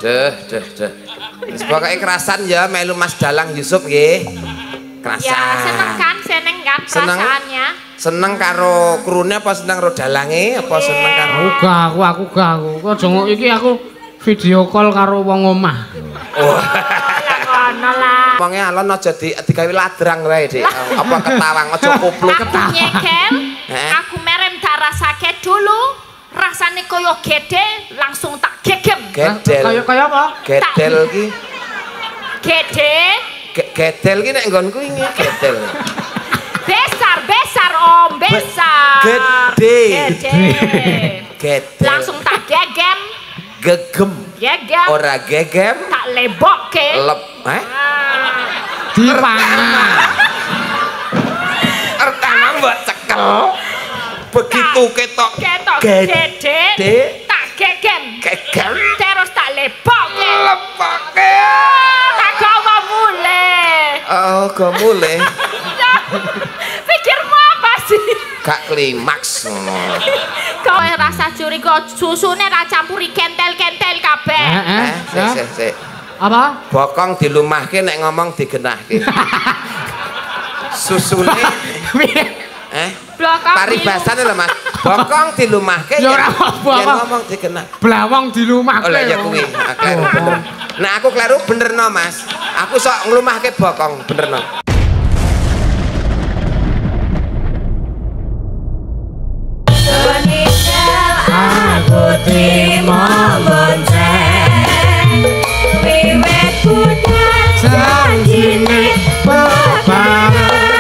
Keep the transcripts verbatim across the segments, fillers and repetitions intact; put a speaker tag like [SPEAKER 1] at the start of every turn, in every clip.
[SPEAKER 1] Duh, duh, duh. Wis pokoke kerasan ya melu Mas Dalang Yusuf nggih. Kerasan.
[SPEAKER 2] Ya, seneng kan, seneng kan perasaannya.
[SPEAKER 1] Seneng karo krune apa seneng karo dalange apa seneng karo
[SPEAKER 3] aku gak aku aku gak aku aja iki aku video call karo wong omah.
[SPEAKER 1] Oh.
[SPEAKER 2] Lah ngono lah.
[SPEAKER 1] Wonge alon aja di digawe ladrang wae, Dik. Apa ketawang aja kupluk
[SPEAKER 2] ketawang. Aku nyekel, aku merem darah sakit dulu. Rasane koyo gede langsung tak gegem.
[SPEAKER 1] Gedel.
[SPEAKER 3] Kaya kaya apa?
[SPEAKER 1] Gedel iki.
[SPEAKER 2] Gede.
[SPEAKER 1] Gedel iki nek nggonku iki gedel.
[SPEAKER 2] Besar, besar Om, besar.
[SPEAKER 1] Gede.
[SPEAKER 2] Gede.
[SPEAKER 1] Gedel.
[SPEAKER 2] Langsung tak gegem.
[SPEAKER 1] Gegem.
[SPEAKER 2] Gegem.
[SPEAKER 1] Ora gegem.
[SPEAKER 2] Tak lebokke.
[SPEAKER 1] Lep, eh?
[SPEAKER 3] Dipangan.
[SPEAKER 1] Pertama mbok cekel. Begitu ketok
[SPEAKER 2] ketok gede tak gegem
[SPEAKER 1] gegem
[SPEAKER 2] terus tak lebokke
[SPEAKER 1] lebokke
[SPEAKER 2] tak gawa mulai
[SPEAKER 1] oh go mulai
[SPEAKER 2] pikirmu apa sih
[SPEAKER 1] gak klimaks ngono
[SPEAKER 2] kau rasa curiga susune ra campuri kentel-kentel kabeh
[SPEAKER 3] eh
[SPEAKER 1] eh sik sik
[SPEAKER 3] apa
[SPEAKER 1] bokong dilumahke nek ngomong digenahke susune eh paribasane lho Mas bokong dilumahke
[SPEAKER 3] ya ora apa
[SPEAKER 1] ngomong digenah
[SPEAKER 3] blawong dilumahke
[SPEAKER 1] oh lah ya kuwi kleru bener nah aku kleru benerno Mas aku sok nglumahke bokong benerno
[SPEAKER 2] aku trimo bonceng wiwit budal janjine bapak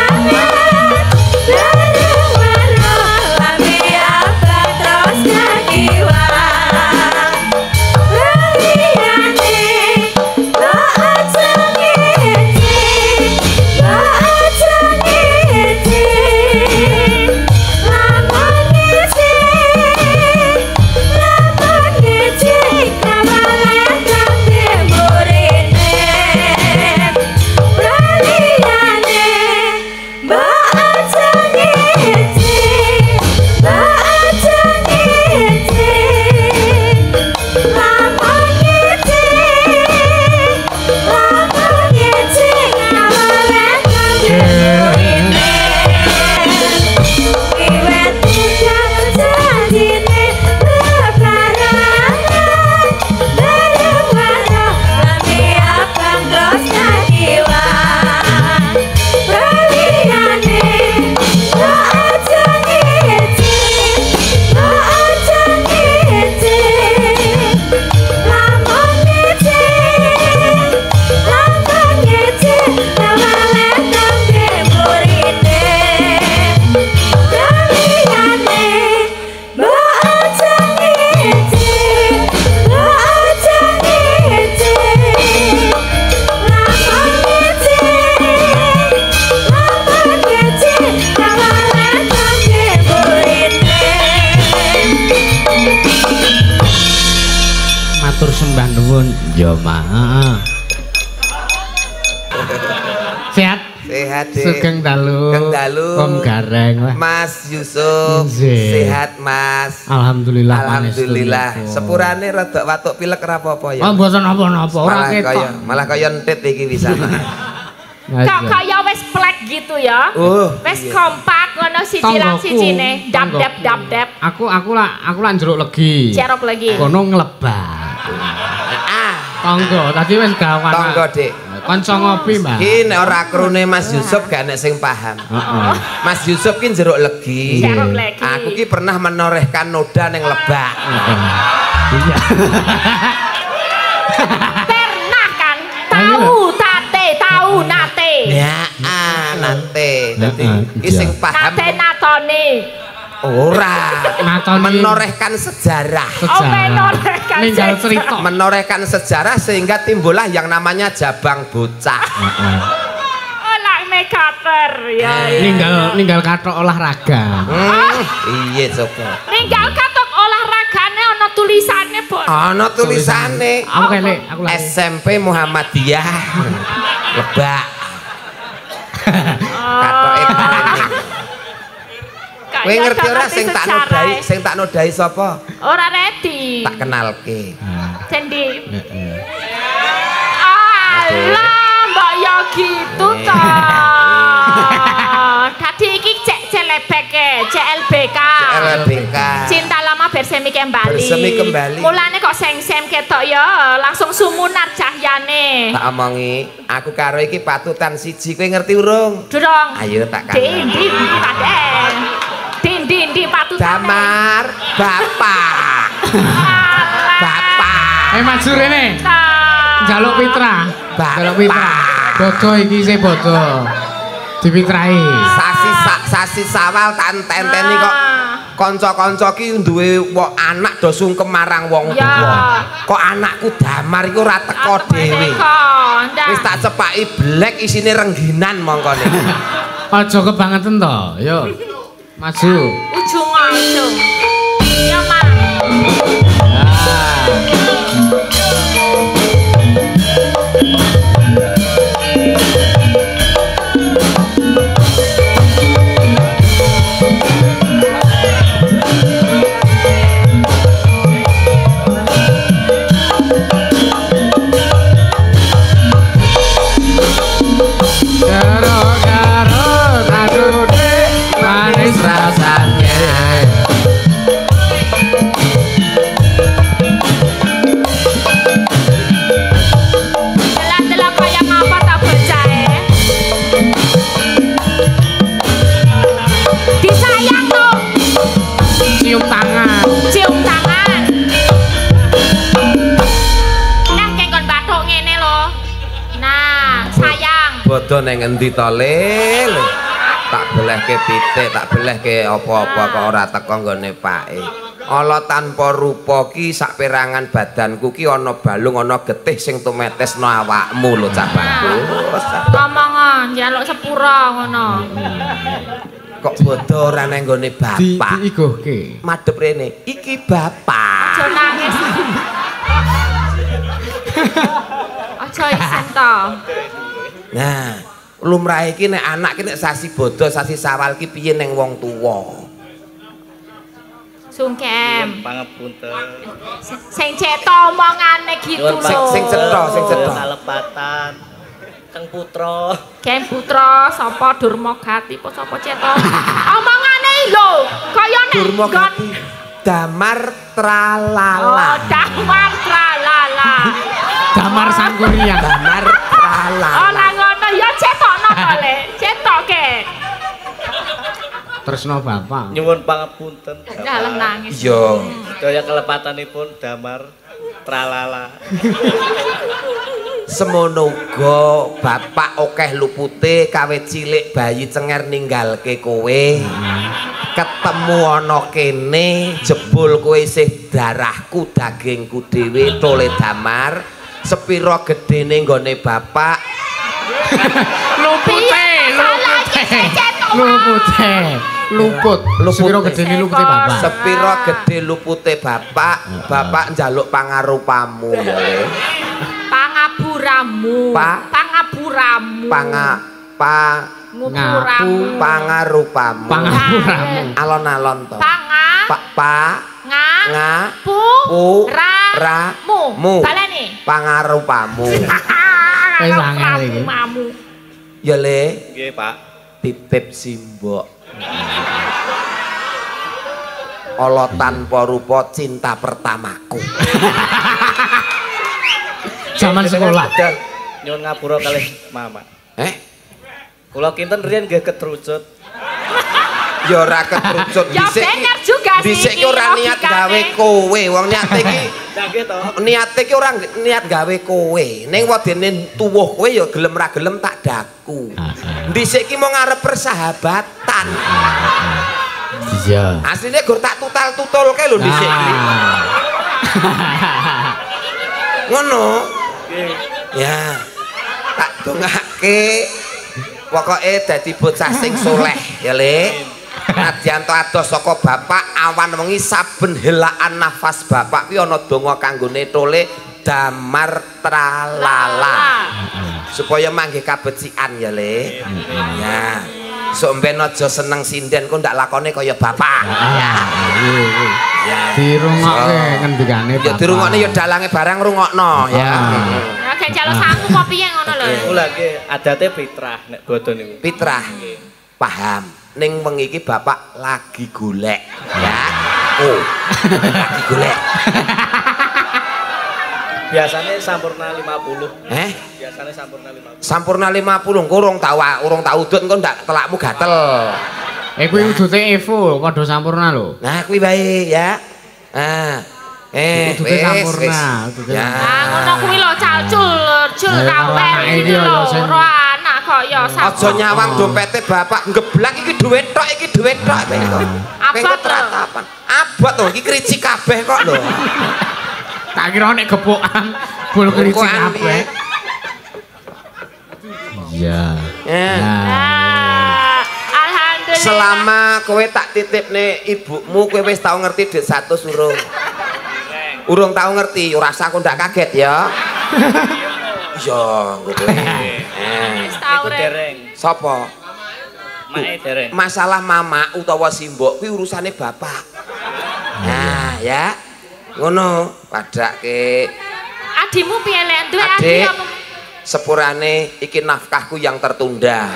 [SPEAKER 3] Joma. Sehat?
[SPEAKER 1] Sehat, Dik.
[SPEAKER 3] Sugeng dalu.
[SPEAKER 1] Sugeng dalu.
[SPEAKER 3] Om gareng wah.
[SPEAKER 1] Mas Yusuf.
[SPEAKER 3] Nggih.
[SPEAKER 1] Sehat, Mas.
[SPEAKER 3] Alhamdulillah.
[SPEAKER 1] Alhamdulillah. Sepurane rada watuk pilek ora apa-apa ya.
[SPEAKER 3] Oh, mboten napa-napa, ora ketok.
[SPEAKER 1] Malah kaya entit iki wisana.
[SPEAKER 2] Kok kaya wis plek gitu ya.
[SPEAKER 1] Uh,
[SPEAKER 2] wis kompak ngono siji lan sijine. Dap-dap dap-dap.
[SPEAKER 3] Aku aku lak aku lak njeruk legi.
[SPEAKER 2] Jeruk legi.
[SPEAKER 3] Kono nglebat. Tonggo, tadi wis gawan.
[SPEAKER 1] Tonggo, Dik.
[SPEAKER 3] Kanca ngopi, Mbak.
[SPEAKER 1] Iki nek ora krune Mas Yusuf gak nek sing paham.
[SPEAKER 3] Heeh.
[SPEAKER 1] Mas Yusuf ki njeruk legi.
[SPEAKER 2] Jeruk legi.
[SPEAKER 1] Aku ki pernah menorehkan noda ning lebak.
[SPEAKER 3] Iya.
[SPEAKER 2] Pernah kan? Tahu tate, tahu nate.
[SPEAKER 1] Ya, ah, nate. Dadi iki sing paham.
[SPEAKER 2] Nate natone.
[SPEAKER 1] Ora,
[SPEAKER 3] Natoni.
[SPEAKER 1] menorehkan sejarah.
[SPEAKER 2] Oh, menorehkan
[SPEAKER 3] ninggal cerita.
[SPEAKER 1] Menorehkan sejarah sehingga timbullah yang namanya Jabang Bocah.
[SPEAKER 2] Oh, lak mekater ya.
[SPEAKER 3] Ninggal ninggal kathok olahraga.
[SPEAKER 1] Hmm, iya coba.
[SPEAKER 2] Ninggal katok olahragane ana tulisane, Bon.
[SPEAKER 1] Ana tulisane.
[SPEAKER 3] Aku kene, aku lali.
[SPEAKER 1] S M P Muhammadiyah. Lebak. Katoke tangan. Kowe ngerti ora sing tak nodai, sing tak nodai sapa?
[SPEAKER 2] Ora ready.
[SPEAKER 1] Tak kenalke.
[SPEAKER 2] Cendi.
[SPEAKER 3] Heeh.
[SPEAKER 2] Alah, mbak ya gitu toh. Tadi iki cek celebek C L B K.
[SPEAKER 1] C L B K.
[SPEAKER 2] Cinta lama bersemi kembali.
[SPEAKER 1] Bersemi kembali.
[SPEAKER 2] Mulane kok seng-sem ketok ya, langsung sumunar cahyane.
[SPEAKER 1] Tak omongi, aku karo iki patutan siji, kowe ngerti urung?
[SPEAKER 2] Durung.
[SPEAKER 1] Ayo tak kan.
[SPEAKER 2] Dindi paden. Dindi di patutan.
[SPEAKER 1] Damar, bapak. Bapak.
[SPEAKER 3] Eh maju rene. Jaluk pitra. Jaluk pitra. Bodo iki sih bodo. Dipitrai.
[SPEAKER 1] Sasi sa, sasi sawal tak enteni kok. Kanca-kanca ki duwe wong anak do sungkem marang wong tuwa. Kok anakku Damar iku ora teko dhewe. Wis tak cepaki blek isine rengginan mongkone.
[SPEAKER 3] Aja kebangetan to. Yo. Maju.
[SPEAKER 2] Ujung ujung. Ya, Mas.
[SPEAKER 3] Garut-garut aduh deh manis rasanya.
[SPEAKER 2] Delak-delak kayak ngapa tak bercae. Disayang tuh.
[SPEAKER 3] Cium tangan.
[SPEAKER 2] Cium tangan. Nah, kengkon bathuk ngene lho. Nah, sayang.
[SPEAKER 1] Bodo neng endi to Le? Tak belehke pitik, tak belehke apa-apa kok ora teko nggone pake. Ala tanpa rupa ki saperangan badanku ki ana balung ana getih sing tumetesno awakmu lho cah bagus.
[SPEAKER 2] Ngomong njaluk sepura ngono.
[SPEAKER 1] Kok bodo ora neng nggone
[SPEAKER 3] Di
[SPEAKER 1] bapak.
[SPEAKER 3] diigohke.
[SPEAKER 1] Madhep rene, iki bapak.
[SPEAKER 2] Aja nangis. Aja isen to.
[SPEAKER 1] Nah, lumrah iki nek anak ki nek sasi bodo, sasi sawal ki piye ning wong tuwa.
[SPEAKER 2] Sungkem.
[SPEAKER 4] Pangapunten.
[SPEAKER 2] Sing cetha omongane gitu lho.
[SPEAKER 1] Sing sing cetha, sing cetha.
[SPEAKER 4] Kalepatan. Kang Putra.
[SPEAKER 2] Ken Putra sapa Durmagati apa sapa cetha. Omongane lho, kaya nek
[SPEAKER 1] Durmagati. Damar tralala.
[SPEAKER 2] Oh, damar tralala.
[SPEAKER 3] Damar Sangkuriang.
[SPEAKER 1] Damar tralala.
[SPEAKER 2] Oh, lah ngono ya cetokno to, Le. Cetoke.
[SPEAKER 3] Tresno bapak.
[SPEAKER 4] Nyuwun pangapunten.
[SPEAKER 2] Dalam nangis.
[SPEAKER 1] Yo.
[SPEAKER 4] Daya kelepatanipun Damar tralala.
[SPEAKER 1] Semono uga bapak akeh lupute kawit cilik bayi cenger ninggalke kowe. Ketemu ana kene jebul kowe isih darahku dagingku dhewe tole Damar. Sepira gedene nggone bapak.
[SPEAKER 3] Lupute, lupute. Lupute. Luput. Sepiro gedene lupute bapak.
[SPEAKER 1] Sepira gede lupute bapak, bapak njaluk pangarupamu ya Le.
[SPEAKER 2] Pangapuramu.
[SPEAKER 1] Pa?
[SPEAKER 2] Pangapuramu.
[SPEAKER 1] Panga pa
[SPEAKER 2] ngupuramu.
[SPEAKER 1] Pangarupamu.
[SPEAKER 3] Pangapuramu.
[SPEAKER 1] Alon-alon to.
[SPEAKER 2] Panga.
[SPEAKER 1] Pa pa
[SPEAKER 2] Nga.
[SPEAKER 1] nga
[SPEAKER 2] Pu.
[SPEAKER 1] pu
[SPEAKER 2] Ra.
[SPEAKER 1] ra
[SPEAKER 2] Mu.
[SPEAKER 1] mu.
[SPEAKER 2] Baleni.
[SPEAKER 1] Pangarupamu.
[SPEAKER 3] Wis angel iki.
[SPEAKER 2] Mamu.
[SPEAKER 1] Ya Le,
[SPEAKER 4] Nggih, Pak.
[SPEAKER 1] titip simbok. Ala tanpa rupa cinta pertamaku.
[SPEAKER 3] Zaman sekolah.
[SPEAKER 4] Nyuwun ngapura kalih Mama.
[SPEAKER 1] Eh?
[SPEAKER 4] Kula kinten riyen nggih ketrucut.
[SPEAKER 1] Ya ora ketrucut
[SPEAKER 2] Ya
[SPEAKER 1] dhisik.
[SPEAKER 2] bener juga sih.
[SPEAKER 1] Dhisik ki
[SPEAKER 2] iki
[SPEAKER 1] ora niat
[SPEAKER 2] logikane.
[SPEAKER 1] gawe kowe, wong niate iki
[SPEAKER 4] Lah nggih to.
[SPEAKER 1] niate ki ora niat gawe kowe. Ning wedene tuwuh kowe ya gelem ra gelem tak daku. Dhisik ki mau ngarep persahabatan.
[SPEAKER 3] Iya.
[SPEAKER 1] Asline gur tak tutal-tutulke lho dhisik iki. Ngono.
[SPEAKER 4] Nggih.
[SPEAKER 1] Ya. Tak dongake pokoke dadi bocah sing soleh ya Le. Nadyan to adoh saka bapak awan wengi saben helaan nafas bapak kuwi ana donga kanggone tole Damar tralala. Supaya manggih kabecikan ya Le. Ya. Sok mben aja seneng sinden kok ndak lakone kaya bapak. Ya.
[SPEAKER 3] Ya. Dirungokke ngendikane bapak.
[SPEAKER 1] Ya dirungokne ya dalange barang rungokno ya.
[SPEAKER 2] Oke, jalo sangu apa piye ngono lho.
[SPEAKER 4] Kula iki adate fitrah nek bodho niku.
[SPEAKER 1] Fitrah. Paham. Ning wengi iki bapak lagi golek ya. Oh. Lagi golek.
[SPEAKER 4] Biasanya sampurna lima puluh.
[SPEAKER 1] Eh?
[SPEAKER 4] Biasanya sampurna lima puluh.
[SPEAKER 1] Sampurna lima puluh engko urung tau urung tau udut engko ndak telakmu gatel.
[SPEAKER 3] Eh kuwi udute Evo padha sampurna lho.
[SPEAKER 1] Nah kuwi bae ya. Ah. Eh,
[SPEAKER 3] udute sampurna, udute.
[SPEAKER 1] Ya.
[SPEAKER 2] Nah, ngono kuwi lho calcul, jul kawer iki lho, ro anak kok ya sampurna.
[SPEAKER 1] Aja nyawang dompete bapak geblak iki dhuwit tok, iki dhuwit tok.
[SPEAKER 2] Abot
[SPEAKER 1] tratapan. Abot to iki krici kabeh kok lho.
[SPEAKER 3] Tak kira nek gepokan bol krici kabeh. Iya.
[SPEAKER 2] Nah, alhamdulillah.
[SPEAKER 1] Selama kowe tak titipne ibumu kowe wis tau ngerti dhuwit seratus urung? Urung tau ngerti, ora usah kok ndak kaget ya. Iya, ngono. Eh.
[SPEAKER 4] Iku dereng.
[SPEAKER 1] Sapa?
[SPEAKER 4] Mae dereng.
[SPEAKER 1] Masalah mama utawa simbok kuwi urusane bapak. Nah, ya. Ngono, padake.
[SPEAKER 2] Adimu piye lek duwe
[SPEAKER 1] Adik,
[SPEAKER 2] adik apa?
[SPEAKER 1] sepurane iki nafkahku yang tertunda.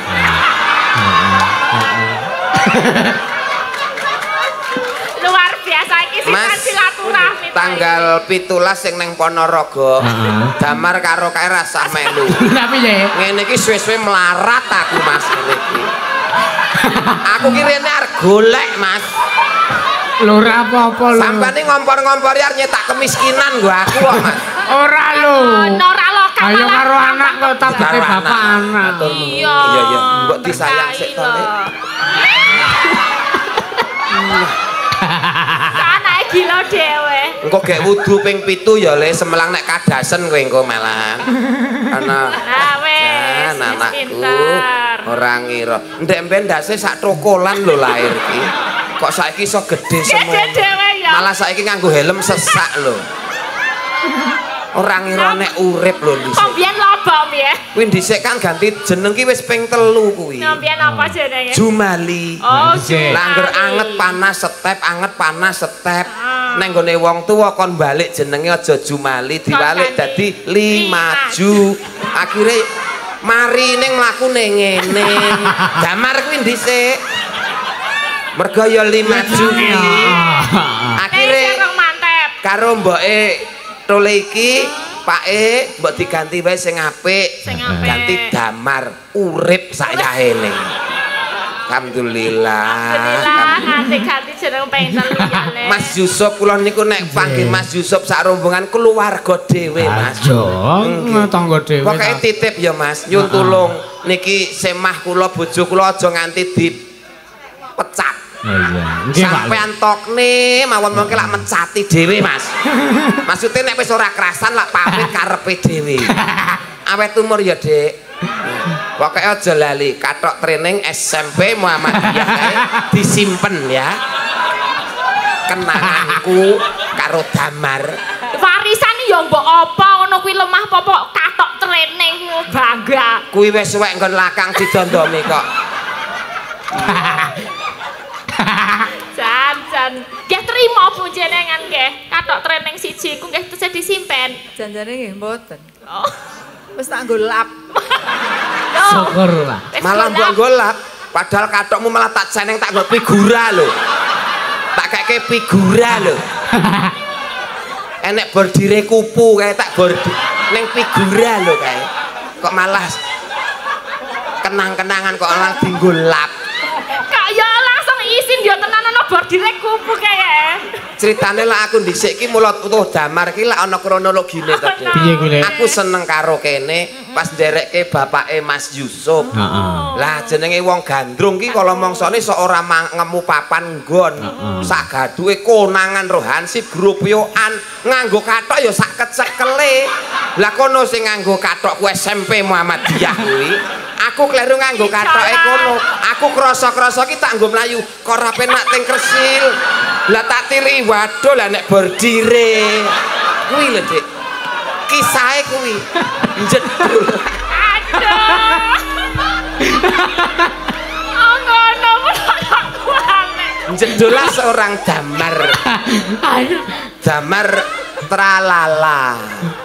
[SPEAKER 2] Luar biasa iki sing
[SPEAKER 1] Mas,
[SPEAKER 2] silaturahmi.
[SPEAKER 1] tanggal pitulas sing neng Ponorogo, damar karo kae rasah melu.
[SPEAKER 3] Tapi ya,
[SPEAKER 1] ngene iki suwe-suwe melarat aku Mas ngene iki. Aku ki rene arep golek Mas.
[SPEAKER 3] lho ora apa-apa lho.
[SPEAKER 1] Sampane ngompor-ngompori arep nyetak kemiskinan nggo aku kok Mas.
[SPEAKER 3] Ora lho.
[SPEAKER 2] Ora lokal.
[SPEAKER 3] Ayo karo anak kok tabete bapak anak.
[SPEAKER 2] Iya.
[SPEAKER 1] Iya iya, mbok disayang sik to.
[SPEAKER 2] Anake gila dhewe.
[SPEAKER 1] Engko gek wudu ping pitu ya le semelang nek kadasen kowe engko malahan. Ana.
[SPEAKER 2] Nah wis.
[SPEAKER 1] Nah, anakku
[SPEAKER 2] Pinter.
[SPEAKER 1] ora ngira. Ndek mben ndase sak trokolan lho lahir iki. Kok saiki iso gede
[SPEAKER 2] Gede
[SPEAKER 1] semono.
[SPEAKER 2] dhewe ya.
[SPEAKER 1] Malah saiki nganggo helm sesak lho. Ora ngira nek urip lho
[SPEAKER 2] Kok
[SPEAKER 1] dhisik.
[SPEAKER 2] biyen lobok piye?
[SPEAKER 1] Kuwi dhisik kan ganti jeneng ki wis ping telu kuwi.
[SPEAKER 2] Nah, biyen apa jenenge?
[SPEAKER 1] Jumali.
[SPEAKER 2] Oh,
[SPEAKER 3] Dhisik.
[SPEAKER 1] Langger anget panas setep, anget panas setep. Neng gone wong tuwa kon balik jenenge aja Jumali, diwalik dadi Limaju. Akhire mari ning mlaku ning ngene. Damar kuwi dhisik. Mergo ya Limaju kuwi. Akhire
[SPEAKER 2] mantep.
[SPEAKER 1] karo mboke tole iki, pake mbok diganti wae sing apik.
[SPEAKER 2] Sing apik.
[SPEAKER 1] Ganti Damar, urip sayahene. Alhamdulillah.
[SPEAKER 2] Alhamdulillah, ganti-ganti jeneng ping telu ya Le.
[SPEAKER 1] Mas Yusuf kula niku nek panggil Mas Yusuf sak rombongan keluarga dhewe Mas.
[SPEAKER 3] Aja tangga dhewe.
[SPEAKER 1] Pokoke titip ya Mas, nyun tulung niki semah kula bojo kula aja nganti dipecat.
[SPEAKER 3] Iya, nggih Pak.
[SPEAKER 1] Sampean tokne mawon mengke lak mencati dhewe Mas. Maksudnya nek wis ora kerasan lak pamit karepe dhewe. Awet umur ya, Dik. Pokoke aja lali kathok training S M P Muhammadiyah kae disimpen ya. Kenanganku karo Damar.
[SPEAKER 2] Warisan ya mbok apa ngono kuwi lemah apa katok training bangga.
[SPEAKER 1] Kuwi wis suwek nggon lakang didondomi kok.
[SPEAKER 2] Jan jan. Nggih trima Bu jenengan nggih. Katok training siji ku nggih tesih disimpen.
[SPEAKER 5] Janjane nggih mboten.
[SPEAKER 2] Oh.
[SPEAKER 5] Wis tak nggo lap.
[SPEAKER 3] Syukur lah.
[SPEAKER 1] Malah mbok golap, padahal katokmu malah tak seneng tak nggo figura lho. Tak keke figura lho. Enek bordire kupu kae tak bordir ning figura lho kae. Kok malah kenang-kenangan kok malah dinggo lap.
[SPEAKER 2] Kak ya langsung isin yo tenan ana bordire kupu kae.
[SPEAKER 1] Ceritane lah aku dhisik ki mulut utuh Damar ki lak ana kronologine to.
[SPEAKER 3] Piye kuwi Le?
[SPEAKER 1] Aku seneng karo kene pas nderekke bapake Mas Yusuf.
[SPEAKER 3] Heeh.
[SPEAKER 1] Lah jenenge wong gandrung ki kala mangsane sok ora ngemu papan nggon. Sak gaduhe konangan rohansip grup yoan nganggo kathok ya sak kecekele. Lah kono sing nganggo kathok ku S M P Muhammadiyah kuwi. Aku kleru nganggo kathoke kono. Aku krasa-krasa ki tak nggo mlayu kok ora penak teng Kresil. Lah tak tiri waduh lah nek bordire. Kuwi lho, Dik. Kisahe kuwi. Jedul.
[SPEAKER 2] Aduh. Oh
[SPEAKER 1] Jedolah seorang damar. Damar tralala.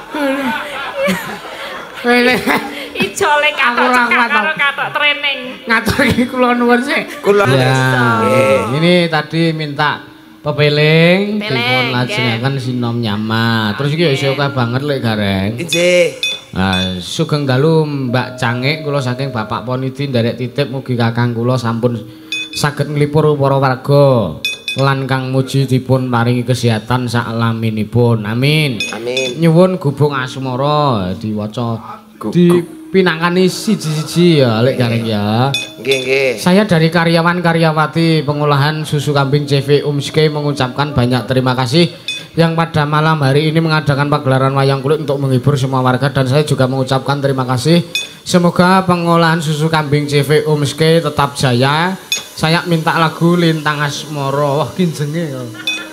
[SPEAKER 2] Ijole katok cekak karo katok training.
[SPEAKER 3] Ngatur iki kula nuwun sik.
[SPEAKER 1] Kula
[SPEAKER 3] nggih. Ini tadi minta pepeling dipun lajengaken sinom nyama. Terus iki isih akeh banget lek gareng.
[SPEAKER 1] Nggih.
[SPEAKER 3] Nah, sugeng dalu Mbak Cangik kula saking Bapak Poniti nderek titip mugi kakang kula sampun saged nglipur para warga lan kang muji dipun paringi kesehatan sakalaminipun. Amin.
[SPEAKER 1] Amin.
[SPEAKER 3] Nyuwun gubung asmara diwaca dipinangkani siji-siji ya lek gareng ya.
[SPEAKER 1] Nggih, nggih.
[SPEAKER 3] Saya dari karyawan karyawati pengolahan susu kambing C V Umske mengucapkan banyak terima kasih yang pada malam hari ini mengadakan pagelaran wayang kulit untuk menghibur semua warga, dan saya juga mengucapkan terima kasih. Semoga pengolahan susu kambing C V Umske tetap jaya. Saya minta lagu Lintang Asmara. Wah, kinjenge ya.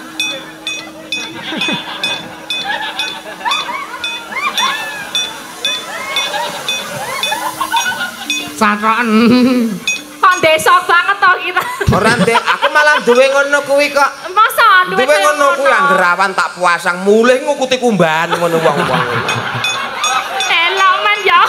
[SPEAKER 3] Satroken.
[SPEAKER 2] Kok desok banget toh kita.
[SPEAKER 1] Ora ndek, aku malah duwe ngono kuwi kok.
[SPEAKER 2] Masa duwe
[SPEAKER 1] Duwe ngono kuwi anggerawan tak puasang mulih ngukuti kumbahan ngono wong-wong.
[SPEAKER 2] Elok men ya.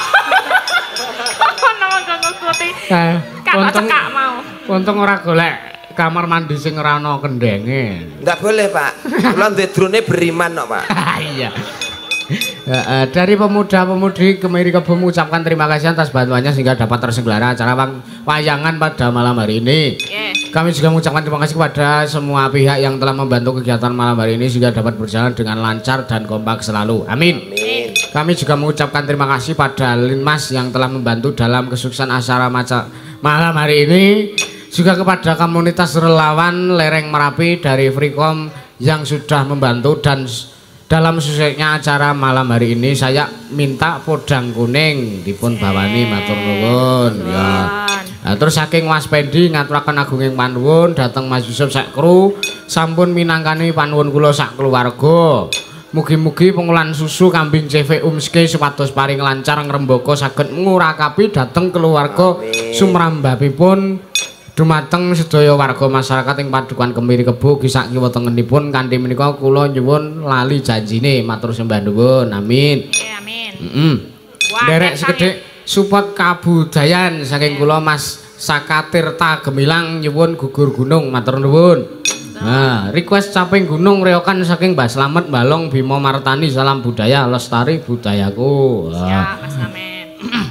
[SPEAKER 2] Ono ngikuti. Kak cekak mau.
[SPEAKER 3] Untung ora golek kamar mandi sing ora ana kendenge.
[SPEAKER 1] Ndak boleh, Pak. Kula duwe drone beriman kok, Pak.
[SPEAKER 3] Iya. Uh, uh, dari pemuda-pemudi Kemiri Kebo mengucapkan terima kasih atas bantuannya sehingga dapat terselenggara acara wayangan pada malam hari ini. Yeah. Kami juga mengucapkan terima kasih kepada semua pihak yang telah membantu kegiatan malam hari ini sehingga dapat berjalan dengan lancar dan kompak selalu. Amin. Amin. Kami juga mengucapkan terima kasih pada Linmas yang telah membantu dalam kesuksesan acara maca malam hari ini. Juga kepada komunitas relawan Lereng Merapi dari Freecom yang sudah membantu, dan dalam suksesnya acara malam hari ini saya minta podang kuning dipun bawani matur nuwun ya. Nah, terus saking Mas Pendi ngaturaken agunging panuwun dhateng Mas Yusuf sak kru sampun minangkani panuwun kula sak keluarga. Mugi-mugi pengolahan susu kambing C V Umske supados paring lancar ngrembaka saged ngurakapi dhateng keluarga sumrambahipun dumateng sedaya warga masyarakat ing Padukuhan Kemiri Kebo sak kiwa tengenipun. Kanthi menika kula nyuwun lali janjine matur sembah nuwun. Amin. Amin. Heeh. Derek sekedhik support kabudayan saking kula Mas Sakatirta Gemilang nyuwun gugur gunung matur nuwun. Nah, request caping gunung reokan saking Mbah Slamet Balong Bimo Martani salam budaya lestari budayaku.
[SPEAKER 2] Ya, Mas Amin.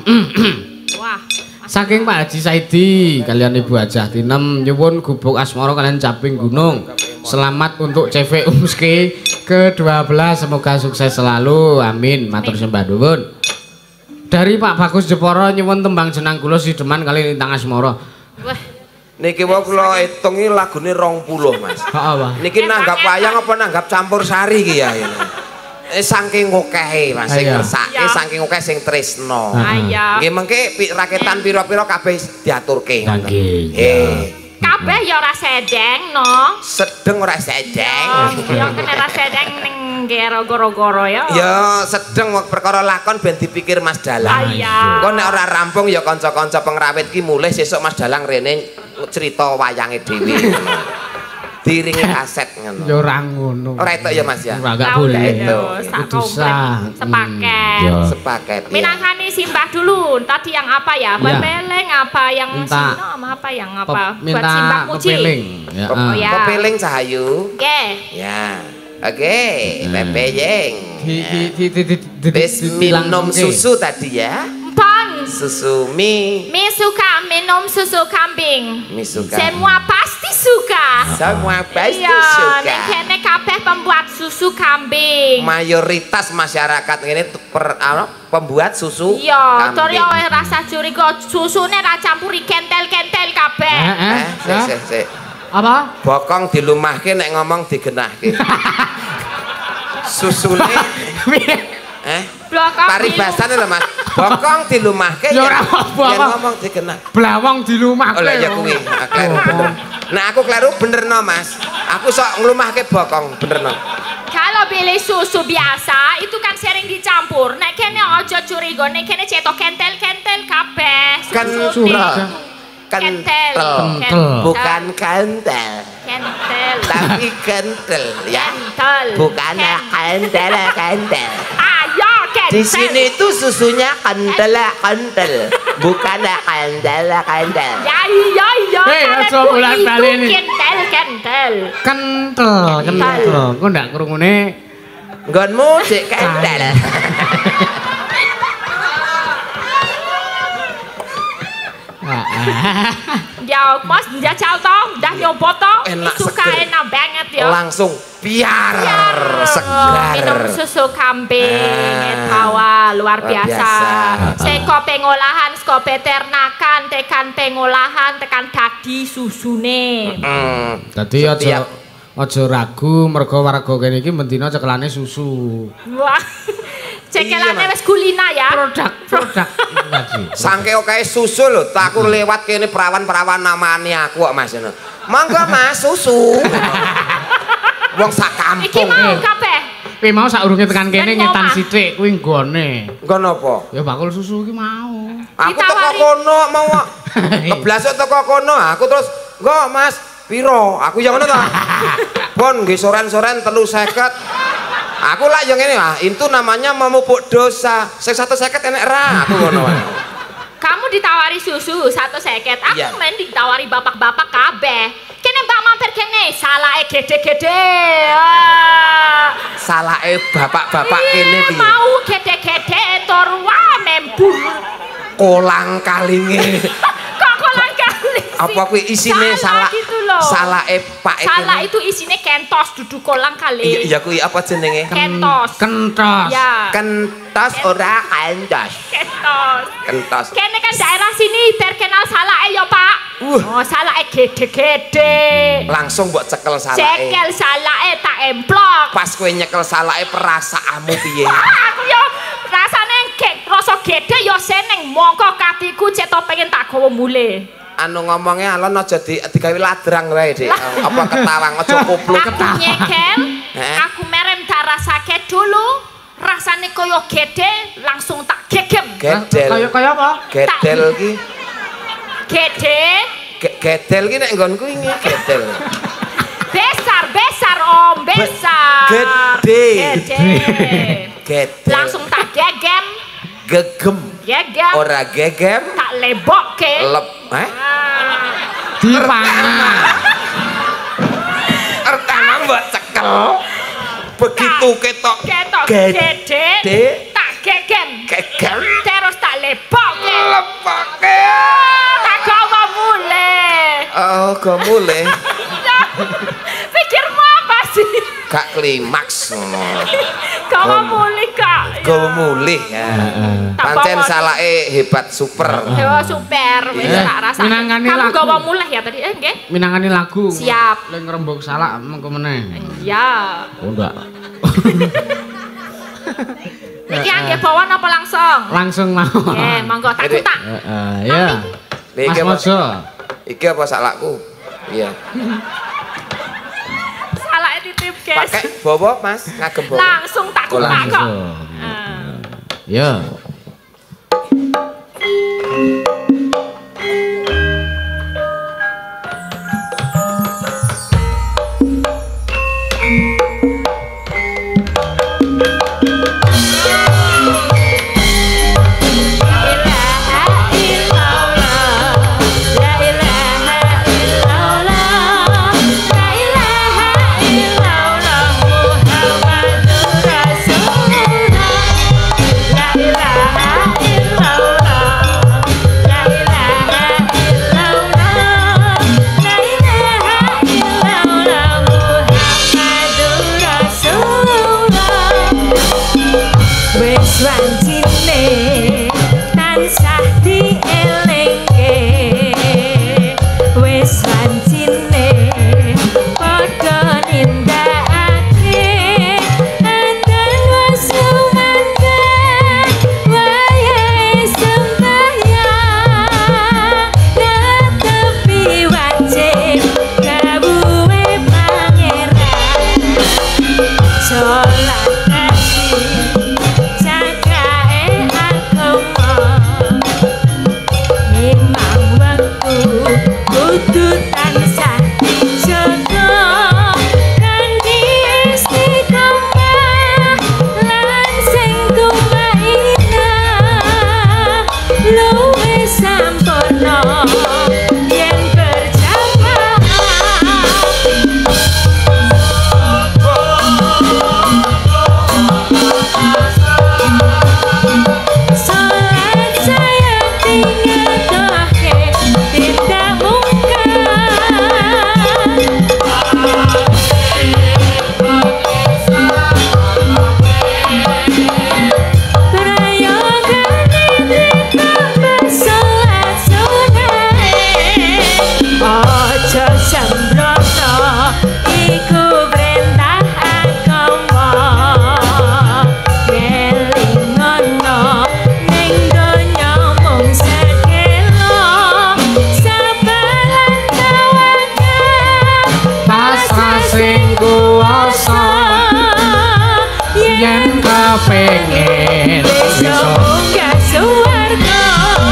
[SPEAKER 2] Wah.
[SPEAKER 3] Saking Pak Haji Saidi kalian Ibu Hajah Tinem nyuwun gubuk asmara kalian caping gunung. Selamat untuk C V Umske ke dua belas, semoga sukses selalu. Amin. Matur sembah nuwun. Dari Pak Bagus Jeporo nyuwun tembang jenang kula Sideman kali Lintang Asmara.
[SPEAKER 2] Wah.
[SPEAKER 1] Niki wae kula hitungi lagune rong puluh, Mas.
[SPEAKER 3] Heeh, Pak.
[SPEAKER 1] Niki nanggap wayang apa nanggap campur sari ki ya. Eh saking okehe Mas sing ngersake, saking akeh sing tresno.
[SPEAKER 2] Iya.
[SPEAKER 1] Nggih mengke raketan pira-pira kabeh diaturke.
[SPEAKER 3] Nggih.
[SPEAKER 2] Kabeh ya ora sedeng no.
[SPEAKER 1] Sedeng ora sedeng.
[SPEAKER 2] Ya kena ora sedeng ning gero goro-goro ya.
[SPEAKER 1] Ya sedeng perkara lakon ben dipikir Mas Dalang.
[SPEAKER 2] Iya.
[SPEAKER 1] Engko nek ora rampung ya kanca-kanca pengrawit ki mulih sesuk Mas Dalang rene cerita wayange dhewe. Diringi kaset ngono.
[SPEAKER 3] Ya ora ngono.
[SPEAKER 1] Ora etok ya Mas ya.
[SPEAKER 3] Ora enggak boleh itu.
[SPEAKER 2] Itu sah. Sepaket.
[SPEAKER 3] Ya.
[SPEAKER 1] Sepaket.
[SPEAKER 2] Minangkani simbah dulu. Tadi yang apa ya? Pepeling apa yang
[SPEAKER 3] minta
[SPEAKER 2] sino apa yang apa?
[SPEAKER 3] Buat
[SPEAKER 2] simbah muji.
[SPEAKER 3] Pepeling. Ya.
[SPEAKER 2] Oh, ya.
[SPEAKER 1] Pepeling Cahayu.
[SPEAKER 2] Oke.
[SPEAKER 1] Ya. Oke, pepeyeng.
[SPEAKER 3] Di di di di di
[SPEAKER 1] minum susu tadi ya.
[SPEAKER 2] Pon.
[SPEAKER 1] Susu mie.
[SPEAKER 2] Mi suka minum susu kambing.
[SPEAKER 1] Mi suka.
[SPEAKER 2] Semua pasti suka.
[SPEAKER 1] Semua pasti
[SPEAKER 2] iya,
[SPEAKER 1] suka.
[SPEAKER 2] Iya, kene kabeh pembuat susu kambing.
[SPEAKER 1] Mayoritas masyarakat ini per, apa, pembuat susu
[SPEAKER 2] iya,
[SPEAKER 1] kambing.
[SPEAKER 2] Iya, tori rasa curiga susune ra campuri kentel-kentel kabeh.
[SPEAKER 3] Eh, eh,
[SPEAKER 1] eh, sik, sik, sik.
[SPEAKER 3] Apa?
[SPEAKER 1] Bokong dilumahke nek ngomong digenahke. Susune eh paribasane lho Mas. Bokong dilumahke
[SPEAKER 3] ya ora apa-apa.
[SPEAKER 1] Yen ngomong digenah.
[SPEAKER 3] Blawong dilumahke.
[SPEAKER 1] Oh lah ya kuwi. Kleru bener. Nah aku kleru benerno Mas. Aku sok nglumahke bokong benerno.
[SPEAKER 2] Kalau beli susu biasa itu kan sering dicampur. Nek kene aja curiga, nek kene cetok kentel-kentel kabeh.
[SPEAKER 1] Kan
[SPEAKER 3] surat.
[SPEAKER 2] Kentel.
[SPEAKER 3] Kentel.
[SPEAKER 1] Bukan kentel.
[SPEAKER 2] kentel.
[SPEAKER 1] Tapi kental ya.
[SPEAKER 2] Kental.
[SPEAKER 1] Bukan kental, kental.
[SPEAKER 2] Ayo kentel.
[SPEAKER 1] Di sini itu susunya kental, kental. Bukan kental, kental.
[SPEAKER 2] Ya iya iya.
[SPEAKER 3] Hei, aja bolak-balik ini.
[SPEAKER 2] Kentel, kentel.
[SPEAKER 3] Kentel, kentel. Kok ndak krungune
[SPEAKER 1] nggonmu sik kental.
[SPEAKER 2] Ya Mas njajal to, dah nyoba to.
[SPEAKER 1] Enak
[SPEAKER 2] suka
[SPEAKER 1] seger.
[SPEAKER 2] enak banget ya.
[SPEAKER 1] Langsung biar,
[SPEAKER 2] Biar
[SPEAKER 1] segar.
[SPEAKER 2] minum susu kambing
[SPEAKER 1] Ah,
[SPEAKER 2] bawa luar
[SPEAKER 1] luar
[SPEAKER 2] biasa.
[SPEAKER 1] biasa.
[SPEAKER 2] Seko pengolahan, seko peternakan, tekan pengolahan, tekan dadi susune.
[SPEAKER 1] Hmm.
[SPEAKER 3] Dadi aja
[SPEAKER 1] Setiap.
[SPEAKER 3] aja ragu mergo warga kene iki mendina cekelane susu.
[SPEAKER 2] Wah. Cekelane
[SPEAKER 1] Iya,
[SPEAKER 2] wis kulina ya.
[SPEAKER 3] Produk, produk lagi.
[SPEAKER 1] Sangke oke susu lho, tak aku lewat kene perawan-perawan namane aku kok Mas ngono. Monggo Mas susu. Wong sak
[SPEAKER 2] Iki
[SPEAKER 1] kampung.
[SPEAKER 2] mau kabeh.
[SPEAKER 3] Kuwi mau saurunge tekan kene
[SPEAKER 2] Ben
[SPEAKER 3] ngetan
[SPEAKER 2] omah.
[SPEAKER 3] sithik kuwi nggone.
[SPEAKER 1] Engko napa?
[SPEAKER 3] Ya bakul susu iki mau.
[SPEAKER 1] Aku teko
[SPEAKER 2] Ditawari.
[SPEAKER 1] kono mau keblasuk teko kono, aku terus nggo Mas piro? Aku yang ngono ta. Pon nggih soren-soren telu seket. Aku lah yang ini ah, itu namanya memupuk dosa. Sing satu seket enek ra, aku ngono wae.
[SPEAKER 2] Kamu ditawari susu satu seket, aku
[SPEAKER 1] Iya.
[SPEAKER 2] main ditawari bapak-bapak kabeh. Kene mbak mampir kene, salahe gede-gede. Ah.
[SPEAKER 1] Salahe bapak-bapak kene
[SPEAKER 2] Iya,
[SPEAKER 1] piye?
[SPEAKER 2] mau gede-gede tur wah membur.
[SPEAKER 1] Kolang kalinge.
[SPEAKER 2] Kok kolang kali sih?
[SPEAKER 1] Apa kuwi isine salah
[SPEAKER 2] gitu loh.
[SPEAKER 1] salahe Pak
[SPEAKER 2] Salah
[SPEAKER 1] kene?
[SPEAKER 2] itu isinya kentos duduk kolang
[SPEAKER 1] Iya
[SPEAKER 2] kali.
[SPEAKER 1] iya kuwi apa jenenge?
[SPEAKER 2] Kentos.
[SPEAKER 3] Kentos.
[SPEAKER 2] Ya.
[SPEAKER 1] Kentos ora kentos.
[SPEAKER 2] Kentos.
[SPEAKER 1] Kentos.
[SPEAKER 2] Kene kan daerah sini terkenal salahe ya Pak.
[SPEAKER 1] Uh.
[SPEAKER 2] Oh salahe gede-gede.
[SPEAKER 1] Langsung mbok cekel salahe.
[SPEAKER 2] Cekel salahe tak emplok.
[SPEAKER 1] Pas kowe nyekel salahe perasaanmu piye?
[SPEAKER 2] Aku yo rasane gek rasa gede yo seneng mongko katiku cek pengen tak gawa mule.
[SPEAKER 1] Anu ngomongnya alon aja di digawe ladrang wae, Dik. Apa ketawang aja kupluk.
[SPEAKER 2] Aku nyekel,
[SPEAKER 1] Heh?
[SPEAKER 2] aku merem darah sakit dulu. Rasane koyo gede langsung tak gegem.
[SPEAKER 1] Gedel.
[SPEAKER 3] Kaya kaya apa?
[SPEAKER 1] Gedel ki.
[SPEAKER 2] Gede,
[SPEAKER 1] Ge- Gedel ki nek nggonku iki gedel.
[SPEAKER 2] besar, besar Om, besar.
[SPEAKER 1] Gede.
[SPEAKER 2] Gede.
[SPEAKER 1] Gedel.
[SPEAKER 2] Langsung tak gegem,
[SPEAKER 1] gegem.
[SPEAKER 2] gegem.
[SPEAKER 1] Ora gegem.
[SPEAKER 2] Tak lebokke.
[SPEAKER 1] Lep. Eh?
[SPEAKER 2] Ah.
[SPEAKER 3] Dipangan.
[SPEAKER 1] Pertama mbok cekel. Begitu ketok
[SPEAKER 2] Ketok
[SPEAKER 1] gede.
[SPEAKER 2] gede, tak gegem.
[SPEAKER 1] Gegem.
[SPEAKER 2] Terus tak lebokke.
[SPEAKER 1] Lepake.
[SPEAKER 2] Tak gawa mule.
[SPEAKER 1] Oh, go mulih.
[SPEAKER 2] Pikirmu apa sih?
[SPEAKER 1] Gak klimaks ngono.
[SPEAKER 2] Gawa mule Kak.
[SPEAKER 1] Go mulih ya.
[SPEAKER 2] Tak
[SPEAKER 1] Pancen
[SPEAKER 2] bawa-
[SPEAKER 1] salake hebat super.
[SPEAKER 2] Yo super, wis
[SPEAKER 3] Eh,
[SPEAKER 2] tak rasa.
[SPEAKER 3] minangani
[SPEAKER 2] Kamu
[SPEAKER 3] lagu.
[SPEAKER 2] gawa mulai ya tadi, eh nggih?
[SPEAKER 3] Minangani lagu.
[SPEAKER 2] Siap.
[SPEAKER 3] Lek ngrembug salak mengko meneh.
[SPEAKER 2] Ya.
[SPEAKER 3] Oh enggak.
[SPEAKER 2] Iki angge bawaan apa langsung?
[SPEAKER 3] Langsung mau.
[SPEAKER 2] Eh, monggo tak
[SPEAKER 1] Jadi-
[SPEAKER 2] kutak.
[SPEAKER 3] Heeh, ya. Mas
[SPEAKER 1] Iki apa?
[SPEAKER 3] Mojo.
[SPEAKER 1] Iki apa salakku? Iya.
[SPEAKER 2] Salah titip, guys.
[SPEAKER 1] Pakai bobo, Mas, ngagem bobo.
[SPEAKER 2] Langsung tak
[SPEAKER 1] Oh,
[SPEAKER 2] kutak kok.
[SPEAKER 3] Langsung.
[SPEAKER 2] Ah.
[SPEAKER 3] Ya.
[SPEAKER 6] Wancine tansah dielengke wis wancine padha nindakake andan wasumanten wayahe sembahyang netepi wajib kawuhe pangeran sholat kasih cakae agama
[SPEAKER 3] kepengin
[SPEAKER 6] bisa munggah swarga.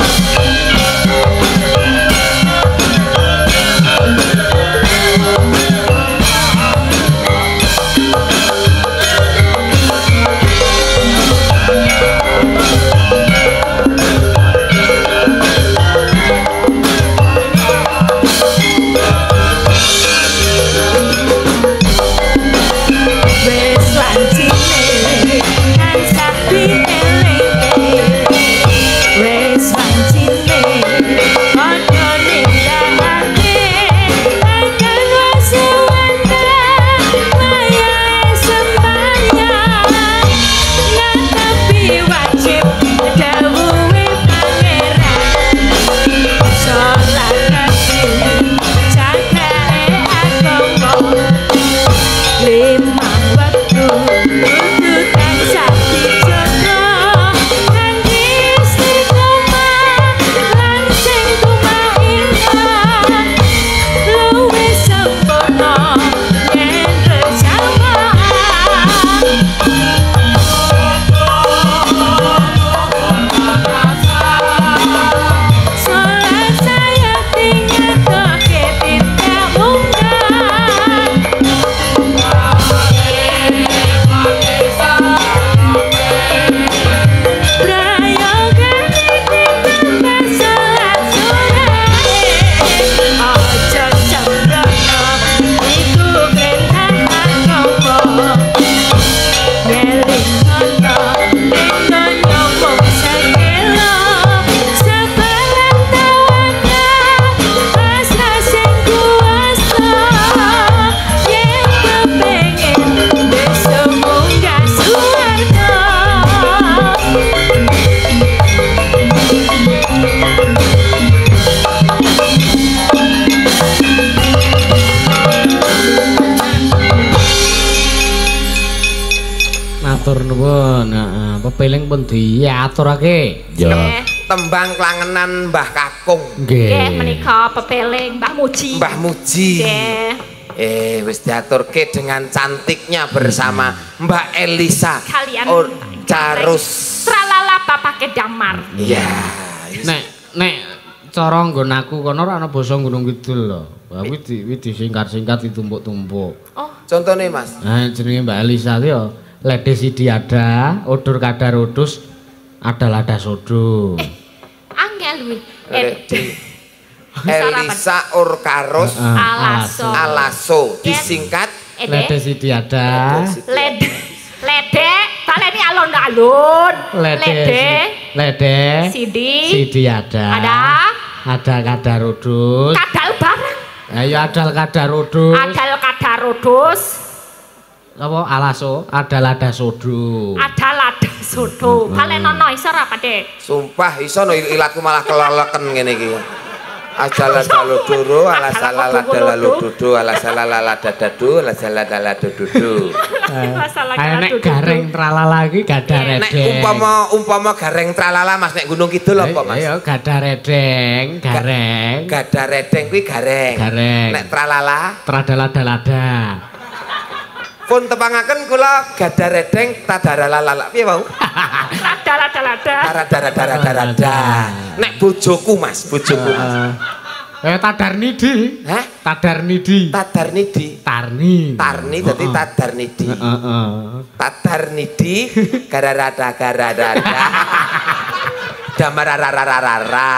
[SPEAKER 3] Matur nuwun. Heeh, pepeling pun diaturake.
[SPEAKER 1] Ya. Tembang klangenan Mbah Kakung.
[SPEAKER 3] Nggih.
[SPEAKER 2] Nggih, menika pepeling Mbah Muji.
[SPEAKER 1] Mbah Muji.
[SPEAKER 2] Nggih.
[SPEAKER 1] Eh, wis diaturke dengan cantiknya bersama Mbak Elisa.
[SPEAKER 2] Kalian
[SPEAKER 1] Oh, Carus.
[SPEAKER 2] Tralala bapake Damar.
[SPEAKER 1] Iya.
[SPEAKER 3] Nek nek cara nggon aku kono ora ana basa Gunung Kidul lho. Wah kuwi di kuwi disingkat-singkat ditumpuk-tumpuk.
[SPEAKER 2] Oh,
[SPEAKER 1] Contohnya Mas.
[SPEAKER 3] Nah, jenenge Mbak Elisa ki ya Lede Sidiada, Udur Kadar Udus, Adalada Sodo.
[SPEAKER 2] eh, angel kuwi.
[SPEAKER 1] Ledi. Elisa Urkarus
[SPEAKER 2] Alaso.
[SPEAKER 1] Alaso disingkat
[SPEAKER 3] Lede
[SPEAKER 2] Ede.
[SPEAKER 3] Sidiada,
[SPEAKER 2] Lede. Lede, baleni alon-alon.
[SPEAKER 3] Lede
[SPEAKER 2] Lede.
[SPEAKER 3] Lede
[SPEAKER 2] Sidi.
[SPEAKER 3] Sidiada.
[SPEAKER 2] Ada
[SPEAKER 3] Ada Kadar Udus.
[SPEAKER 2] kadal bareng.
[SPEAKER 3] Ayo Adal Kadar Udus.
[SPEAKER 2] Adal kadarudus.
[SPEAKER 3] Apa Alaso, Adalada Sodo.
[SPEAKER 2] Ada lada sodo. Balenono iso ora Pakde?
[SPEAKER 1] sumpah iso no il- ilatku malah keleleken ngene iki. Ajala dalu duru ala salala dalalu dudu ala salala dadadu ala salala dalalu dudu.
[SPEAKER 2] Masalah
[SPEAKER 3] Ayo nek gareng tralala iki gadah
[SPEAKER 1] Nek
[SPEAKER 3] redeng.
[SPEAKER 1] umpama umpama gareng tralala Mas nek Gunung Kidul apa Mas?
[SPEAKER 3] Ayo gadah redeng, gareng.
[SPEAKER 1] Gada redeng kuwi gareng.
[SPEAKER 3] Gareng.
[SPEAKER 1] Nek tralala
[SPEAKER 3] Tradala-dalada.
[SPEAKER 1] pun tepangaken kula gada redeng tadaralala. Piye wau?
[SPEAKER 2] Lada lada lada.
[SPEAKER 1] Taradara-dara-dara. Nek bojoku Mas, bojoku Mas.
[SPEAKER 3] Eh Tadarnidi.
[SPEAKER 1] Hah?
[SPEAKER 3] Tadarnidi.
[SPEAKER 1] Tadarnidi.
[SPEAKER 3] Tarni.
[SPEAKER 1] Tarni dadi tadarnidi.
[SPEAKER 3] Heeh.
[SPEAKER 1] Tadarnidi gararada gararada. Damararararara.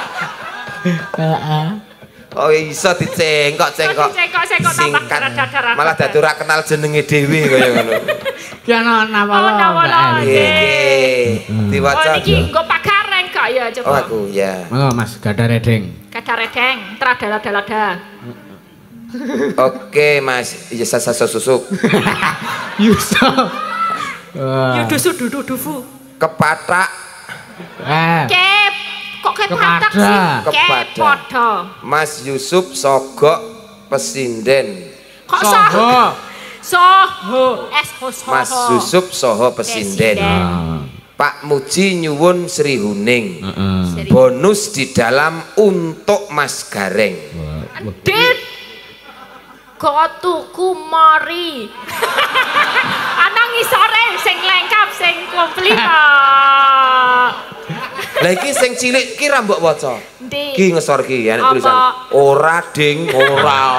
[SPEAKER 3] Heeh.
[SPEAKER 1] Oh iso dicengkok-cengkok.
[SPEAKER 2] Dicengkok-cengkok tambah
[SPEAKER 1] Singkat.
[SPEAKER 2] darah-darah.
[SPEAKER 1] Malah dadi ora kenal jenenge dhewe kaya ngono.
[SPEAKER 3] Ki ana napa
[SPEAKER 2] Oh,
[SPEAKER 3] lho,
[SPEAKER 2] napa
[SPEAKER 3] Mbak
[SPEAKER 2] lho,
[SPEAKER 3] Eli?
[SPEAKER 1] Nggih, nggih.
[SPEAKER 2] Oh
[SPEAKER 1] Diwaca.
[SPEAKER 2] niki nggo pakareng kok ya
[SPEAKER 1] Oh
[SPEAKER 2] coba.
[SPEAKER 1] aku ya.
[SPEAKER 3] Monggo Mas gadah redeng.
[SPEAKER 2] Kadar redeng, tradala-dalada.
[SPEAKER 1] Oke Mas, iya sasa susuk.
[SPEAKER 3] Yusuf.
[SPEAKER 2] Ya dusu dudu dufu.
[SPEAKER 1] Kepatak
[SPEAKER 3] Eh.
[SPEAKER 2] Kep, kok kepatak
[SPEAKER 3] Kepada.
[SPEAKER 2] sih?
[SPEAKER 1] Kepada.
[SPEAKER 2] Kepada.
[SPEAKER 1] Mas Yusuf Sogok Pesinden.
[SPEAKER 2] Kok
[SPEAKER 3] Soho.
[SPEAKER 2] soho? Soho. Es ho soho.
[SPEAKER 1] Mas Yusuf Soho Pesinden.
[SPEAKER 2] Presiden.
[SPEAKER 3] Ah.
[SPEAKER 1] Pak Muji nyuwun Sri Huning.
[SPEAKER 3] Heeh.
[SPEAKER 2] Seri.
[SPEAKER 1] Bonus di dalam untuk Mas Gareng.
[SPEAKER 2] Dit. Kok tuku mari. Ana ngisore sing lengkap sing komplimen.
[SPEAKER 1] Lah iki sing cilik ki ra mbok waca.
[SPEAKER 2] Ndi?
[SPEAKER 1] Ki ngesor ki ana tulisan ora ding ora.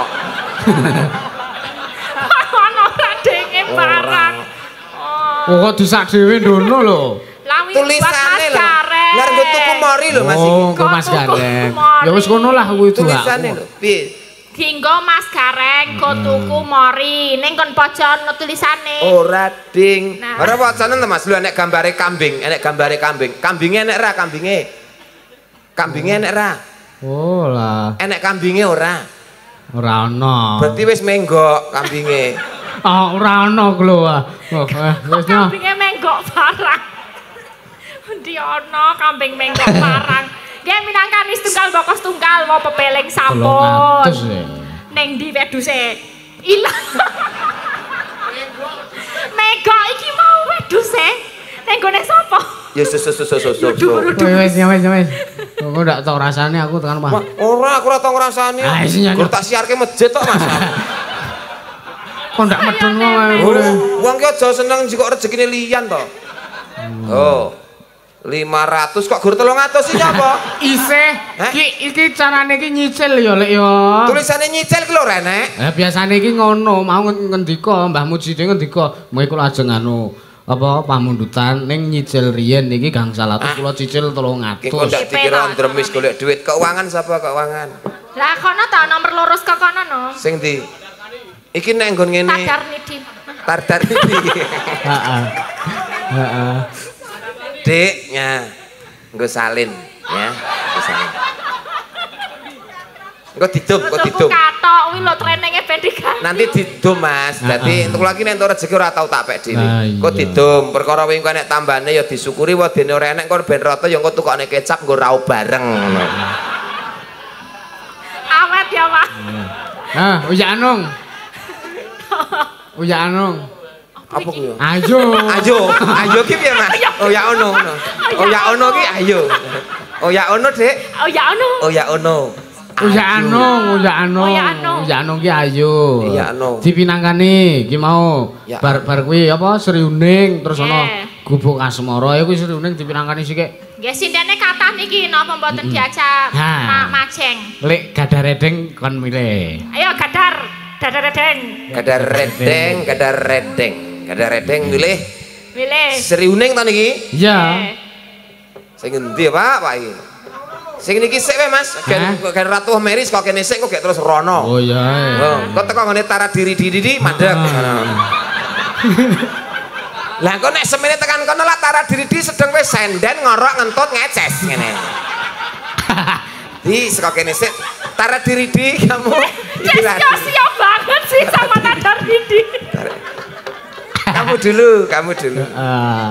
[SPEAKER 2] Ono ora denge barang.
[SPEAKER 3] Oh kok disak dhewe ndono lho.
[SPEAKER 1] Tulisane lho. Lah nggo tuku mori lho Mas iki.
[SPEAKER 3] Oh, nggo Mas Gareng. Ya wis ngono lah kuwi
[SPEAKER 1] tulisane lho. Piye?
[SPEAKER 2] Dinggo Mas Gareng go tuku mori ning kon pojok ono tulisane.
[SPEAKER 1] Ora ding. Ora wacane to Mas, lho enek gambare kambing, enek gambare kambing. Kambinge enek ra kambinge? Kambinge enek ra?
[SPEAKER 3] Oh lah.
[SPEAKER 1] Enek kambinge ora?
[SPEAKER 3] Ora ono.
[SPEAKER 1] Berarti wis menggok kambinge.
[SPEAKER 3] Ah ora ono lho. Wis no.
[SPEAKER 2] Kambinge menggok barang. Ndi ono kambing menggok barang. Nggih minangkani setunggal bokos tunggal mau pepeling sampun. Ning ndi wedhuse? Ilang. Mega iki mau wedhuse. Ning gone sapa?
[SPEAKER 1] Ya sus sus sus sus.
[SPEAKER 3] Wis ya wis wis. Kok ndak tau rasane aku tekan Mas.
[SPEAKER 1] Ora aku ora tau ngrasani. Gur tak siarke masjid tok Mas.
[SPEAKER 3] Kok ndak medun wae.
[SPEAKER 1] Wong ki aja seneng njikok rezekine liyan to. Oh. lima ratus kok gur telung atus iki apa?
[SPEAKER 3] Isih. Ki iki carane iki nyicil ya Lek ya.
[SPEAKER 1] Tulisane nyicil ki lho Renek.
[SPEAKER 3] Eh biasane iki ngono, mau ngendika Mbah Muji dhewe ngendika, "Mulih kula ajeng anu apa pamundutan ning nyicil riyen iki gangsal atus kula cicil telung atus."
[SPEAKER 1] Ki kok ndak dikira ndremis golek duit keuangan sapa keuangan?
[SPEAKER 2] Lah kono ta nomor lurus ke kono no.
[SPEAKER 1] Sing ndi? Iki nek nggon ngene.
[SPEAKER 2] Tardar nidi.
[SPEAKER 1] Tardar nidi.
[SPEAKER 3] Heeh. Heeh.
[SPEAKER 1] Dik, ya. Nggo salin, ya. Nggo salin. Engko didum, engko didum.
[SPEAKER 2] Katok kuwi lho trenenge ben diganti.
[SPEAKER 1] Nanti didum Mas. Dadi entuk lagi nek entuk rezeki ora tau tak pek dhewe. Engko didum, perkara wingi nek tambane ya disyukuri wae dene ora enek kok ben rata ya engko tukokne kecap nggo raup bareng ngono.
[SPEAKER 2] Awet ya, Mas.
[SPEAKER 3] Ah, Uya Anung. Uya Anung.
[SPEAKER 1] Apa kuwi?
[SPEAKER 3] Ayo.
[SPEAKER 1] Ayo, ayo ki piye Mas? Oh ya ono ono. Oh ya ono ki ayo. Oh ya ono, Dik.
[SPEAKER 2] Oh ya ono.
[SPEAKER 1] Oh ya ono.
[SPEAKER 3] Uya Anung, Uya Anung. Uya Anung ki ayo.
[SPEAKER 1] Uya Anung.
[SPEAKER 3] Dipinangkani ki mau bar bar kuwi apa Sri Uning terus ana Gubuk Asmara ya kuwi Sri Uning dipinangkani sik.
[SPEAKER 2] Nggih sindene kathah niki napa mboten diajak maceng.
[SPEAKER 3] Lek gadar redeng kon milih.
[SPEAKER 2] Ayo gadar, gadar redeng.
[SPEAKER 1] Gadar redeng, gadar redeng. Gadar redeng milih.
[SPEAKER 2] Milih.
[SPEAKER 1] Sri Uning ta niki?
[SPEAKER 3] Iya.
[SPEAKER 1] Sing endi Pak, Pak iki? Sing niki sik wae Mas, gen gen Ratu Meris kok kene sik kok gek terus rono.
[SPEAKER 3] Oh iya.
[SPEAKER 1] Oh, kok teko ngene tara diri didi mandek. Lah kok nek semene tekan kono lah tara diri di sedeng wis senden ngorok ngentut ngeces ngene. Di saka kene sik tara diri di kamu.
[SPEAKER 2] Sia-sia banget sih sama tara diri.
[SPEAKER 1] Kamu dulu, kamu dulu.
[SPEAKER 3] Heeh.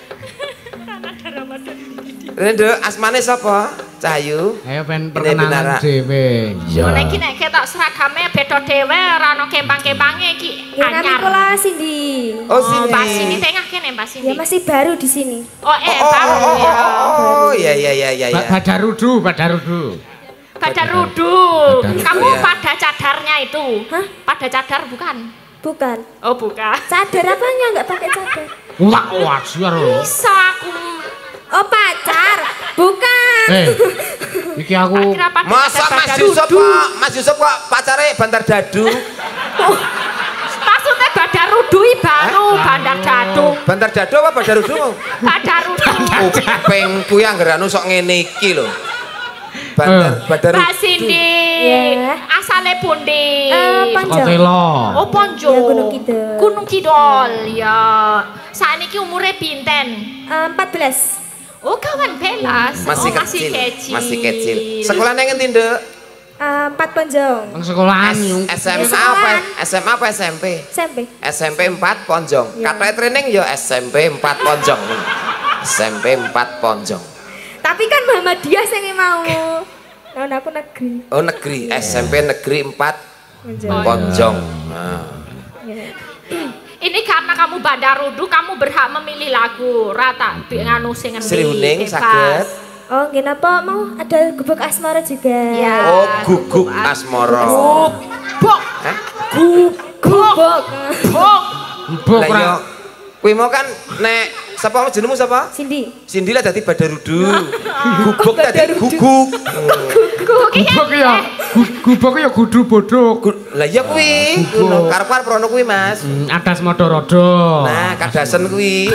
[SPEAKER 1] Rene asmane sapa? Cahayu.
[SPEAKER 3] Ayo ben perkenalan dhewe.
[SPEAKER 2] Iya. Nek iki nek ketok seragame beda dhewe ora ono kempang-kempange iki anyar.
[SPEAKER 7] Ya kula Cindy.
[SPEAKER 1] Oh, Cindy.
[SPEAKER 2] Mbak Cindy tengah kene Mbak Cindy.
[SPEAKER 7] Ya masih baru di sini.
[SPEAKER 2] Oh, eh
[SPEAKER 1] oh,
[SPEAKER 2] baru
[SPEAKER 1] oh,
[SPEAKER 2] ya.
[SPEAKER 1] Oh, iya iya iya iya.
[SPEAKER 3] Badarudu, Badarudu.
[SPEAKER 2] Badarudu. Kamu pada cadarnya itu.
[SPEAKER 7] Hah?
[SPEAKER 2] Pada cadar bukan?
[SPEAKER 7] Bukan.
[SPEAKER 2] Oh, bukan.
[SPEAKER 7] Cadar apanya enggak pakai cadar?
[SPEAKER 3] Wah, wajar lho.
[SPEAKER 2] Bisa aku.
[SPEAKER 7] Oh, pacar. Bukan.
[SPEAKER 3] Eh. Iki aku
[SPEAKER 1] masa Mas Yusuf kok Mas Yusuf kok pacare Bandar Dadu.
[SPEAKER 2] Oh, maksudnya Bandar Rudu baru Bandar Dadu.
[SPEAKER 1] Bandar Dadu apa Bandar Rudu?
[SPEAKER 2] Bandar Rudu.
[SPEAKER 1] Kuping kuwi anggere anu sok ngene iki lho. Bandar Bandar
[SPEAKER 2] Mbak Cindy. Asale pundi?
[SPEAKER 7] Eh, Ponjong.
[SPEAKER 2] Oh, Ponjong.
[SPEAKER 7] Ya, Gunung Kidul.
[SPEAKER 2] Gunung Kidul, ya. Saiki umure pinten?
[SPEAKER 7] empat belas.
[SPEAKER 2] Oh, kawan belas.
[SPEAKER 1] Masih
[SPEAKER 2] oh,
[SPEAKER 1] kecil.
[SPEAKER 2] Masih kecil.
[SPEAKER 1] Masih kecil. Sekolah nang endi, Nduk?
[SPEAKER 7] empat Ponjong.
[SPEAKER 3] nang sekolahan yung
[SPEAKER 1] S M A apa? S M A apa S M P?
[SPEAKER 7] S M P.
[SPEAKER 1] S M P empat Ponjong. Katanya training ya S M P empat Ponjong. S M P empat Ponjong.
[SPEAKER 7] Tapi kan Muhammadiyah sing mau. Nah, aku negeri.
[SPEAKER 1] Oh, negeri. S M P negeri empat Ponjong. Nah.
[SPEAKER 2] Ini karena kamu Bandar Rudu, kamu berhak memilih lagu rata nganu sing ngendi.
[SPEAKER 1] Sri Uning saged.
[SPEAKER 7] Oh, nggih napa mau ada Gubuk Asmara juga.
[SPEAKER 2] Ya.
[SPEAKER 1] Oh, Guguk Asmara.
[SPEAKER 2] Gubuk.
[SPEAKER 1] Hah?
[SPEAKER 7] Gubuk.
[SPEAKER 2] Gubuk.
[SPEAKER 3] bok
[SPEAKER 1] Lah yo kuwi mau kan nek Sapa jenengmu sapa?
[SPEAKER 7] Cindy.
[SPEAKER 1] Cindy lah dadi Badarudu. Gubuk dadi guguk.
[SPEAKER 3] Gubuk ya. Gubuk ya gudu bodok.
[SPEAKER 1] Lah iya kuwi. Ngono karep-karep rono kuwi, Mas.
[SPEAKER 3] Adas Modorodo.
[SPEAKER 1] Nah, kadasen kuwi.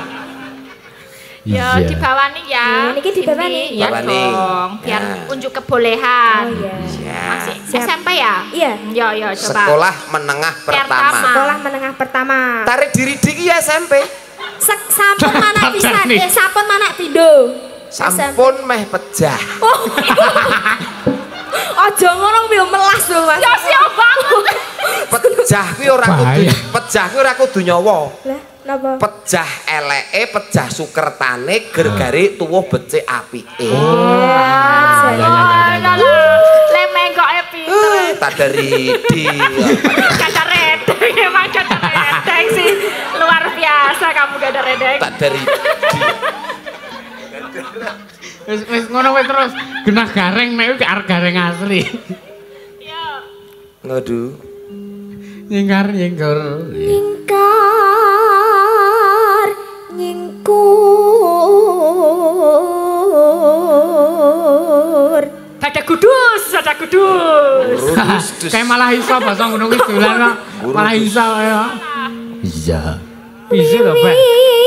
[SPEAKER 2] Ya, dibawani ya.
[SPEAKER 7] Ini dibawani.
[SPEAKER 2] Ya dong, biar unjuk kebolehan.
[SPEAKER 7] Oh iya.
[SPEAKER 2] Masih S M P ya?
[SPEAKER 7] Iya.
[SPEAKER 2] Ya, ya, coba.
[SPEAKER 1] Sekolah menengah pertama.
[SPEAKER 7] Sekolah menengah pertama.
[SPEAKER 1] Tarik diri dik ya S M P.
[SPEAKER 7] Sek sampun mana pisan, eh sampun mana pindo.
[SPEAKER 1] Sampun meh pejah.
[SPEAKER 7] Oh. Aja ngono kuwi melas lho, Mas.
[SPEAKER 2] Ya siap banget.
[SPEAKER 1] Pejah kuwi ora kudu pejah kuwi ora kudu nyawa.
[SPEAKER 7] Lah, napa?
[SPEAKER 1] Pejah eleke, pejah sukertane, gergare tuwuh becik apike.
[SPEAKER 2] Oh, le mengkoke pinter.
[SPEAKER 1] Tak dari di.
[SPEAKER 2] Kata redeng emang kata redeng sih. Luar biasa kamu gak ada redeng.
[SPEAKER 1] Tak dari di.
[SPEAKER 3] Wis wis ngono wae terus genah gareng nek iki arep gareng asli.
[SPEAKER 2] Iya.
[SPEAKER 1] Waduh.
[SPEAKER 3] Nyingkar nyingkur.
[SPEAKER 7] Nyingkar nyingkur.
[SPEAKER 2] Ada kudus, ada kudus.
[SPEAKER 3] Kayak malah iso basa ngono kuwi dolan kok. Malah iso ya. Iya. Bisa lho, Pak.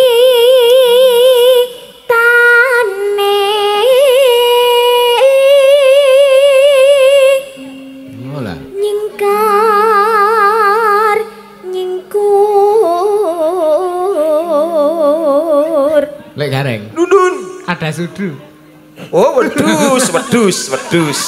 [SPEAKER 7] Nyingkar nyingkur.
[SPEAKER 3] Lek gareng.
[SPEAKER 1] Dundun.
[SPEAKER 3] Ada sudu.
[SPEAKER 1] Oh, wedus, wedus, wedus.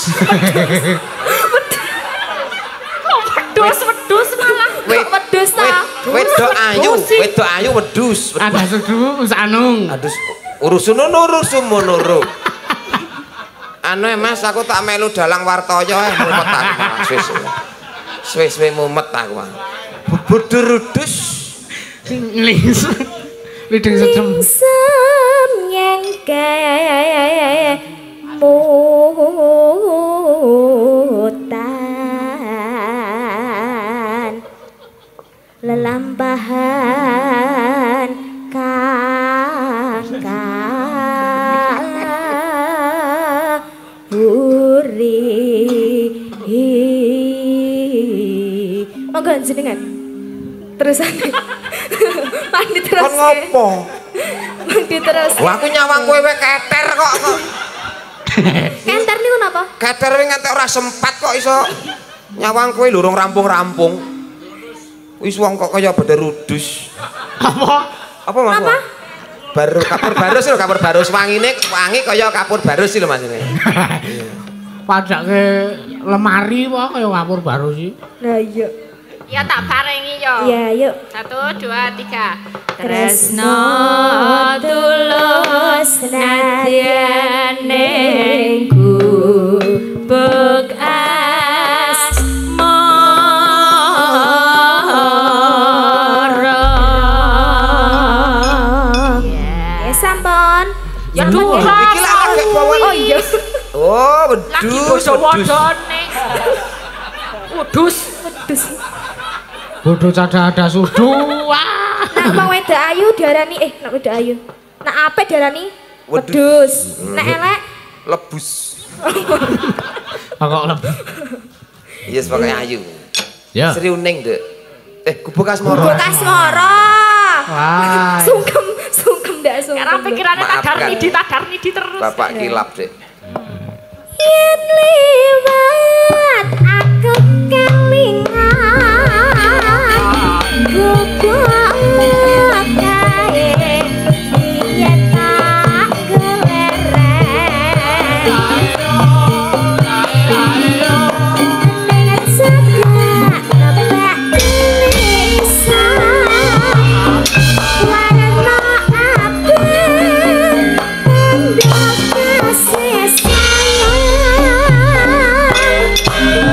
[SPEAKER 2] Wedus, wedus malah.
[SPEAKER 7] Wedus ta.
[SPEAKER 1] Wedok ayu, wedok ayu wedus.
[SPEAKER 3] Ada sudu usanung.
[SPEAKER 1] Aduh, urusun urusun monoro. Anu Mas, aku tak melu dalang wartaya eh mumet aku. Wis. Wis-wis mumet aku. Budurudus.
[SPEAKER 3] Nglings. Lideng sedem.
[SPEAKER 7] Sem nyengke mutan lelampahan kang uri monggo jenengan terusan mandi terus
[SPEAKER 1] Kon ngopo?
[SPEAKER 7] mandi terus
[SPEAKER 1] Wah aku nyawang kowe wek keter kok kok.
[SPEAKER 7] kenter niku napa?
[SPEAKER 1] Keter wing nganti ora sempat kok iso nyawang kowe lurung rampung-rampung. Wis wong kok kaya Badarodus.
[SPEAKER 3] Apa?
[SPEAKER 1] Apa Mas?
[SPEAKER 7] Apa?
[SPEAKER 1] Baru kapur barus lho, kapur barus wangine wangi kaya kapur barus lho Mas ini.
[SPEAKER 3] Padake lemari wae kaya kapur barus sih.
[SPEAKER 7] Lah iya.
[SPEAKER 2] Ya tak barengi yo.
[SPEAKER 7] Iya, yuk.
[SPEAKER 2] Satu, dua, tiga.
[SPEAKER 7] Tresno tulus nadyan ning gubuk asmara. Ya sampun.
[SPEAKER 2] Ya duh,
[SPEAKER 1] Iki lak agak bawa.
[SPEAKER 7] Oh iya.
[SPEAKER 1] Oh,
[SPEAKER 2] lagi
[SPEAKER 1] wedus.
[SPEAKER 2] boso wadone. Wedus,
[SPEAKER 7] Wedus.
[SPEAKER 3] Bodoh cada-ada sudu. Wah.
[SPEAKER 7] Nak wong wedok ayu diarani eh nak wedok ayu. Nak apik diarani
[SPEAKER 1] Wedus.
[SPEAKER 7] wedus. Nak elek
[SPEAKER 1] Lebus.
[SPEAKER 3] Kok lebih.
[SPEAKER 1] Iya sebagai ayu.
[SPEAKER 3] Ya.
[SPEAKER 1] Sri Uning, Dek. Eh, Gubuk Asmara.
[SPEAKER 7] gubuk asmara.
[SPEAKER 3] Wah.
[SPEAKER 7] Sungkem, sungkem ndak sungkem.
[SPEAKER 2] sekarang pikirannya tadar
[SPEAKER 1] Maafkan.
[SPEAKER 2] nidi, tadar nidi terus.
[SPEAKER 1] Bapak kilap, Dek.
[SPEAKER 7] Yen liwat aku kelingan guguk kae yen tak gelereng ning cedhak nebak tulisan warna abang endok kasih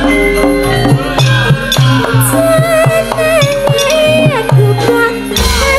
[SPEAKER 7] sayang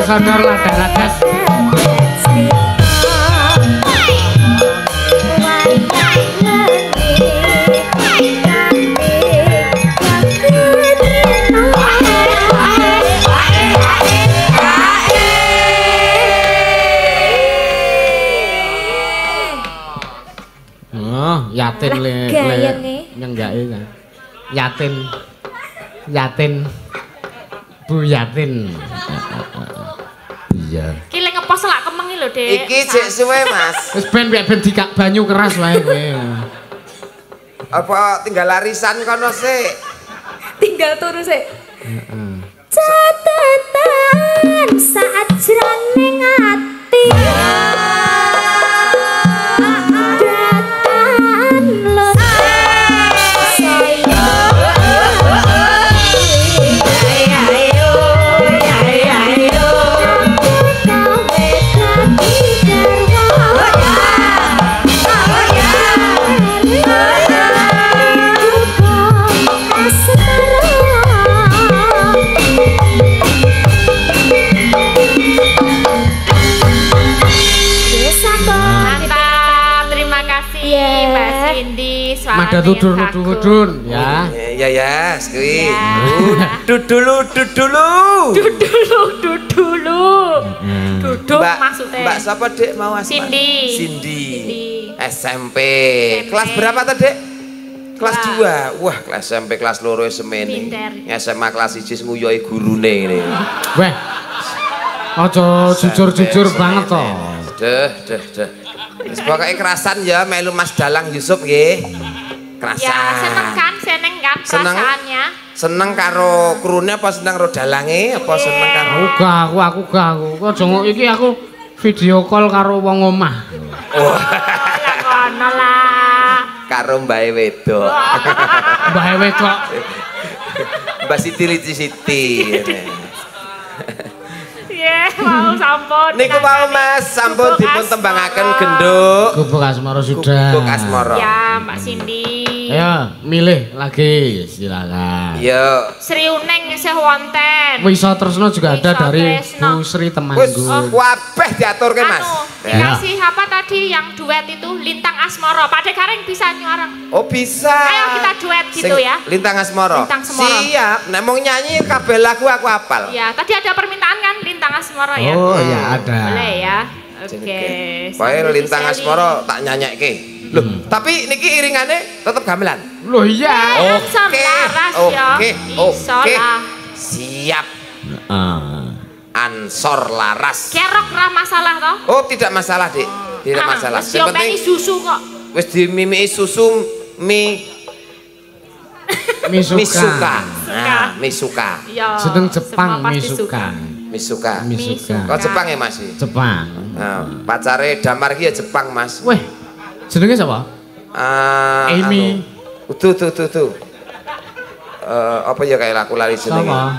[SPEAKER 3] sonor ladak-ladak. Yatin le le nyenggake kan. Yatin. Yatin. Bu Yatin. Iya.
[SPEAKER 2] Ki le ngepos lak kemeng lho, Dek.
[SPEAKER 1] Iki jek suwe, Mas.
[SPEAKER 3] Wis ben ben dikak banyu keras wae kowe.
[SPEAKER 1] Apa tinggal larisan kono sik?
[SPEAKER 7] Tinggal turu sik. Heeh. Catatan saat jroning ati.
[SPEAKER 3] Ada tudur-tudur ya.
[SPEAKER 1] Ya ya, kuwi. Dudulu dudulu.
[SPEAKER 2] Dudulu dudulu. Duduk maksudnya.
[SPEAKER 1] Mbak sapa, Dek, mau asma?
[SPEAKER 2] Cindy.
[SPEAKER 1] Cindy. S M P. Kelas berapa tadi, Dek? Kelas dua. Wah, kelas S M P kelas loro semene. S M A kelas satu nguyoi gurune ngene.
[SPEAKER 3] Weh. Aja jujur-jujur banget to.
[SPEAKER 1] Deh, deh, deh. Wis pokoke kerasan ya melu Mas Dalang Yusuf nggih. Kerasan.
[SPEAKER 2] Ya, seneng kan, seneng kan perasaannya.
[SPEAKER 1] Seneng karo krune apa seneng karo dalange apa seneng karo
[SPEAKER 3] uga aku aku ga aku. Kok jongok iki aku video call karo wong omah.
[SPEAKER 1] Oh.
[SPEAKER 2] Ya kono lah.
[SPEAKER 1] Karo mbae wedok.
[SPEAKER 3] Mbae wedok.
[SPEAKER 1] Mbak Siti Lici Siti.
[SPEAKER 2] Iya, mau sampun.
[SPEAKER 1] Niku mau Mas, sampun dipun tembangaken genduk.
[SPEAKER 3] Gubuk asmara sudah.
[SPEAKER 1] Gubuk asmara.
[SPEAKER 2] Ya, Mbak Cindy.
[SPEAKER 3] Ayo, milih lagi, silakan.
[SPEAKER 1] Yo.
[SPEAKER 2] Sri Uneng isih wonten.
[SPEAKER 3] Wisa Tresno juga ada dari Bu Sri Temanggung.
[SPEAKER 1] Wis kabeh diaturke, Mas.
[SPEAKER 2] Anu, dikasih apa tadi yang duet itu Lintang Asmara. Pak Dekareng bisa nyuarang.
[SPEAKER 1] Oh, bisa.
[SPEAKER 2] Ayo kita duet gitu ya.
[SPEAKER 1] Lintang Asmara.
[SPEAKER 2] Lintang Asmara.
[SPEAKER 1] Siap. Nek mau nyanyi kabeh lagu aku hafal.
[SPEAKER 2] Ya, tadi ada permintaan kan Lintang Asmara ya.
[SPEAKER 3] Oh, ya ada.
[SPEAKER 2] Boleh ya. Oke. Okay.
[SPEAKER 1] Bae Lintang Asmara tak nyanyekke. Loh, hmm. tapi niki iringane tetep gamelan.
[SPEAKER 3] Loh iya.
[SPEAKER 1] Oke. Oke. Oke. Siap.
[SPEAKER 3] Uh.
[SPEAKER 1] Ansor laras.
[SPEAKER 2] Kerok ra masalah toh?
[SPEAKER 1] Oh, tidak masalah, Dik. Tidak ah, masalah.
[SPEAKER 2] Yang penting susu kok.
[SPEAKER 1] Wis dimimiki susu mi
[SPEAKER 3] Misuka.
[SPEAKER 1] Misuka. Nah, Misuka.
[SPEAKER 2] Ya.
[SPEAKER 3] Sedang Jepang Misuka.
[SPEAKER 1] Misuka.
[SPEAKER 3] Misuka.
[SPEAKER 1] Kok Jepang ya, Mas?
[SPEAKER 3] Jepang.
[SPEAKER 1] Nah, pacare Damar ki ya Jepang, Mas.
[SPEAKER 3] Weh. Jenenge sapa?
[SPEAKER 1] Uh,
[SPEAKER 3] Amy.
[SPEAKER 1] Anu, tuh tuh tuh tuh. Uh, apa ya kayak aku lari jenenge?
[SPEAKER 3] Sapa?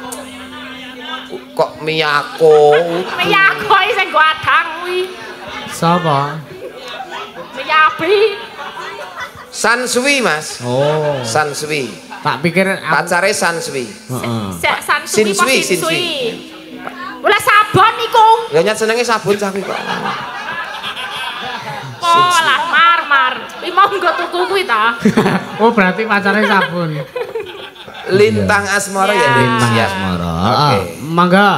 [SPEAKER 1] Kok Miyako?
[SPEAKER 2] Miyako sing go adang kuwi.
[SPEAKER 3] Sapa?
[SPEAKER 2] Miyabi.
[SPEAKER 1] Sansui, Mas.
[SPEAKER 3] Oh.
[SPEAKER 1] Sansui.
[SPEAKER 3] Tak pikir
[SPEAKER 1] pacare Sansui.
[SPEAKER 3] Heeh.
[SPEAKER 2] Sansui apa Sinsui? Oleh sabun iku.
[SPEAKER 1] Ya nyat senenge sabun cah kuwi kok.
[SPEAKER 2] Oh lah mar-mar. Iki mau nggo tuku kuwi ta?
[SPEAKER 3] Oh, berarti pacare sabun.
[SPEAKER 1] Lintang Asmara ya,
[SPEAKER 3] Lintang Asmara. Oke. Mangga.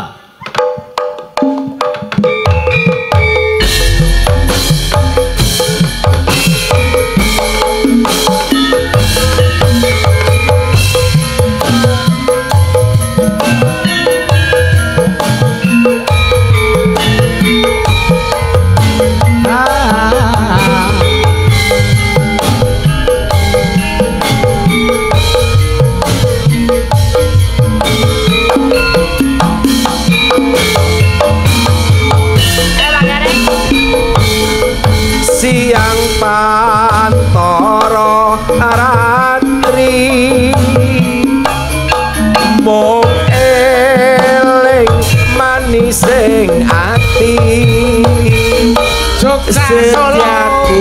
[SPEAKER 1] Siang pantoro ratri mung eling manising ati setiaku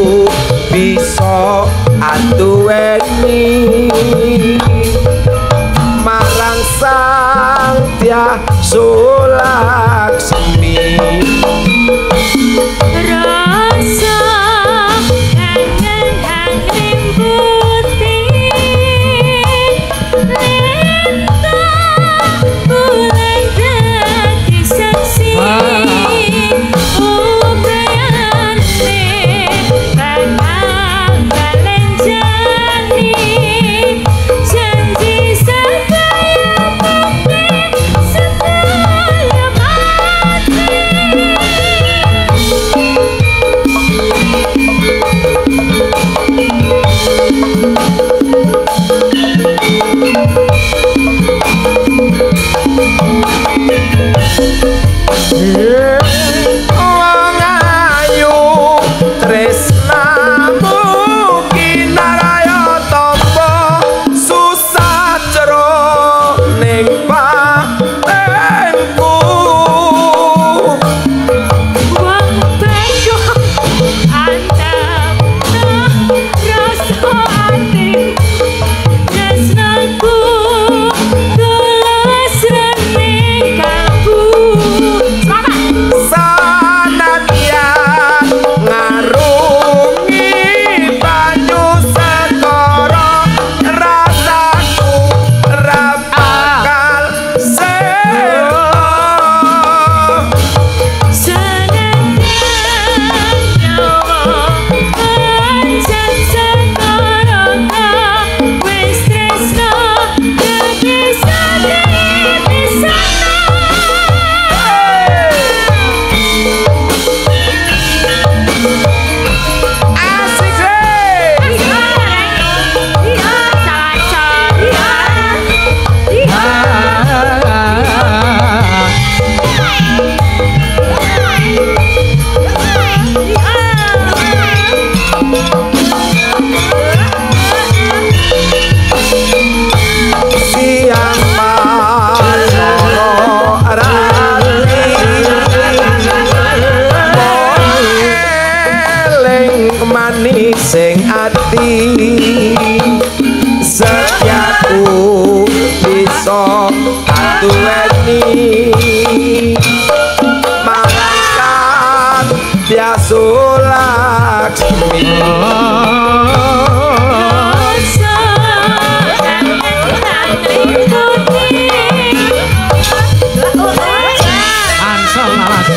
[SPEAKER 1] bisa aduweni marang Sang Hyang Sulami wong ayu tresnamu kinaraya tampa susah jroning patengku
[SPEAKER 6] wong bego antep rasa ati tresnaku tulus rening kalbu
[SPEAKER 1] sanadyan ngarungi banyu segara rasaku ra bakal selo siang palono rati eling manis sing ati setiaku bisa duweni mangkat biasa laksmi
[SPEAKER 3] Ansel lawas.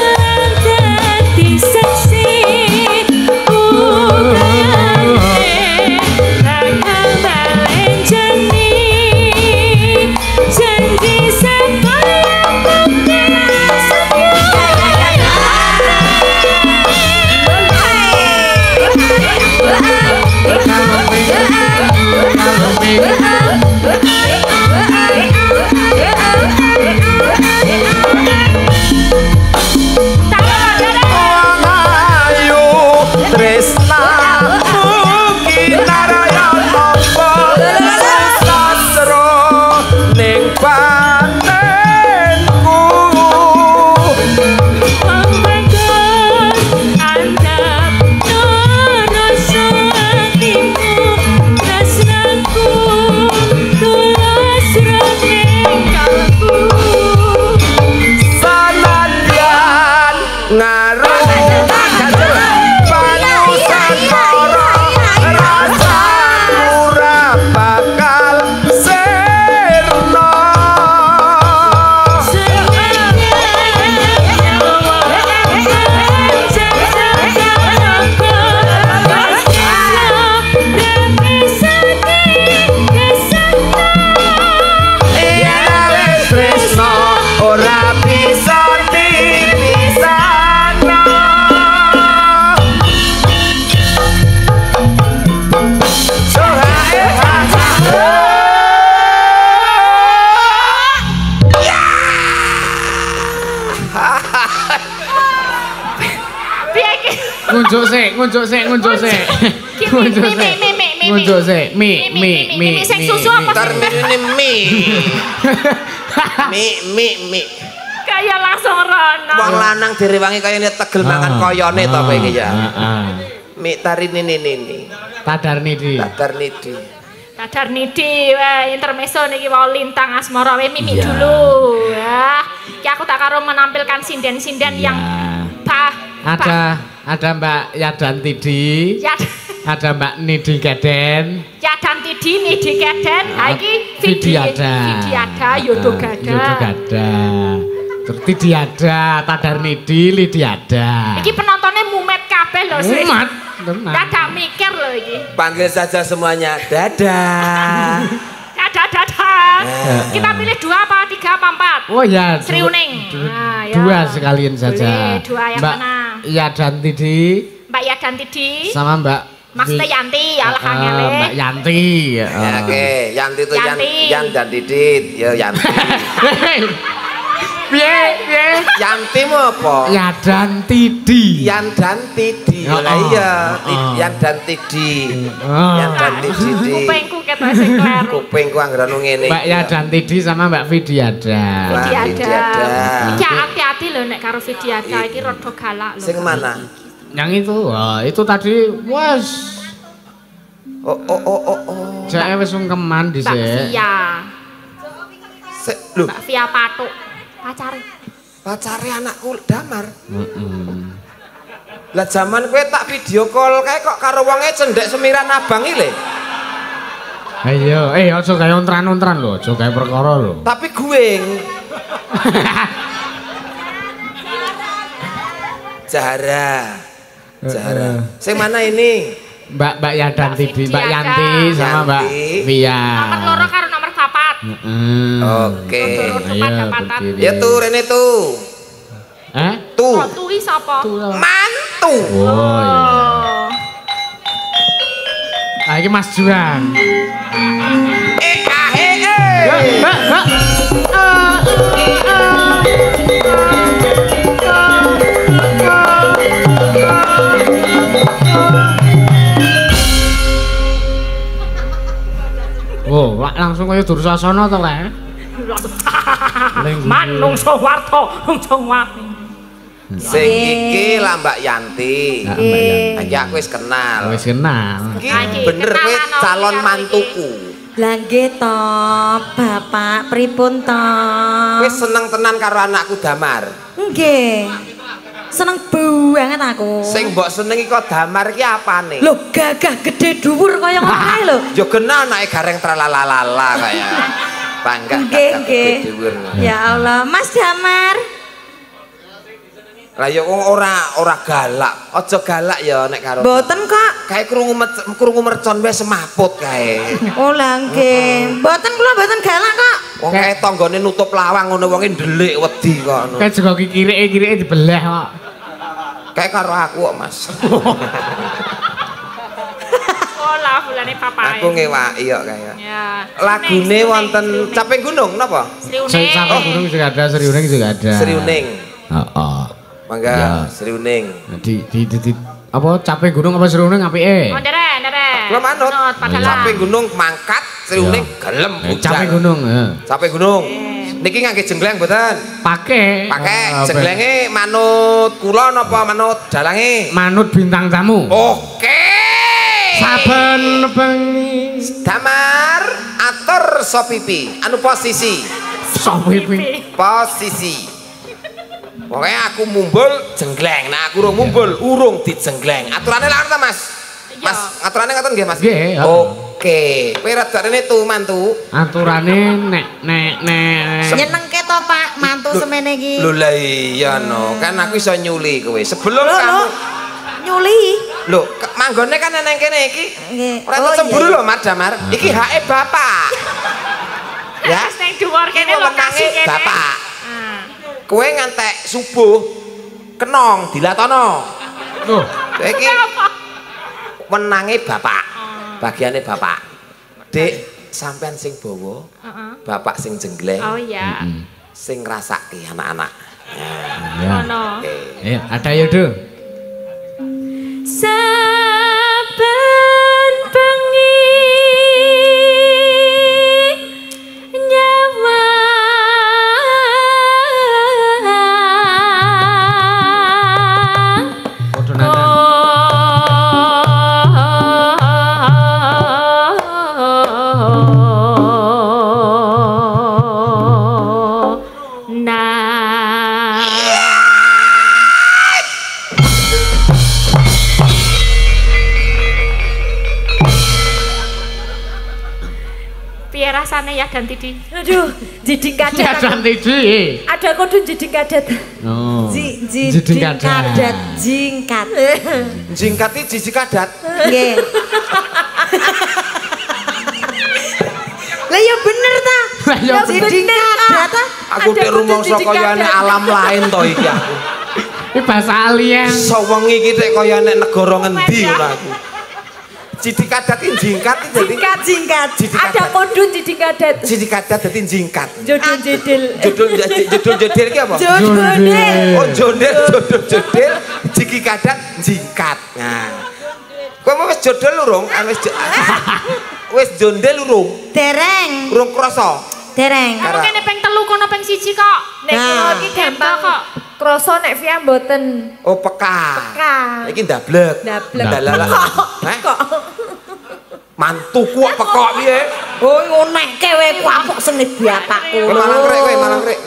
[SPEAKER 3] Ngunjuk sik, ngunjuk sik, ngunjuk sik. Ngunjuk sik. Ngunjuk sik. Mi, mi, mi.
[SPEAKER 2] Mi sing susu apa
[SPEAKER 1] Ntar ini mi. Mi, mi, mi.
[SPEAKER 2] Kayak langsung rono.
[SPEAKER 1] Wong lanang direwangi kaya ini tegel mangan koyone to kowe iki ya.
[SPEAKER 3] Heeh.
[SPEAKER 1] Mi tari nini nini.
[SPEAKER 3] Tadar nidi.
[SPEAKER 1] Tadar nidi.
[SPEAKER 2] Tadar nidi, wah intermezzo niki wau lintang asmara we mimi dulu. Ya, ki aku tak karo menampilkan sinden-sinden yang bah,
[SPEAKER 3] ada ada Mbak Yadan Tidi.
[SPEAKER 2] Yad,
[SPEAKER 3] ada Mbak Nidi Geden.
[SPEAKER 2] Yadan Tidi, Nidi Geden. Ha iki
[SPEAKER 3] Vidi ada.
[SPEAKER 2] Vidi ada, Yodo Gada.
[SPEAKER 3] Yodo Gada. Terus Tidi ada, Tadar Nidi, Lidi ada.
[SPEAKER 2] Iki penontonnya mumet kabeh lho, Sri.
[SPEAKER 3] Mumet. Tenang.
[SPEAKER 2] Dadak mikir lho iki.
[SPEAKER 1] Panggil saja semuanya. Dadah.
[SPEAKER 2] Dadah, dadah. Kita pilih dua apa, tiga apa, empat?
[SPEAKER 3] Oh ya.
[SPEAKER 2] Sri Uning. Nah, ya.
[SPEAKER 3] Dua sekalian saja.
[SPEAKER 2] Boleh, dua yang
[SPEAKER 3] Mbak
[SPEAKER 2] mana?
[SPEAKER 3] Yadan Tidi.
[SPEAKER 2] Mbak Yadan Tidi.
[SPEAKER 3] Sama Mbak
[SPEAKER 2] Maksudnya Yanti, alah
[SPEAKER 3] Uh,
[SPEAKER 2] angele.
[SPEAKER 3] Mbak Yanti.
[SPEAKER 1] Ya, oke, Yanti itu Yan,
[SPEAKER 2] Yanti.
[SPEAKER 1] Yan dan Didit. Ya, Yanti.
[SPEAKER 3] Piye, piye?
[SPEAKER 1] Yanti Artimu apa?
[SPEAKER 3] Yadan Tidi.
[SPEAKER 1] Yan dan Tidi. Lah iya, Yan dan Tidi. Yan dan Tidi.
[SPEAKER 2] Kupingku ketok sing kleru.
[SPEAKER 1] Kupingku anggere ngene.
[SPEAKER 3] Mbak Yadan Tidi sama Mbak Vidiada.
[SPEAKER 2] Vidiada. Iki hati-hati lho nek karo Vidiada iki rada galak lho.
[SPEAKER 1] Sing mana?
[SPEAKER 3] Yang itu, wah, itu tadi was.
[SPEAKER 1] Oh oh oh oh. oh.
[SPEAKER 3] Jake wis sungkeman dhisik.
[SPEAKER 2] Mbak Via.
[SPEAKER 1] Se, lho.
[SPEAKER 2] Mbak Via Patuk. Pacare.
[SPEAKER 1] Pacare anakku Damar. Heeh. Lah jaman kowe tak video call kae kok karo wonge cendhek semiran abang iki lho.
[SPEAKER 3] Ayo, eh aja gawe ontran-ontran lho, aja gawe perkara lho.
[SPEAKER 1] Tapi guing. Zahra. Zahra. Sing mana ini?
[SPEAKER 3] Mbak Mbak Yadan Tidi, Mbak Yanti sama Mbak Via.
[SPEAKER 2] Nomor loro karo nomor papat.
[SPEAKER 3] Heeh.
[SPEAKER 1] Oke.
[SPEAKER 3] Ayo,
[SPEAKER 1] ya tuh Rene tuh.
[SPEAKER 3] Eh?
[SPEAKER 1] Tuh.
[SPEAKER 2] Oh, tuh sapa?
[SPEAKER 1] Mantu.
[SPEAKER 3] Oh iya. Ah iki Mas Juan.
[SPEAKER 1] Eh ah eh eh.
[SPEAKER 3] Mbak, Mbak. Oh, langsung kaya Dursasana to, Lek.
[SPEAKER 2] Manungsa warta, langsung wani.
[SPEAKER 1] Sing iki lah Mbak Yanti.
[SPEAKER 3] Mbak Yanti.
[SPEAKER 1] Iki aku wis kenal.
[SPEAKER 3] Wis kenal.
[SPEAKER 1] Iki bener kowe calon mantuku.
[SPEAKER 8] Lah nggih to, Bapak, pripun to?
[SPEAKER 1] Kowe seneng tenan karo anakku Damar.
[SPEAKER 8] Nggih. Seneng banget aku.
[SPEAKER 1] Sing mbok senengi kok Damar iki apane?
[SPEAKER 8] Lho, gagah gede dhuwur kaya ngono kae lho.
[SPEAKER 1] Yo genah anake gareng tralalalala kaya. Bangga
[SPEAKER 8] Nggih, nggih.
[SPEAKER 1] dhuwur.
[SPEAKER 8] Ya Allah, Mas Damar.
[SPEAKER 1] Lah yo wong ora ora galak. Aja galak ya nek karo.
[SPEAKER 8] Mboten kok.
[SPEAKER 1] Kae krungu krungu mercon wae semaput kae.
[SPEAKER 8] Oh lah nggih. Mboten kula mboten galak kok.
[SPEAKER 1] Wong kae tanggane nutup lawang ngono wonge ndelik wedi kok ngono.
[SPEAKER 3] Kae juga kirike-kirike dibelah kok.
[SPEAKER 1] Kae karo aku kok, Mas.
[SPEAKER 2] Oh lah bulane papae.
[SPEAKER 1] Aku ngewaki kok kaya.
[SPEAKER 2] Ya.
[SPEAKER 1] Lagune wonten Caping Gunung napa?
[SPEAKER 2] Sriuning.
[SPEAKER 3] Caping Gunung juga ada, Sriuning juga ada.
[SPEAKER 1] Sriuning.
[SPEAKER 3] Heeh.
[SPEAKER 1] Mangga Sriuning.
[SPEAKER 3] Di di di apa Caping Gunung apa Sriuning apike?
[SPEAKER 2] Oh, ndere, ndere.
[SPEAKER 1] Kula manut.
[SPEAKER 2] Padahal
[SPEAKER 1] Caping Gunung mangkat, Sriuning gelem hujan.
[SPEAKER 3] Caping Gunung, heeh.
[SPEAKER 1] Caping Gunung. Niki ngangge jenggleng mboten?
[SPEAKER 3] Pake.
[SPEAKER 1] Pakai jenglenge manut kula napa manut dalange?
[SPEAKER 3] Manut bintang tamu.
[SPEAKER 1] Oke.
[SPEAKER 3] Saben bengi
[SPEAKER 1] Damar atur sopipi, anu posisi.
[SPEAKER 3] sopipi.
[SPEAKER 1] Posisi. Pokoknya aku mumbul jenggleng. Nah aku urung mumbul, urung dijengleng. Aturane lak ta, Mas? Mas, aturane ngoten nggih, Mas?
[SPEAKER 3] Nggih.
[SPEAKER 1] Oke. Kowe rada rene tuh mantu.
[SPEAKER 3] Aturane nek nek nek
[SPEAKER 8] Nyenengke to, Pak, mantu semene iki.
[SPEAKER 1] Lho lah iya no, kan aku iso nyuli kowe. Sebelum
[SPEAKER 8] Loh,
[SPEAKER 1] kamu
[SPEAKER 8] loh. Nyuli.
[SPEAKER 1] Lho, manggone kan neng kene iki.
[SPEAKER 8] Nggih.
[SPEAKER 1] Ora
[SPEAKER 8] Oh,
[SPEAKER 1] cemburu
[SPEAKER 8] iya.
[SPEAKER 1] lho, Mas Damar. Iki hake bapak. Ya.
[SPEAKER 2] Sing dhuwur kene lokasi kene.
[SPEAKER 1] Bapak.
[SPEAKER 2] Ah.
[SPEAKER 1] Kowe ngantek subuh kenong dilatono.
[SPEAKER 3] Loh,
[SPEAKER 1] Iki menange bapak. Bagiane bapak. Dik, sampean sing bawa,
[SPEAKER 2] Heeh.
[SPEAKER 1] bapak sing jenggleng,
[SPEAKER 2] Oh iya.
[SPEAKER 1] sing ngrasake anak-anak.
[SPEAKER 3] ya.
[SPEAKER 2] Ono.
[SPEAKER 3] Ayo, ada ya, Do.
[SPEAKER 6] Saben bengi nyawa
[SPEAKER 3] Padha nanda.
[SPEAKER 2] Piye rasane ya dan Tidi?
[SPEAKER 8] Aduh, jiding kadat.
[SPEAKER 3] Yadan Tidi.
[SPEAKER 8] Ada kudu jiding kadat.
[SPEAKER 3] Oh.
[SPEAKER 8] Ji
[SPEAKER 3] Jiding
[SPEAKER 8] jiding
[SPEAKER 3] kadat.
[SPEAKER 8] kadat, jingkat.
[SPEAKER 1] Jingkat iki jiji kadat.
[SPEAKER 8] Nggih. Lah ya bener ta?
[SPEAKER 3] Lah ya
[SPEAKER 8] Jiding kadat ta?
[SPEAKER 1] Aku tek rumangsa kaya nek alam lain to iki aku.
[SPEAKER 3] Ini bahasa alien.
[SPEAKER 1] Iso wengi iki tek kaya nek negara ngendi ngono aku. Cidikadat iki jingkat jadi.
[SPEAKER 8] Jingkat jingkat.
[SPEAKER 7] Ada kodun jadi kadet.
[SPEAKER 1] Cidikadat dadi jingkat.
[SPEAKER 7] Jodul jedil.
[SPEAKER 1] Judul judul jodel iki apa?
[SPEAKER 8] Jodel.
[SPEAKER 1] Oh, jodel, jodel, jodel, jikikadat jingkat. Nah. Kowe mau wis jodel urung? Wis wis jondel urung?
[SPEAKER 8] Dereng.
[SPEAKER 1] Urung krasa.
[SPEAKER 8] Dereng.
[SPEAKER 2] Kamu kene peng telu kono peng siji kok. Nek
[SPEAKER 8] Nah.
[SPEAKER 2] iki gampang kok.
[SPEAKER 7] Kroso nek via mboten.
[SPEAKER 1] Oh, peka.
[SPEAKER 7] Peka.
[SPEAKER 1] Iki ndablek.
[SPEAKER 7] Ndablek.
[SPEAKER 1] Dalah. Heh. Mantuku kok pekok piye?
[SPEAKER 8] Oh, ngonekke kowe ku apuk senit bapakku.
[SPEAKER 1] Kowe malang rek, kowe malang rek.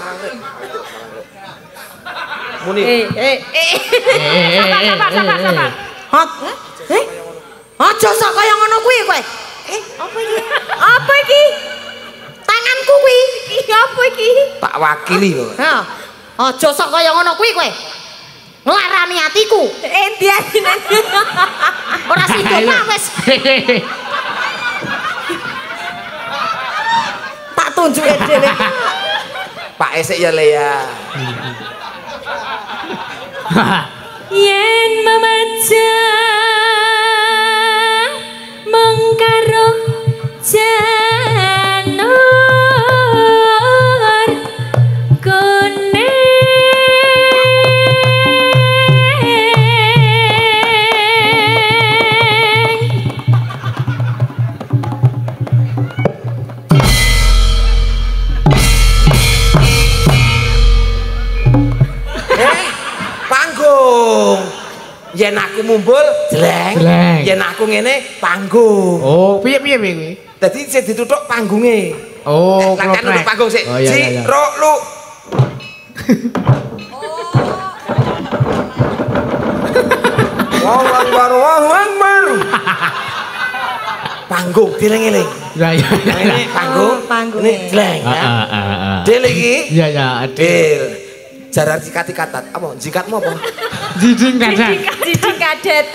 [SPEAKER 1] Muni.
[SPEAKER 7] Eh, eh, eh.
[SPEAKER 2] Sabar, sabar, sabar, sabar.
[SPEAKER 8] Hot. Eh? Aja sok kaya ngono kuwi kowe. Eh, apa iki? Apa iki? Tanganku kuwi.
[SPEAKER 7] Iki apa iki?
[SPEAKER 1] Tak wakili kok.
[SPEAKER 8] Ha. Aja sok kaya ngono kuwi kowe. Nglarani atiku.
[SPEAKER 7] Eh, diadine.
[SPEAKER 8] Ora sida wis. Tak tunjuke dhewe.
[SPEAKER 1] Pak esek ya le ya.
[SPEAKER 6] Yen memaca mengkaro janur kuning
[SPEAKER 1] Yen aku mumbul jleng, yen aku ngene panggung.
[SPEAKER 3] Oh, piye piye piye kuwi?
[SPEAKER 1] Dadi sing dituthuk panggunge.
[SPEAKER 3] Oh,
[SPEAKER 1] kan nuthuk panggung sik.
[SPEAKER 3] Oh, iya, iya.
[SPEAKER 1] Ji, ro, lu. Wong akbar, wong akbar. Panggung direng-eling.
[SPEAKER 3] Ya ya.
[SPEAKER 1] Ini panggung,
[SPEAKER 8] panggung.
[SPEAKER 1] Ini jleng ya.
[SPEAKER 3] Heeh, heeh.
[SPEAKER 1] Del iki.
[SPEAKER 3] Iya ya,
[SPEAKER 1] Del. Jaran sikat-sikatan. Apa? Jikatmu apa?
[SPEAKER 3] Jijing kadet.
[SPEAKER 7] Jijing kadet.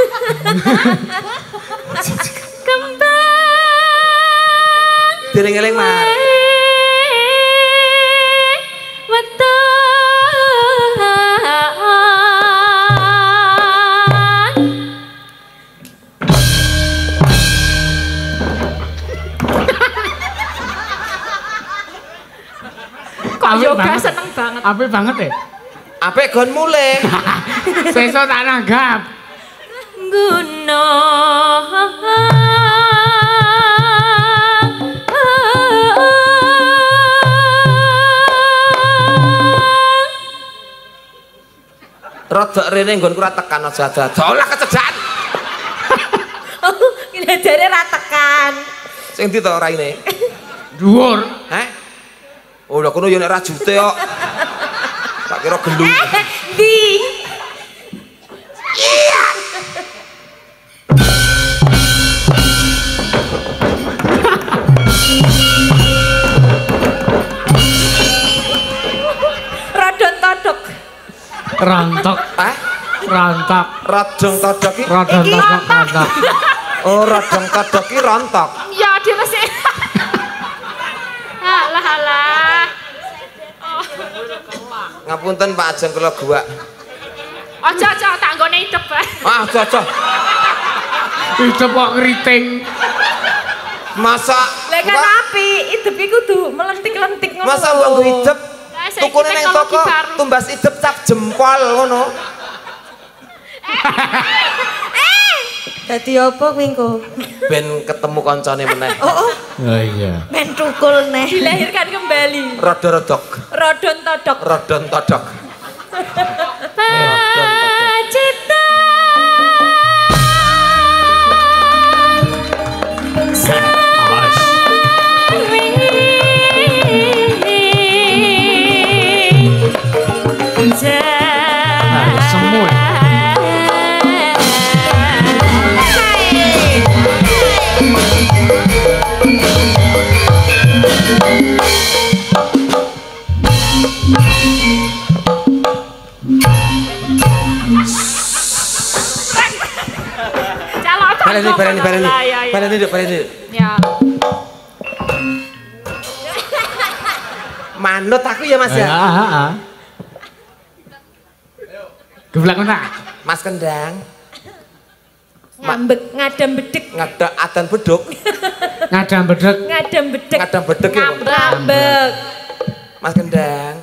[SPEAKER 6] kembang
[SPEAKER 1] Direng-eling mar.
[SPEAKER 2] Kok yoga seneng banget.
[SPEAKER 3] Apik banget ya?
[SPEAKER 1] Apik gon mulih.
[SPEAKER 3] Sesuk tak nanggap.
[SPEAKER 6] gunung
[SPEAKER 1] Rodok rene nggonku ra tekan aja dadak. Olah kecedak.
[SPEAKER 7] Oh, ini jare ra tekan.
[SPEAKER 1] Sing ndi to raine?
[SPEAKER 3] Dhuwur.
[SPEAKER 1] Heh. Oh, lha kono yo nek rajute kok. Tak kira gelu.
[SPEAKER 7] Di. Rodon todok.
[SPEAKER 3] Rontok.
[SPEAKER 1] Hah?
[SPEAKER 3] Rontok.
[SPEAKER 1] Rodong todok iki.
[SPEAKER 3] Rodong todok rontok.
[SPEAKER 1] Oh, rodong todok iki rontok.
[SPEAKER 2] Ya, dia masih. Halah, halah.
[SPEAKER 1] Ngapunten Pak Ajeng kula gua.
[SPEAKER 2] Aja, aja, tak nggone idep bae.
[SPEAKER 1] Ah, aja.
[SPEAKER 3] Hidup kok ngeriting.
[SPEAKER 1] Masa
[SPEAKER 7] Lah kan api, idep iku kudu melentik-lentik ngono.
[SPEAKER 1] Masa mbok nggo idep?
[SPEAKER 2] Lah, saiki
[SPEAKER 1] Tukune ning
[SPEAKER 2] teknologi
[SPEAKER 1] toko
[SPEAKER 2] baru.
[SPEAKER 1] tumbas idep cap jempol ngono.
[SPEAKER 8] Dadi apa kuwi engko?
[SPEAKER 1] Ben ketemu koncone meneh.
[SPEAKER 8] Oh, oh,
[SPEAKER 3] Oh iya.
[SPEAKER 8] men tukul neh.
[SPEAKER 7] Dilahirkan kembali.
[SPEAKER 1] Rodok-rodok.
[SPEAKER 7] Rodon todok.
[SPEAKER 1] Rodon todok.
[SPEAKER 6] Pacita
[SPEAKER 3] Semua.
[SPEAKER 2] Calon
[SPEAKER 1] Baleni, baleni, baleni.
[SPEAKER 2] Lah, ya, ya.
[SPEAKER 1] Baleni, Duk, baleni. Duk.
[SPEAKER 2] Ya.
[SPEAKER 1] Manut aku ya Mas
[SPEAKER 3] Ya,
[SPEAKER 1] ya.
[SPEAKER 3] heeh. Geblak mana?
[SPEAKER 1] Mas Kendang.
[SPEAKER 7] Ngambek, ngadam bedek.
[SPEAKER 1] Ngadak adan beduk.
[SPEAKER 3] Ngadam bedek.
[SPEAKER 7] Ngadam bedek.
[SPEAKER 1] Ngadam bedek ya.
[SPEAKER 7] Ngambek.
[SPEAKER 1] Mas Kendang.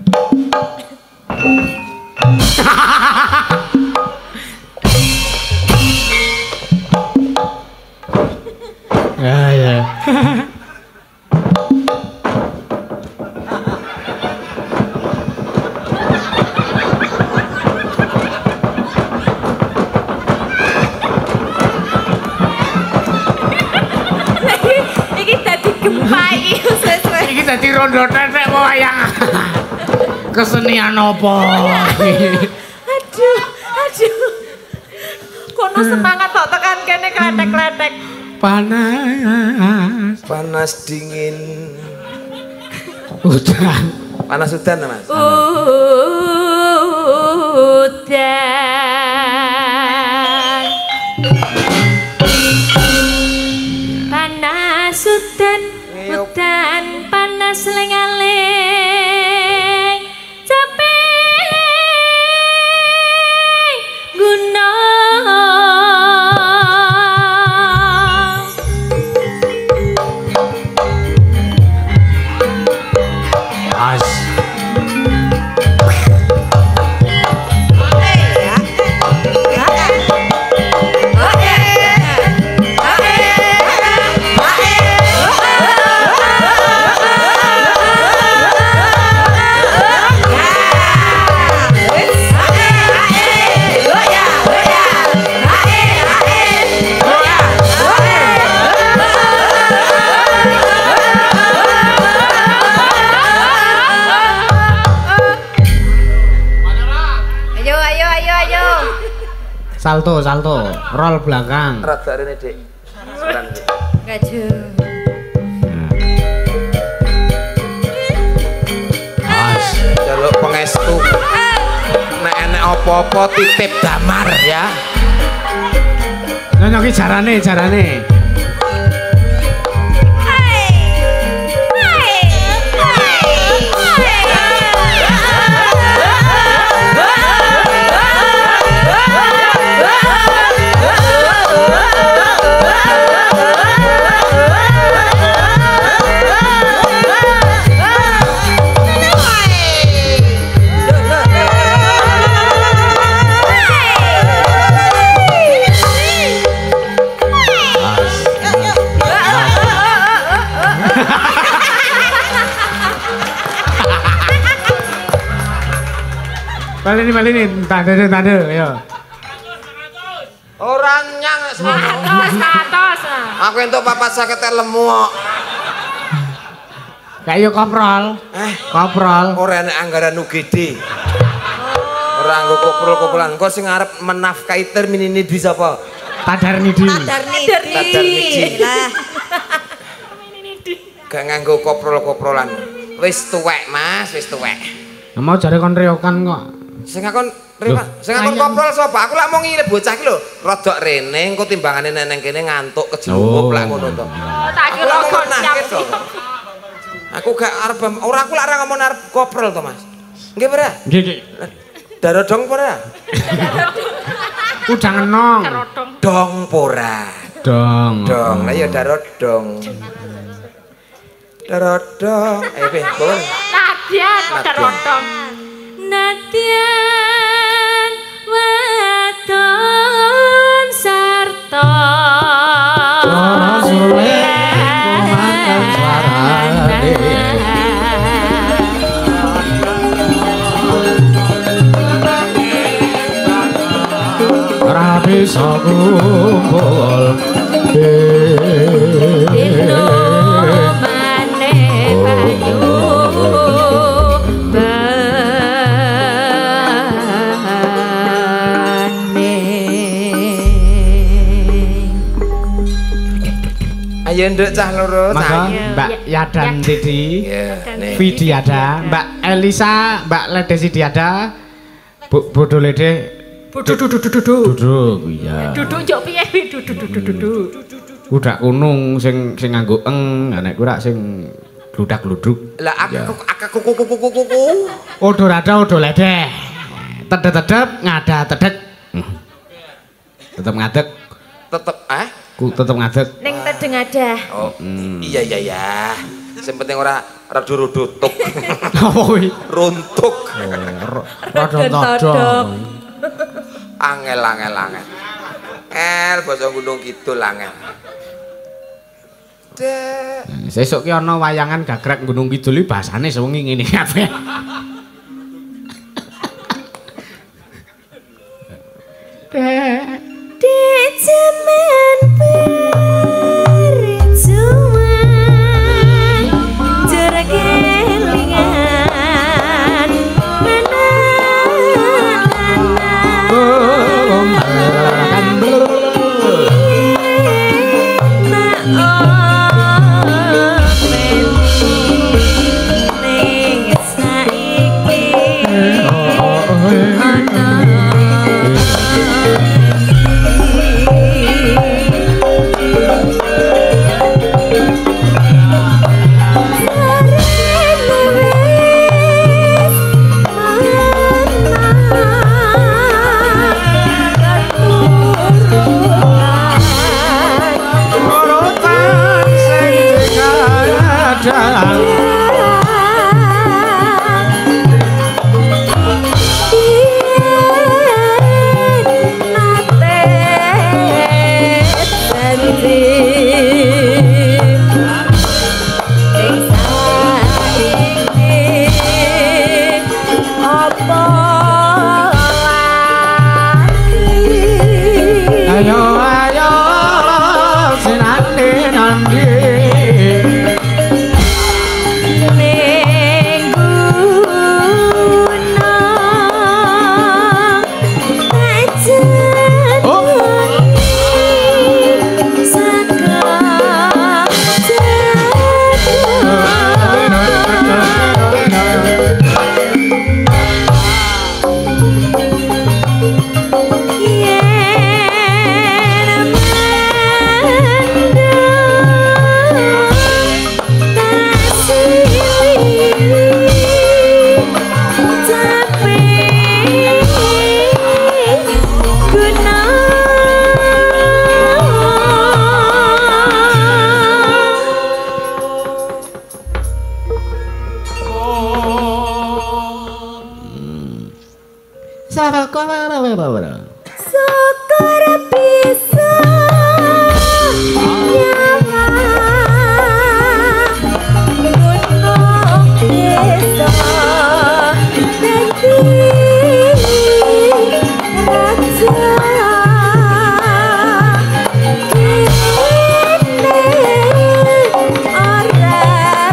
[SPEAKER 3] Ya ya.
[SPEAKER 7] Iki dadi gempa iki sesuai.
[SPEAKER 3] Iki dadi rondo tetek wayang. Kesenian apa?
[SPEAKER 7] Aduh, aduh. Kono semangat tok tekan kene kletek-kletek.
[SPEAKER 3] Panas.
[SPEAKER 1] Panas dingin.
[SPEAKER 3] Udan.
[SPEAKER 1] Panas udan Mas.
[SPEAKER 6] Udan panas udan udan panas lengaling capek gunung
[SPEAKER 3] As. Salto, salto, roll belakang.
[SPEAKER 1] Rada rene, Dik.
[SPEAKER 7] Gaju.
[SPEAKER 3] As.
[SPEAKER 1] Jaluk pengestu. Nek enek apa-apa titip damar ya.
[SPEAKER 3] Nyoki jarane, jarane. Balik ini, balik ini, tanda, tanda, ya.
[SPEAKER 1] Orang nyang semua.
[SPEAKER 2] Atos, atos.
[SPEAKER 1] Aku entuk papat sakit lemu kok.
[SPEAKER 3] Kayak koprol.
[SPEAKER 1] Eh,
[SPEAKER 3] koprol.
[SPEAKER 1] Ora enek anggaran U G D. Ora nggo koprol-koprolan. Engko sing arep menafkahi termin ini di sapa?
[SPEAKER 3] Tadarnidi.
[SPEAKER 7] Tadarnidi.
[SPEAKER 1] Tadarnidi.
[SPEAKER 7] Lah.
[SPEAKER 1] Gak nganggo koprol-koprolan. Wis tuwek, Mas, wis tuwek.
[SPEAKER 3] Mau jare kon reokan kok.
[SPEAKER 1] Sing akon Rima, sing akon koprol sapa? Aku lak mau ngilih bocah iki lho, rodok rene engko timbangane neneng kene ngantuk kejelup lak ngono to.
[SPEAKER 2] Oh, tak kira kon siap.
[SPEAKER 1] Aku gak arep ora aku lak ora ngomong arep koprol to, Mas. Nggih, Pra?
[SPEAKER 3] Nggih, nggih.
[SPEAKER 1] Darodong pora?
[SPEAKER 3] Udah ngenong.
[SPEAKER 1] Dong pora.
[SPEAKER 3] Dong.
[SPEAKER 1] Dong, lah ya darodong. Darodong. Eh, Be, bon.
[SPEAKER 2] Nadian darodong.
[SPEAKER 6] Nadian wadon sarta
[SPEAKER 3] Rasulullah kumandan suarane. Ora bisa kumpul
[SPEAKER 6] dino maneh banyu
[SPEAKER 1] Ayo nduk cah loro,
[SPEAKER 3] Maka Mbak Yadan Didi, Vidiada, Mbak Elisa, Mbak Ledesi Diada, Bu Bodo Lede,
[SPEAKER 2] Duduk duduk duduk.
[SPEAKER 3] duduk, iya.
[SPEAKER 2] Duduk njok piye duduk duduk duduk.
[SPEAKER 3] Udak kunung sing sing nganggo eng, nek ku rak sing gludak-gluduk.
[SPEAKER 1] Lah aku aku kuku kuku kuku.
[SPEAKER 3] Odo rada odo lede. Tedep-tedep ngada tedek. Tetep ngadeg.
[SPEAKER 1] Tetep eh?
[SPEAKER 3] Ku tetep ngadeg.
[SPEAKER 7] Ning tedeng ada.
[SPEAKER 1] Oh, iya iya ya. Sing penting ora rada rudutuk.
[SPEAKER 3] Apa kuwi?
[SPEAKER 1] Runtuk.
[SPEAKER 3] Rada todong.
[SPEAKER 1] Angel angel angel. El basa Gunung Kidul angel. Dek.
[SPEAKER 3] Sesuk ki ana wayangan gagrek Gunung Kidul iki bahasane sewengi ngene kabeh.
[SPEAKER 7] Di zaman perjuangan tergelingan syukur bisa nyala gunung desa dadi raja kene ora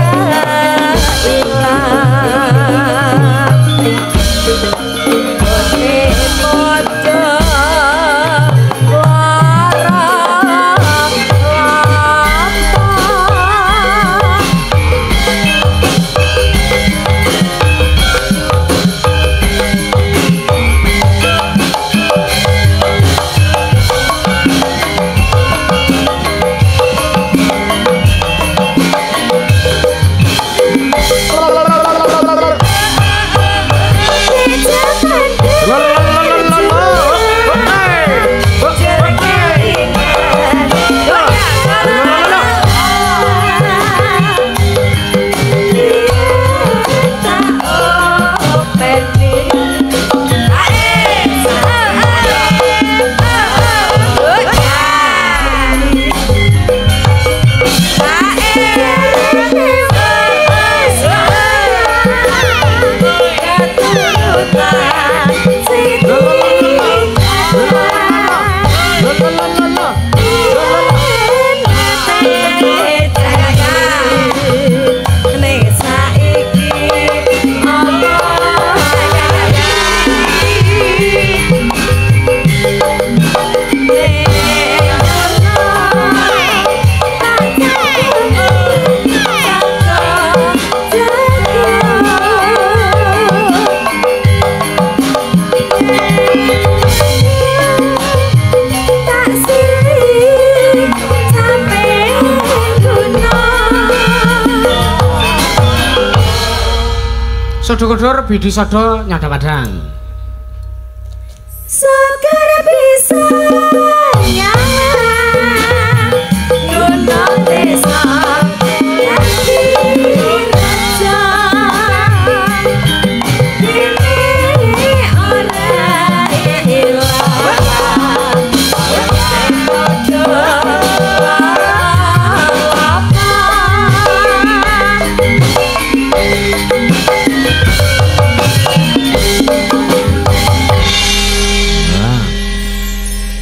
[SPEAKER 3] Sodo-kodor bidi sodo nyada padang.
[SPEAKER 7] Syukur bisa nyala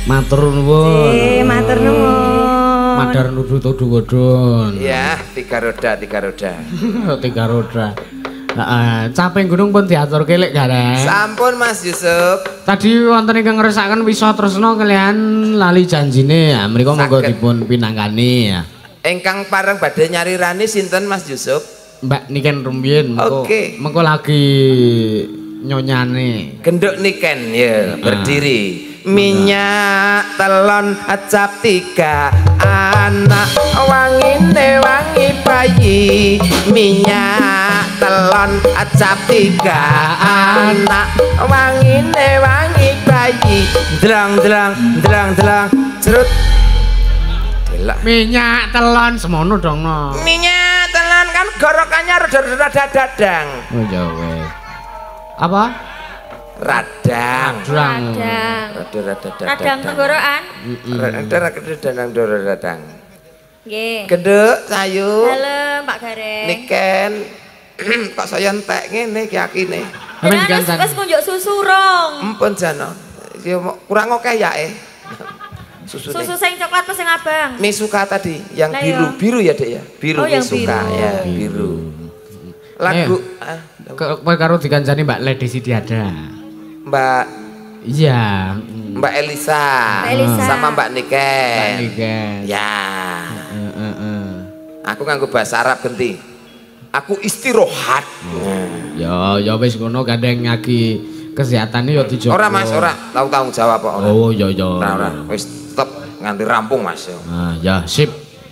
[SPEAKER 3] Matur nuwun.
[SPEAKER 8] Eh, matur nuwun.
[SPEAKER 3] Madar nudu tudu wedon.
[SPEAKER 1] Ya, tiga roda, tiga roda.
[SPEAKER 3] Tiga roda. Heeh, caping gunung pun diaturke lek gareng.
[SPEAKER 1] Sampun Mas Yusuf.
[SPEAKER 3] Tadi wonten ingkang ngresakaken wisa tresna kalian lali janjine. Ya, mriku monggo dipun pinanggani ya.
[SPEAKER 1] Ingkang pareng badhe nyari rani sinten Mas Yusuf?
[SPEAKER 3] Mbak Niken Rumbien mengko
[SPEAKER 1] Oke.
[SPEAKER 3] mengko lagi nyonyane.
[SPEAKER 1] Genduk Niken ya, berdiri. Minyak telon acap tiga anak wangine wangi bayi. Minyak telon acap tiga anak wangine wangi bayi. Drang drang drang drang cerut. Delak.
[SPEAKER 3] Minyak telon semono dong no.
[SPEAKER 1] Minyak telon kan gorokannya rada-rada dadang.
[SPEAKER 3] Oh ya wes. Apa?
[SPEAKER 1] Radang.
[SPEAKER 3] Radang.
[SPEAKER 1] Rada-rada dadang.
[SPEAKER 8] Radang tenggorokan.
[SPEAKER 1] Rada-rada dadang dadang.
[SPEAKER 8] Nggih.
[SPEAKER 1] Genduk sayu.
[SPEAKER 8] Halo Pak Gareng.
[SPEAKER 1] Niken. Kok saya entek ngene iki akine.
[SPEAKER 8] Jenengan wis wis kunjuk susu rong.
[SPEAKER 1] Ampun jana. Ya kurang akeh ya eh. Susu
[SPEAKER 8] Susu sing coklat apa sing abang?
[SPEAKER 1] Misuka tadi yang
[SPEAKER 8] Lah,
[SPEAKER 1] biru,
[SPEAKER 8] ya.
[SPEAKER 1] biru ya Dek ya. Biru
[SPEAKER 8] Oh, yang
[SPEAKER 1] Misuka
[SPEAKER 8] biru.
[SPEAKER 1] ya, biru. Lagu ah,
[SPEAKER 3] Kowe karo dikancani Mbak Lady Sidiada.
[SPEAKER 1] Mbak
[SPEAKER 3] Iya.
[SPEAKER 1] Mbak Elisa,
[SPEAKER 8] Mbak Elisa.
[SPEAKER 1] sama Mbak Niken.
[SPEAKER 3] Mbak Niken.
[SPEAKER 1] Ya.
[SPEAKER 3] Heeh heeh.
[SPEAKER 1] Aku nganggo bahasa Arab genti. Aku istirahat.
[SPEAKER 3] Ya ya wis ngono gandeng ngaki kesehatane ya dijogo.
[SPEAKER 1] Ora Mas, ora tahu tanggung jawab kok ora.
[SPEAKER 3] Oh ya ya.
[SPEAKER 1] Ora ora, wis tetep nganti rampung Mas.
[SPEAKER 3] Ah ya sip.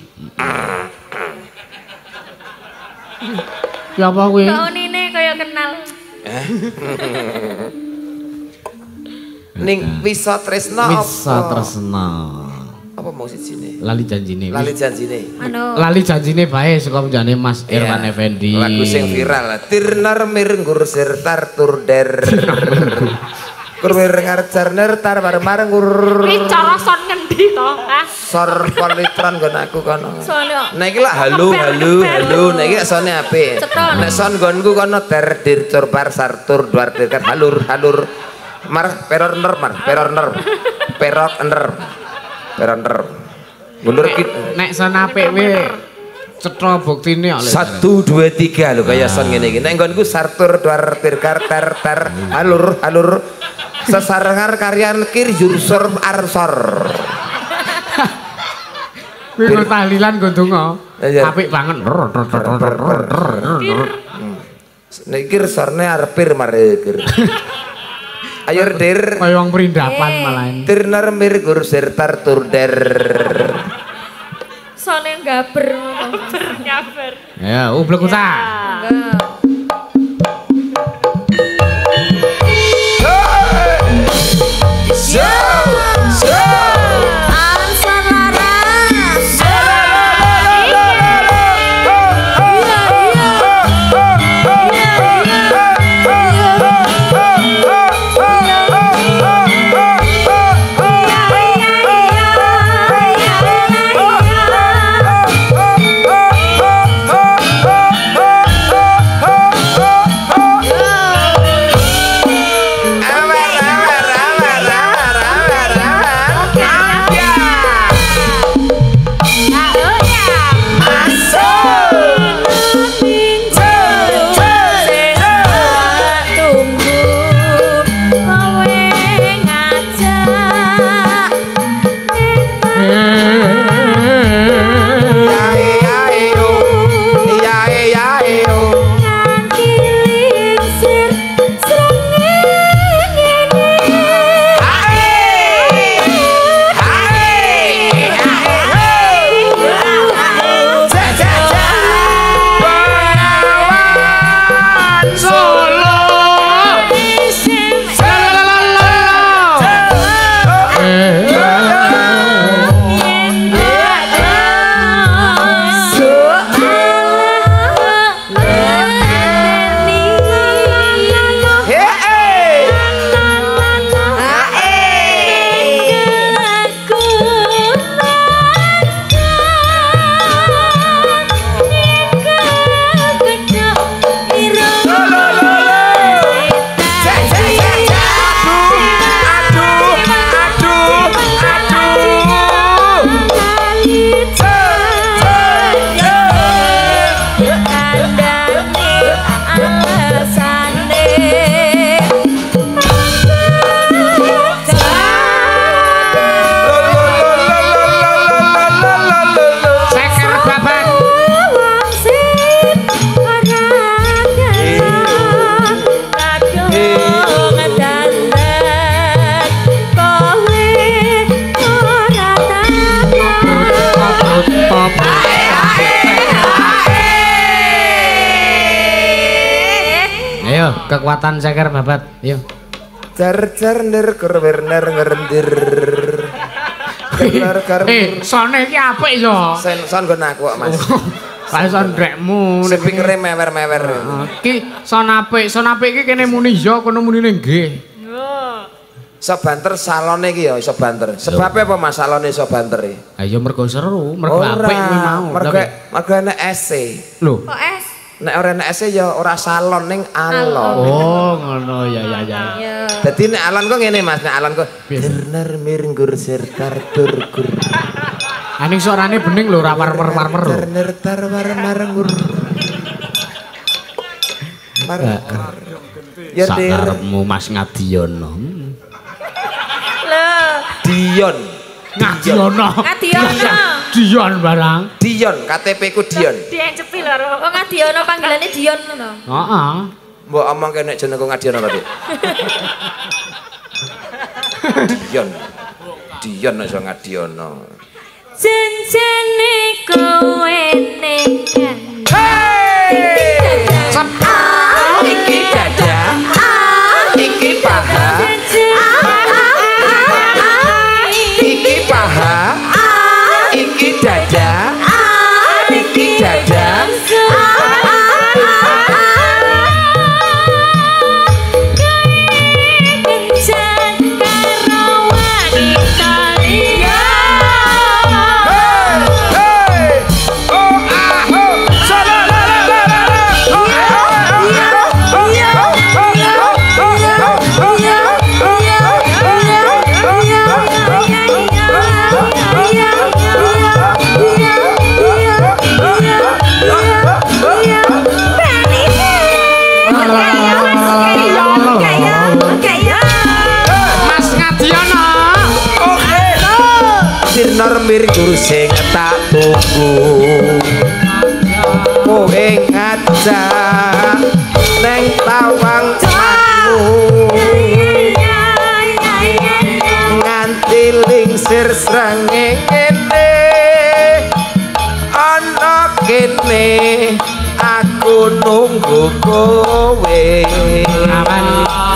[SPEAKER 3] Ya apa kuwi?
[SPEAKER 8] Kok unine kaya kenal.
[SPEAKER 1] Ning Wisa Tresna apa?
[SPEAKER 3] Wisa tresna.
[SPEAKER 1] Apa mau sijine?
[SPEAKER 3] Lali janjine.
[SPEAKER 1] Lali janjine.
[SPEAKER 8] Anu.
[SPEAKER 3] Lali janjine bae saka njane Mas Irwan
[SPEAKER 1] Iya.
[SPEAKER 3] Effendi.
[SPEAKER 1] Lagu sing viral. Tirnar mirnggur sirtar turder. Kurwir ngarjar nertar bareng-bareng gur.
[SPEAKER 2] Iki cara son ngendi to? Hah?
[SPEAKER 1] Sor politron nggon aku kono.
[SPEAKER 8] Sono.
[SPEAKER 1] Nek iki lak halo halo halo nek iki sone apik. Nek son nggonku kono der dir cur bar sartur duar dir kan halur halur. Mar peror ner mar peror ner. Peror ner. Peror ner. Mundur kit.
[SPEAKER 3] Nek son apik we cetha buktine kok.
[SPEAKER 1] Satu dua tiga lho kaya son ngene iki. Nek nggonku sartur duar dir kar ter ter halur halur. Sesarengar karyan kir jursor arsor.
[SPEAKER 3] Kuwi kok tahlilan nggo donga.
[SPEAKER 1] Iya.
[SPEAKER 3] Apik banget.
[SPEAKER 1] Nek kir sorne arpir marekir. Ayo dir.
[SPEAKER 3] Kaya wong perindapan malah.
[SPEAKER 1] Tirnar mir gur sertar turder.
[SPEAKER 8] Sone gaber.
[SPEAKER 2] Kabar.
[SPEAKER 3] Ya, ublek uta. kekuatan ceker babat. Yo.
[SPEAKER 1] Cer cer ner ker werner ngerendir. Kelar kar.
[SPEAKER 3] Eh, sone iki apik yo.
[SPEAKER 1] Sen son nggon aku kok, Mas.
[SPEAKER 3] Kae son ndrekmu.
[SPEAKER 1] Speakere mewer-mewer.
[SPEAKER 3] Iki son apik, son apik iki kene muni yo, kono munine nggih.
[SPEAKER 1] Iso banter salone iki ya iso banter. Sebab apa Mas salone iso banter iki?
[SPEAKER 3] Ha ya mergo seru, mergo apik kuwi mau.
[SPEAKER 1] Mergo mergo enek es e.
[SPEAKER 3] Lho.
[SPEAKER 7] Kok es?
[SPEAKER 1] Nek ora enek es e ya ora salon ning alon.
[SPEAKER 3] Oh, ngono ya ya ya.
[SPEAKER 1] Dadi nek alon kok ngene Mas, nek alon kok derner mirnggur sertar turgur.
[SPEAKER 3] Aning suarane bening lho ora war-war-war.
[SPEAKER 1] Derner tar war-marngur. Mar. Ya
[SPEAKER 3] karepmu Mas Ngadiono.
[SPEAKER 7] Lho.
[SPEAKER 1] Dion.
[SPEAKER 3] Ngadiono.
[SPEAKER 7] Ngadiono.
[SPEAKER 3] Dion barang.
[SPEAKER 1] Dion, K T P ku Dion.
[SPEAKER 2] Diencepi lho.
[SPEAKER 7] Oh Ngadiono panggilane Dion to.
[SPEAKER 3] Heeh.
[SPEAKER 1] Mbok omong kene jenengku Ngadiono tadi. Dion. Dion iso Ngadiono.
[SPEAKER 6] Janjane kowe ning
[SPEAKER 1] Hey! Ah, iki dada. Ah, iki paha. Iki paha. Iki dada. Iki dada. Sirnar mirgur sing tak tunggu kowe ngajak neng tawang manu nganti lingsir srengenge kene ana kene aku nunggu kowe aman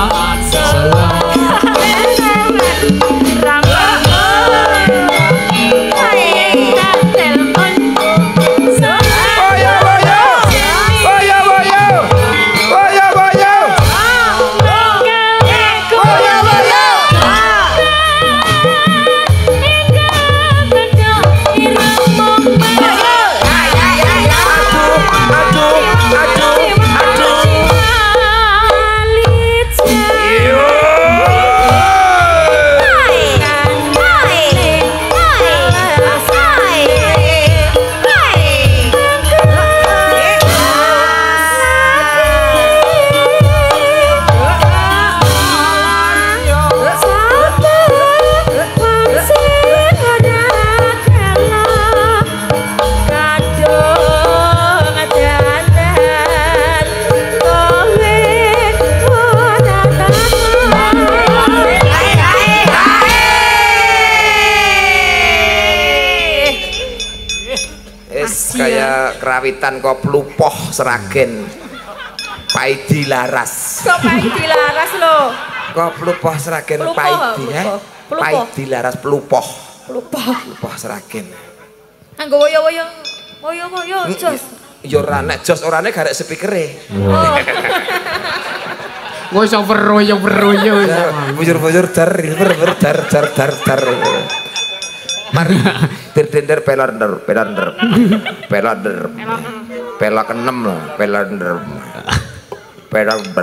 [SPEAKER 1] kayak kerawitan kok plupoh Seragen Paidi Laras
[SPEAKER 7] kok Paidi Laras lho
[SPEAKER 1] kok plupoh Seragen Paidi ya Paidi Laras plupoh
[SPEAKER 7] plupoh
[SPEAKER 1] plupoh Seragen
[SPEAKER 7] anggo woyo-woyo woyo-woyo jos
[SPEAKER 1] ya ora nek jos orane garek speakere
[SPEAKER 3] Woi iso weroyo-weroyo
[SPEAKER 1] bujur-bujur dar ber dar dar dar dar mari der-der pelonder pelonder pelonder pelak enam lah pelonder pelonder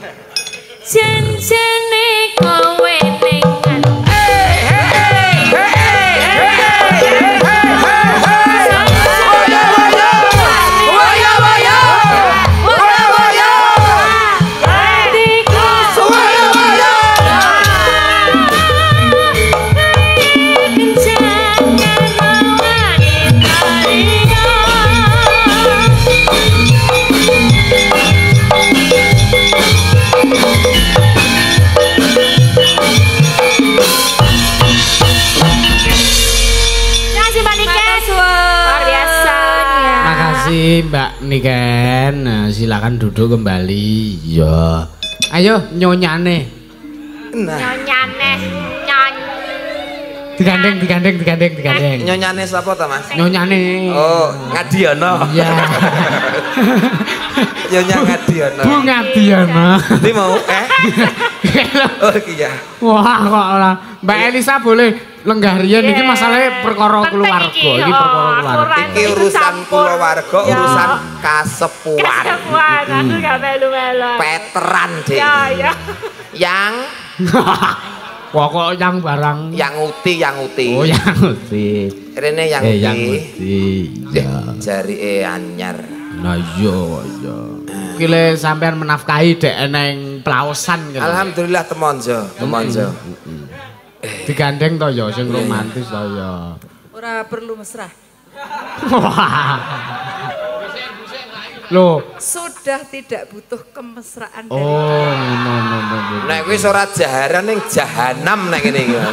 [SPEAKER 6] janjane kowe ning Mbak Niken, nah, silakan duduk kembali. Ya.
[SPEAKER 3] Ayo nyonyane.
[SPEAKER 1] Nah.
[SPEAKER 2] Nyonyane nyanyi.
[SPEAKER 3] Digandeng, digandeng, digandeng, digandeng.
[SPEAKER 1] Nyonyane sapa to, Mas?
[SPEAKER 3] Nyonyane.
[SPEAKER 1] Oh, Ngadiono.
[SPEAKER 3] Iya.
[SPEAKER 1] Nyonya Ngadiono.
[SPEAKER 3] Bu Ngadiono.
[SPEAKER 1] Ndi mau eh? Oh iya.
[SPEAKER 3] Wah, kok ora. Mbak Elisa boleh lenggah riyen iki masalahnya perkara keluarga, iki perkara keluarga.
[SPEAKER 1] Iki urusan keluarga, urusan kasepuan.
[SPEAKER 2] Kasepuan, aku gak melu-melu.
[SPEAKER 1] Veteran, Dik.
[SPEAKER 2] Ya, ya.
[SPEAKER 1] Yang
[SPEAKER 3] Wah kok yang barang
[SPEAKER 1] yang uti, yang uti.
[SPEAKER 3] Oh, yang uti.
[SPEAKER 1] Rene yang
[SPEAKER 3] eh,
[SPEAKER 1] uti.
[SPEAKER 3] yang uti. Ya.
[SPEAKER 1] Jari e anyar.
[SPEAKER 3] Nah iya, iya. Kile sampean menafkahi dek eneng plaosan gitu.
[SPEAKER 1] Alhamdulillah temonjo, temonjo.
[SPEAKER 3] Eh. Digandeng to ya sing romantis to ya.
[SPEAKER 5] Ora perlu mesra.
[SPEAKER 3] Loh,
[SPEAKER 5] sudah tidak butuh kemesraan dari
[SPEAKER 3] oh, no, no, no, no.
[SPEAKER 1] Nek kuwi ora jaharan ning jahanam nek ngene iki.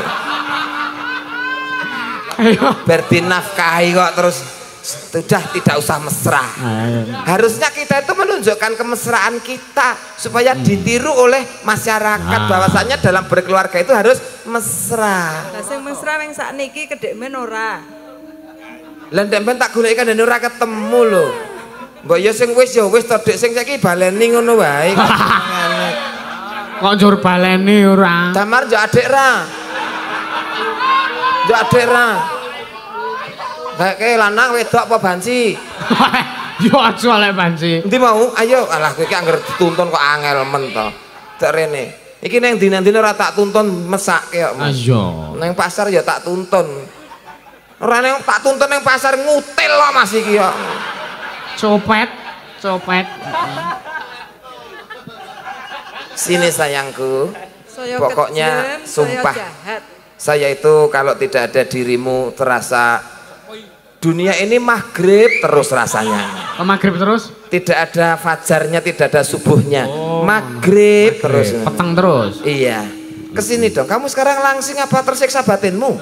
[SPEAKER 3] Ayo.
[SPEAKER 1] Ber dinafkahi kok terus sudah tidak usah mesra.
[SPEAKER 3] Ayo.
[SPEAKER 1] Harusnya kita itu menunjukkan kemesraan kita supaya hmm. ditiru oleh masyarakat ah. bahwasanya dalam berkeluarga itu harus mesra.
[SPEAKER 5] Lah sing mesra ning sakniki kedhek men ora.
[SPEAKER 1] Lah ndek ben tak goleki kan ora ketemu lho. Mbok ya sing wis ya wis to Dik sing saiki baleni ngono wae.
[SPEAKER 3] Kok njur baleni ora?
[SPEAKER 1] Damar yo adik ra. Yo adik ra. Kayak lanang wedok apa banci?
[SPEAKER 3] Yo aja lek banci.
[SPEAKER 1] Endi mau? Ayo, alah kowe iki angger dituntun kok angel men to. Tek rene. Iki ning dina-dina ora tak tuntun mesake kok.
[SPEAKER 3] Ayo.
[SPEAKER 1] Ning pasar ya tak tuntun. Ora ning tak tuntun ning pasar ngutil kok Mas iki kok.
[SPEAKER 3] Copet, copet.
[SPEAKER 1] Sini sayangku.
[SPEAKER 5] Saya
[SPEAKER 1] pokoknya
[SPEAKER 5] kejam,
[SPEAKER 1] sumpah.
[SPEAKER 5] Saya, jahat.
[SPEAKER 1] Saya itu kalau tidak ada dirimu terasa dunia ini maghrib terus rasanya.
[SPEAKER 3] Oh, maghrib terus?
[SPEAKER 1] Tidak ada fajarnya, tidak ada subuhnya.
[SPEAKER 3] Oh,
[SPEAKER 1] maghrib, maghrib terus.
[SPEAKER 3] Petang terus.
[SPEAKER 1] Iya. Kesini dong. Kamu sekarang langsing apa tersiksa batinmu?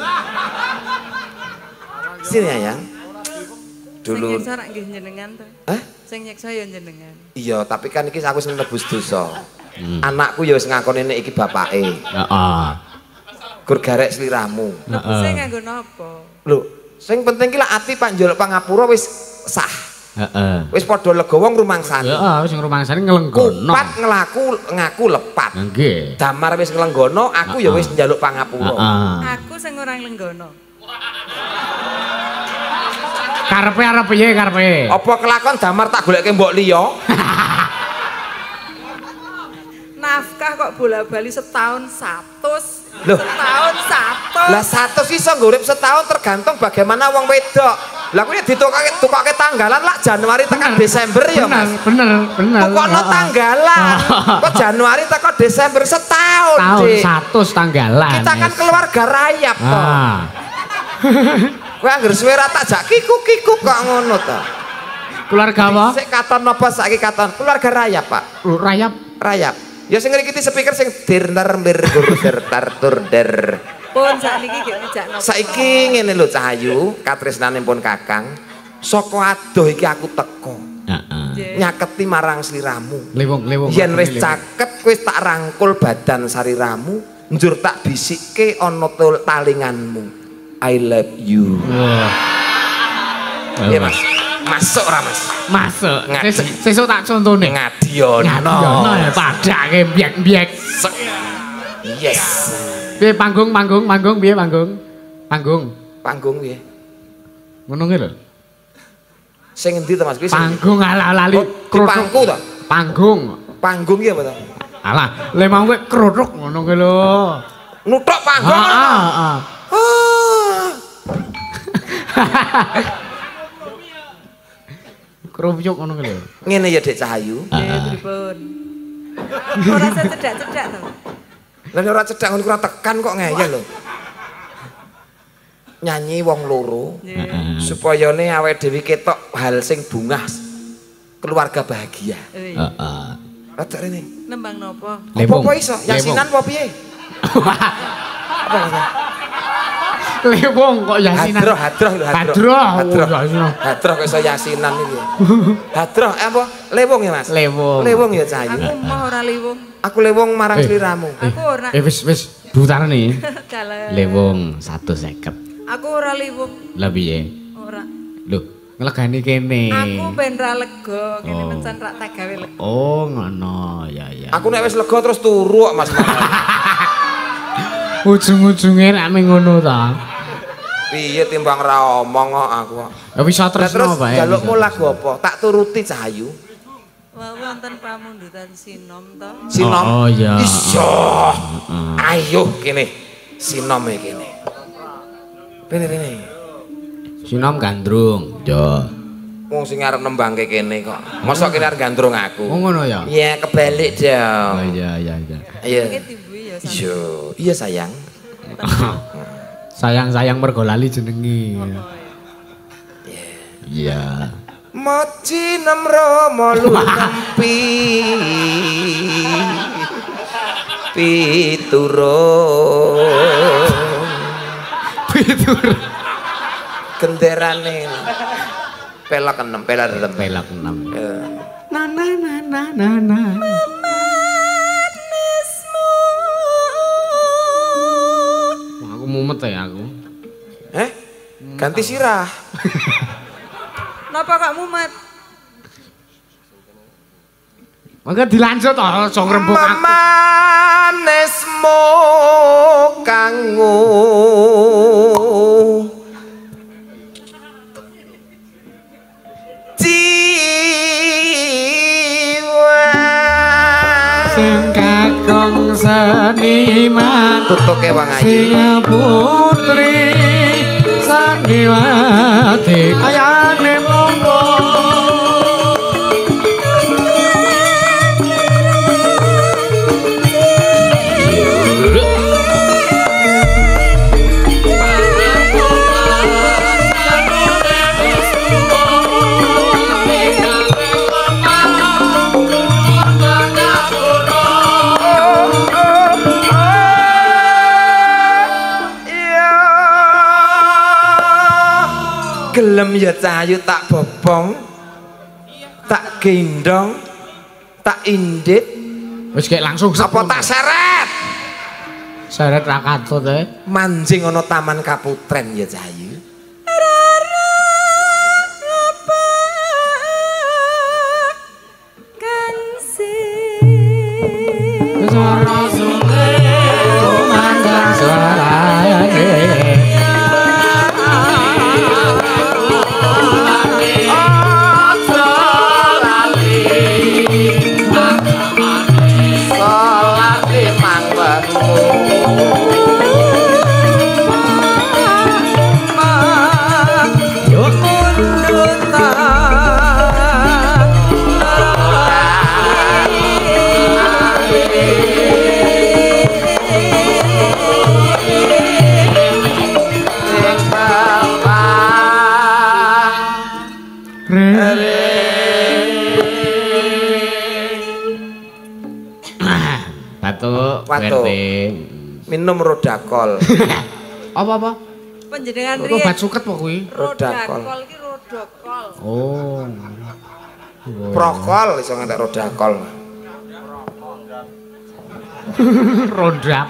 [SPEAKER 1] Sini ayang. Dulu.
[SPEAKER 5] Sing nyeksa nggih jenengan to.
[SPEAKER 1] Hah?
[SPEAKER 5] Sing nyeksa ya jenengan.
[SPEAKER 1] Iya, tapi kan iki aku sing nebus dosa. Hmm. Anakku ya wis ngakoni nek iki bapake.
[SPEAKER 3] Heeh.
[SPEAKER 1] Gur garek sliramu.
[SPEAKER 5] Nebuse nganggo napa?
[SPEAKER 1] Lho, sing penting ki lak ati Pak njaluk pangapura wis sah.
[SPEAKER 3] Heeh.
[SPEAKER 1] Wis padha lega wong rumangsani.
[SPEAKER 3] Heeh, wis ngrumangsani nglenggono.
[SPEAKER 1] Kupat nglaku ngaku lepat.
[SPEAKER 3] Nggih.
[SPEAKER 1] Damar wis nglenggono, aku ya wis njaluk pangapura.
[SPEAKER 3] Heeh.
[SPEAKER 5] Aku sing ora nglenggono.
[SPEAKER 3] Karepe arep piye karepe?
[SPEAKER 1] Apa kelakon Damar tak goleke mbok liya?
[SPEAKER 5] Nafkah kok bola-bali setahun satus.
[SPEAKER 1] Loh.
[SPEAKER 5] Setahun satus.
[SPEAKER 1] Lah satu iso ngurip setahun tergantung bagaimana wong wedok. Lah kuwi ditukake tukake tanggalan lak Januari tekan Desember ya Mas.
[SPEAKER 3] Bener, bener.
[SPEAKER 1] Tukokno tanggalan. Kok Januari tekan Desember setahun,
[SPEAKER 3] Tahun
[SPEAKER 1] Dik.
[SPEAKER 3] satu tanggalan.
[SPEAKER 1] Kita kan keluarga rayap to.
[SPEAKER 3] Ah.
[SPEAKER 1] Kowe anggere suwe ra tak jak kikuk-kikuk kok ngono to.
[SPEAKER 3] Keluarga apa?
[SPEAKER 1] Sik katon napa saiki katon? Keluarga rayap, Pak.
[SPEAKER 3] Rayap.
[SPEAKER 1] Rayap. Ya sing ngriki speaker sing dirnar mir gur der tartur der.
[SPEAKER 5] Pun sakniki nggih ngejak napa.
[SPEAKER 1] Saiki ngene lho Cahayu, katresnane pun Kakang. Saka adoh iki aku teko.
[SPEAKER 3] Heeh.
[SPEAKER 1] Nyaketi marang sliramu.
[SPEAKER 3] Lewung, lewung.
[SPEAKER 1] Yen wis caket wis tak rangkul badan sariramu, njur tak bisikke ana talinganmu. I love you.
[SPEAKER 3] Wah.
[SPEAKER 1] Iya Mas. Masuk ora Mas?
[SPEAKER 3] Masuk.
[SPEAKER 1] Ngadi.
[SPEAKER 3] Sesuk tak contone.
[SPEAKER 1] Ngadiono.
[SPEAKER 3] Ngadiono ya padake mbiek-mbiek.
[SPEAKER 1] Yes.
[SPEAKER 3] Piye panggung panggung panggung piye panggung? Panggung.
[SPEAKER 1] Panggung piye?
[SPEAKER 3] Ngono ki lho.
[SPEAKER 1] Sing endi to Mas? Kuwi sing
[SPEAKER 3] Panggung ala lali
[SPEAKER 1] Oh, di pangku to?
[SPEAKER 3] Panggung.
[SPEAKER 1] Panggung ki apa to?
[SPEAKER 3] Alah, le mau kowe krutuk ngono ki lho.
[SPEAKER 1] Nuthuk panggung.
[SPEAKER 3] Heeh, heeh. Kerupuk ngono ki lho.
[SPEAKER 1] Ngene ya Dek Cahayu.
[SPEAKER 5] Nggih, pripun. Ora cedak-cedak to.
[SPEAKER 1] Lah ora cedhak ngono ora tekan kok ngeyel lho. Nyanyi wong loro supaya ne awake dhewe ketok hal sing bungah keluarga bahagia.
[SPEAKER 3] Heeh.
[SPEAKER 1] Rada rene.
[SPEAKER 5] Nembang napa?
[SPEAKER 1] Apa iso? Yasinan apa piye? Apa
[SPEAKER 3] Lewong kok yasinan.
[SPEAKER 1] Hadroh, hadroh lho, hadroh.
[SPEAKER 3] Hadroh.
[SPEAKER 1] Hadroh. Hadroh kok iso yasinan iki. Hadroh eh apa? Lewong ya, Mas?
[SPEAKER 3] Lewong.
[SPEAKER 1] Lewong ya Cahayu.
[SPEAKER 5] Aku mah ora liwung.
[SPEAKER 1] Aku lewong marang sliramu.
[SPEAKER 5] Aku ora.
[SPEAKER 3] Eh wis wis butaran nih.
[SPEAKER 5] Dalah.
[SPEAKER 3] Lewong satu seket.
[SPEAKER 5] Aku ora liwung.
[SPEAKER 3] Lah piye?
[SPEAKER 5] Ora.
[SPEAKER 3] Lho, ngelegani kene.
[SPEAKER 5] Aku ben ra lega, kene mencen rak tak gawe lega.
[SPEAKER 3] Oh, ngono. Ya ya.
[SPEAKER 1] Aku nek wis lega terus turu kok, Mas.
[SPEAKER 3] Ujung-ujunge nek mung ngono ta.
[SPEAKER 1] Piye timbang ra omong kok aku kok.
[SPEAKER 3] Ya wis tresno bae.
[SPEAKER 1] Terus jalukmu lagu apa? Tak turuti Cahayu.
[SPEAKER 5] Wah, wonten pamundutan sinom to.
[SPEAKER 1] Sinom.
[SPEAKER 3] Oh iya.
[SPEAKER 1] Iso. Ayo kene. Sinom e kene. Rene rene.
[SPEAKER 3] Sinom gandrung. Yo.
[SPEAKER 1] Wong sing arep nembangke kene kok. Mosok kene arep gandrung aku.
[SPEAKER 3] Oh ngono ya.
[SPEAKER 1] Iya, kebalik dong.
[SPEAKER 3] Oh iya iya iya.
[SPEAKER 1] Iya.
[SPEAKER 5] Iki timbui ya.
[SPEAKER 1] Iya, iya sayang.
[SPEAKER 3] Sayang-sayang mergo lali jenenge. Iya.
[SPEAKER 1] Moci nemro molu tempi piturun
[SPEAKER 3] Piturun
[SPEAKER 1] genderane pelak enam pelak enam
[SPEAKER 3] pelak enam
[SPEAKER 1] na
[SPEAKER 3] na na na na na aku mumet ya aku
[SPEAKER 1] eh ganti sirah.
[SPEAKER 5] Napa Kak Mumet?
[SPEAKER 3] Mangga dilanjut to aja ngrembug aku.
[SPEAKER 1] Manesmu kanggo jiwa
[SPEAKER 3] sing kakung seniman
[SPEAKER 1] tutuke Wang Ayu.
[SPEAKER 3] Sing putri sandiwati ayane monggo
[SPEAKER 1] Gelem ya Cahayu tak bobong, tak gendong, tak indit.
[SPEAKER 3] wis kayak langsung
[SPEAKER 1] Apa tak seret?
[SPEAKER 3] seret ra katut e.
[SPEAKER 1] Manjing ana Taman Kaputren ya Cahayu.
[SPEAKER 3] Suara sungai memandang suarane. Batuk,
[SPEAKER 1] Batuk. Minum rodakol.
[SPEAKER 3] Apa-apa?
[SPEAKER 5] Panjenengan riyen.
[SPEAKER 3] Obat suket apa kuwi?
[SPEAKER 5] Rodakol iki rodokol.
[SPEAKER 3] Oh.
[SPEAKER 1] Prokol iso ngentek rodakol.
[SPEAKER 3] Rodak.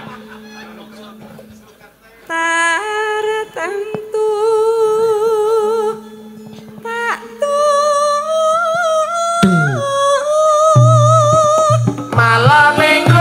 [SPEAKER 5] Tartemtu tak tu
[SPEAKER 1] malam minggu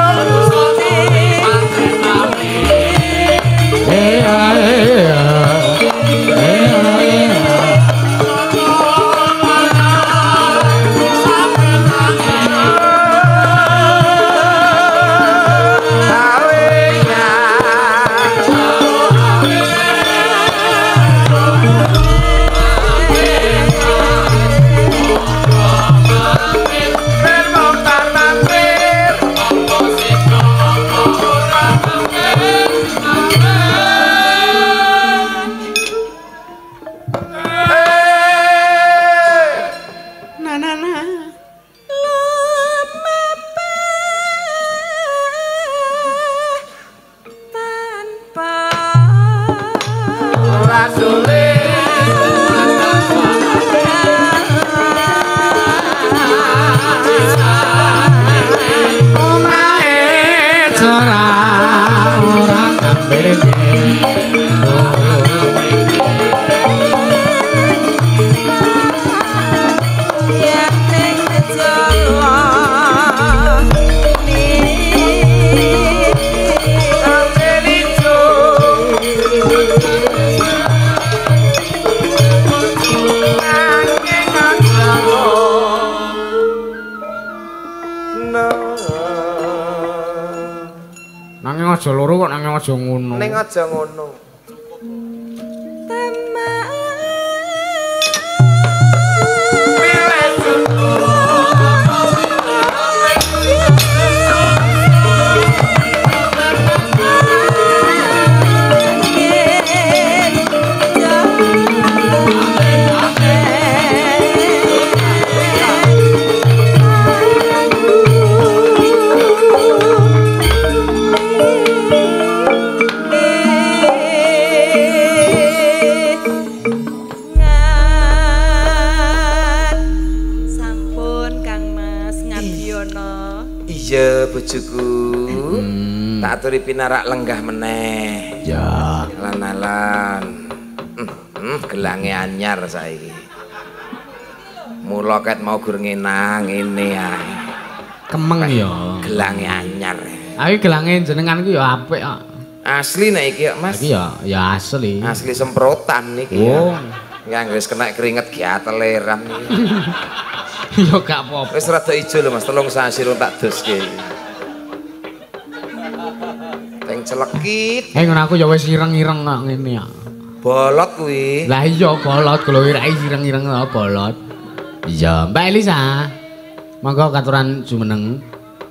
[SPEAKER 1] ora sulit
[SPEAKER 3] nanging aja loro kok nanging aja ngono.
[SPEAKER 1] Ning aja ngono. Iya bojoku. Hmm. Tak aturi pinarak lenggah meneh.
[SPEAKER 3] Ya.
[SPEAKER 1] Lan-lan. Hmm, hmm, gelange anyar saiki. Mula ket mau gur ngenang ngene ae.
[SPEAKER 3] Kemeng ya.
[SPEAKER 1] Gelange anyar.
[SPEAKER 3] Ayo gelange jenengan ku ya apik kok.
[SPEAKER 1] Asli nek iki Mas.
[SPEAKER 3] Iki ya ya asli.
[SPEAKER 1] Asli semprotan niki
[SPEAKER 3] oh.
[SPEAKER 1] ya. Yang wis kena keringet giateleran iki.
[SPEAKER 3] Ya gak apa-apa.
[SPEAKER 1] Wis rada ijo lho Mas, tolong sasi rung tak doske. Teng celekit.
[SPEAKER 3] Eh ngono aku ya wis ireng-ireng kok ngene ya.
[SPEAKER 1] Bolot kuwi.
[SPEAKER 3] Lah iya bolot kalau ireng ireng-ireng bolot. Iya, Mbak Elisa. Monggo katuran jumeneng.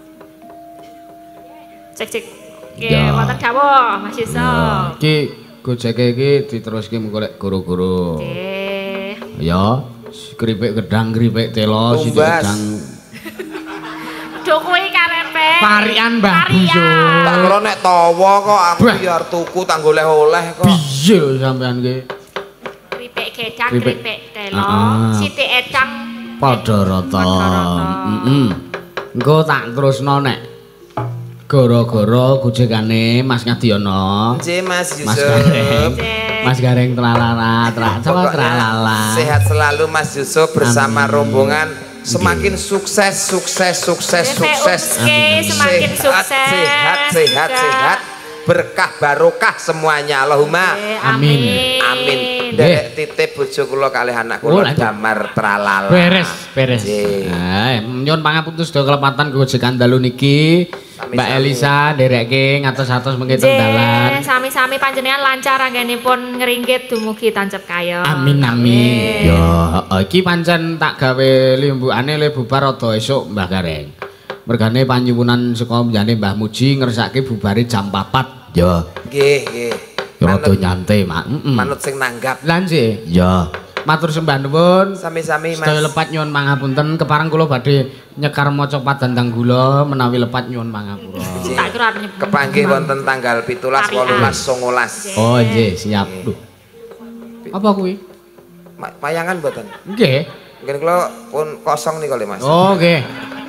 [SPEAKER 2] Cek cek. Nggih, wonten dawuh Mas Yusuf.
[SPEAKER 3] Iki gojeke iki diteruske mengko lek guru-guru.
[SPEAKER 2] Nggih.
[SPEAKER 3] Ya. Keripik gedang, keripik telo, sidik gedang.
[SPEAKER 2] Duh kuwi karepe.
[SPEAKER 3] Varian Mbah Buyo.
[SPEAKER 1] Tak kira nek tawa kok aku biar tuku tak goleh-oleh kok.
[SPEAKER 3] Piye lho sampean ki?
[SPEAKER 2] Keripik gedang, keripik telo, sidik edang.
[SPEAKER 3] Padha rata. Heeh. Engko tak terusno nek gara-gara gojekane Mas Ngadiono.
[SPEAKER 1] Nggih Mas Yusuf.
[SPEAKER 3] Mas Gareng. Mas Gareng tralala, tralala.
[SPEAKER 1] Sehat selalu Mas Yusuf bersama Amin. Rombongan semakin sukses, sukses, sukses, sukses.
[SPEAKER 2] Amin. Semakin sukses.
[SPEAKER 1] Sehat, sehat, sehat. Berkah barokah semuanya. Allahumma.
[SPEAKER 3] Amin.
[SPEAKER 1] Amin. Derek titip bojo kula kalih anak kula Damar tralala.
[SPEAKER 3] Beres, beres. Nah, nyuwun pangapunten sedaya kelepatan gojekan dalu niki. Mbak Elisa nderekke ngatos-atos mengke teng dalan.
[SPEAKER 2] Sami-sami panjenengan lancar anggenipun ngringkit dumugi tancep kaya.
[SPEAKER 3] Amin amin. Ya, iki pancen tak gawe limbukane le bubar rada esuk Mbah Gareng. Mergane panyuwunan saka mbiyane Mbah Muji ngersake bubare jam papat. Ya.
[SPEAKER 1] Nggih, nggih.
[SPEAKER 3] Rada nyantai, Mak. Heeh.
[SPEAKER 1] Manut sing nanggap.
[SPEAKER 3] Lah nggih. Ya. Matur sembah nuwun.
[SPEAKER 1] Sami-sami Mas.
[SPEAKER 3] Sedaya lepat nyuwun pangapunten kepareng kula badhe nyekar maca padandang gula menawi lepat nyuwun pangapura.
[SPEAKER 2] Tak kira arep nyebut.
[SPEAKER 1] Kepanggih wonten tanggal pitulas, wolulas, songolas.
[SPEAKER 3] Oh nggih, siap. Duh. Apa kuwi?
[SPEAKER 1] Payangan mboten?
[SPEAKER 3] Nggih.
[SPEAKER 1] Mungkin kula pun kosong nih kali Mas.
[SPEAKER 3] Oh nggih.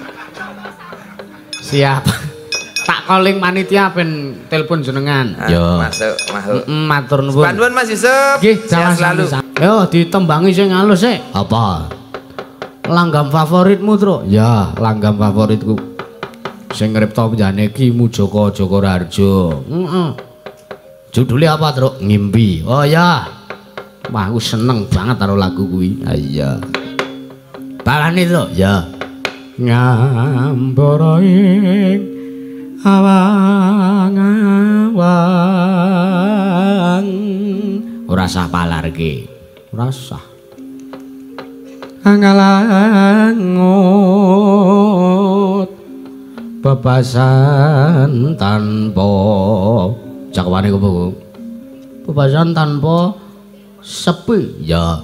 [SPEAKER 3] Siap. Tak calling panitia ben telepon jenengan.
[SPEAKER 1] Yo. Masuk, masuk.
[SPEAKER 3] Heeh, matur nuwun.
[SPEAKER 1] Bantuan Mas Yusuf.
[SPEAKER 3] Nggih,
[SPEAKER 1] sehat selalu.
[SPEAKER 3] Yo, ditembangi sing halus sik. Apa? Langgam favoritmu, Tru? Ya, langgam favoritku. Sing ngripta penjane Ki Mujaka Jaka Raharja. Heeh. Judulnya apa, Tru? Ngimpi. Oh ya. Wah, aku seneng banget karo lagu kuwi. Ah iya. Balani, Tru? Ya. Ngambara ing awang-awang ora sah palarke ora sah ngalangut bebasan tanpa cakwane apa bebasan tanpa sepi ya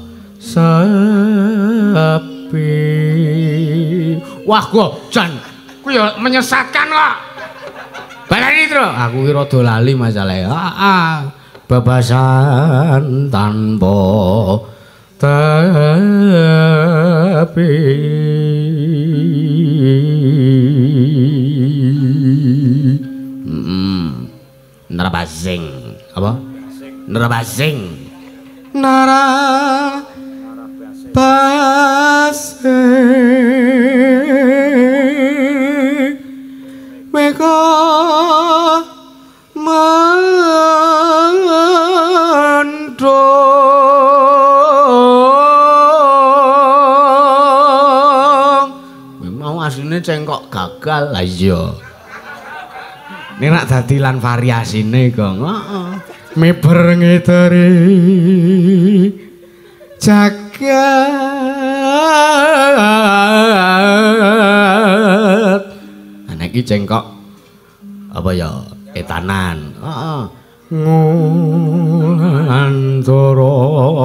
[SPEAKER 3] sepi wah gua jan ku ya menyesatkan kok. Balani Tru, aku ki rada lali masalahe. Heeh. bebasan tanpa tapi hmm. Narabasing apa? Narabasing Nara basing Meko mendong mau asline cengkok gagal lah iya ini nak dadi lan variasine kok heeh miber ngiteri jagat anak iki cengkok apa ya etanan heeh ngulantara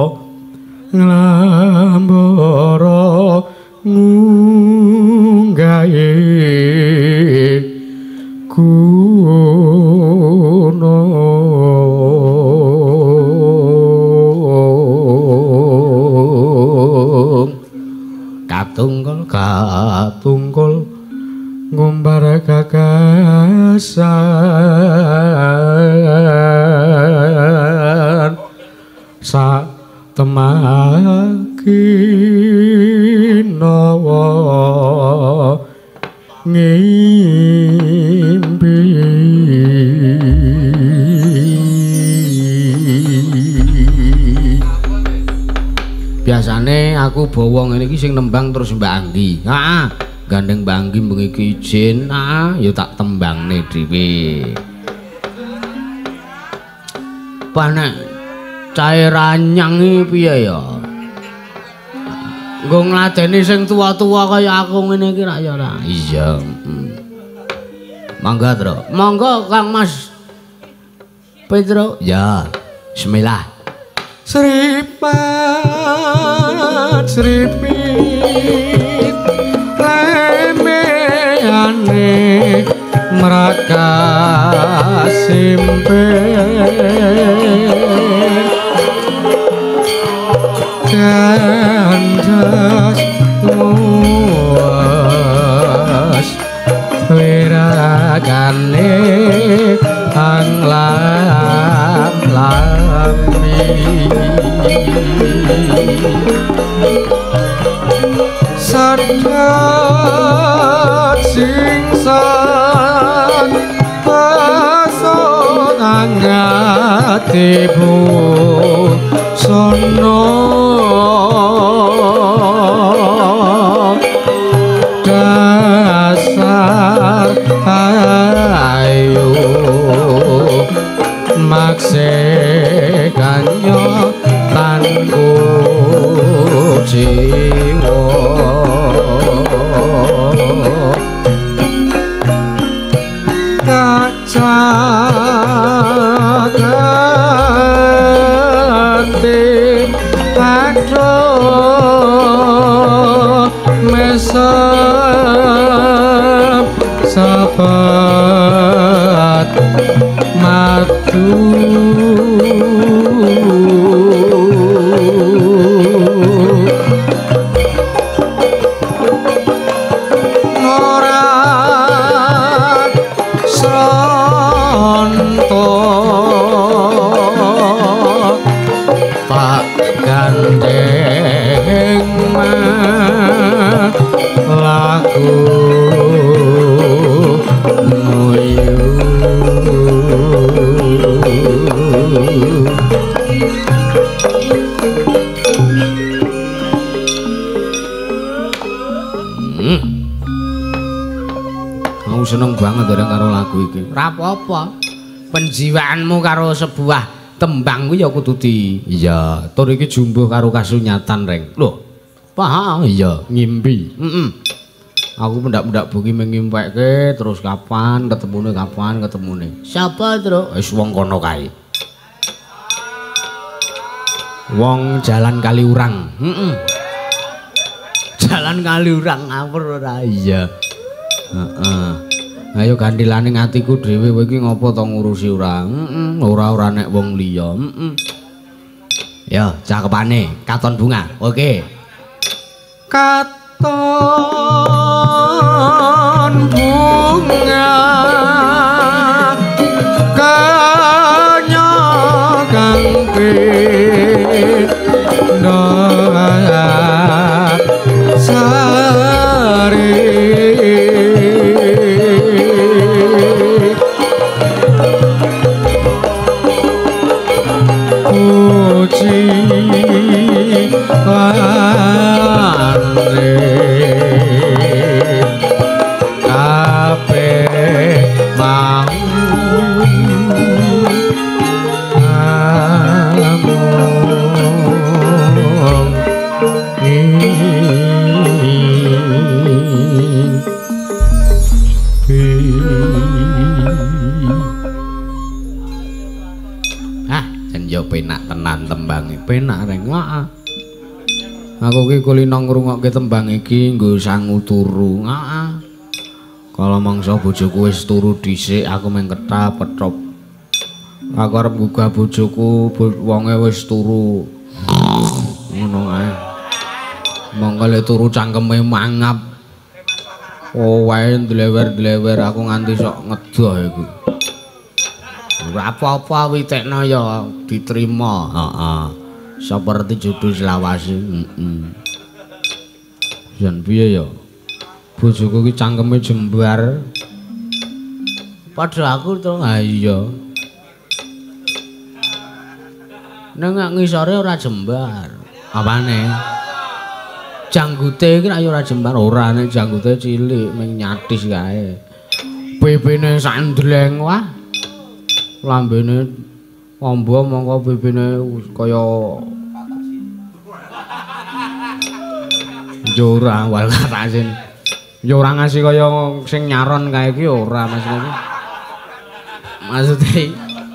[SPEAKER 3] nglambara ngunggahe kuno katungkol katungkol ngumbar gagasan sa temaki nawa ngimpi biasane aku bawa ngene iki sing nembang terus Mbak Anggi heeh gandeng Mbak Anggi bengi izin ah ya tak tembangne dhewe panek cairanyang iki piye ya nggo ngladeni sing tua-tua kaya aku ngene iki rak ya ora iya hmm. Mangga Tro monggo Kang Mas Pedro ya bismillah Sripat sripit remehane mraka simpen kandas muas wiragane anglam lami sadhat singsan pasonang atibu sono dasar ayu maksekanyo tanku jiwa kacagate aduh mesem sabat matu seneng banget bareng karo lagu iki. Ora apa-apa. Penjiwaanmu karo sebuah tembang kuwi ya kudu di iya, tur iki jumbuh karo kasunyatan reng. Loh, paham iya, ngimpi. Heeh. Aku mendak-mendak bengi mengimpekke terus kapan ketemune kapan ketemune. Siapa, Tru? Wis wong kono kae. Wong Jalan Kaliurang. Heeh. Jalan Kaliurang ngawur ora iya. Heeh. Ayo gantilaning atiku dhewe kowe iki ngopo to ngurusi ora? Heeh, ora-ora nek wong liya. Heeh. Ya, cakepane katon bunga. Oke. Katon bunga kanya kang pindha sari puji lare kabeh mau penak tenan tembange penak reng heeh aku ki kulino ngrungokke tembang iki nggo sangu turu heeh kala mangsa bojoku wis turu dhisik aku mung ketap-ketop aku arep gugah bojoku wonge wis turu ngono ae monggo le turu cangkeme mangap oh wae ndlewer-ndlewer aku nganti sok ngedoh iku ora apa-apa witekno ya diterima heeh seperti judul selawase heeh jan piye ya bojoku ki cangkeme jembar padha aku to ha iya nang ngisore ora jembar apane janggute iki ora ora jembar ora nek janggute cilik mung nyatis kae pipine sandleng wah lambene ombo mongko pipine kaya jora wal katasin ya ora ngasih kaya sing nyaron kae iki ora maksudnya maksudnya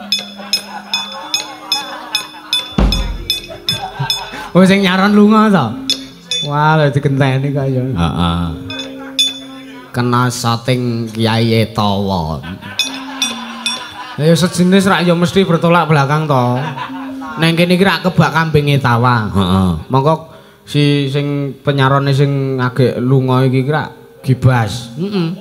[SPEAKER 3] oh sing nyaron lunga to wah lha digenteni kaya heeh kena sating Kyai Etawa. Ya sejenis rak ya mesti bertolak belakang to. Neng kene iki rak kebak kambing Etawa. Heeh. Mongko si sing penyarone sing agek lunga iki rak gibas. Heeh.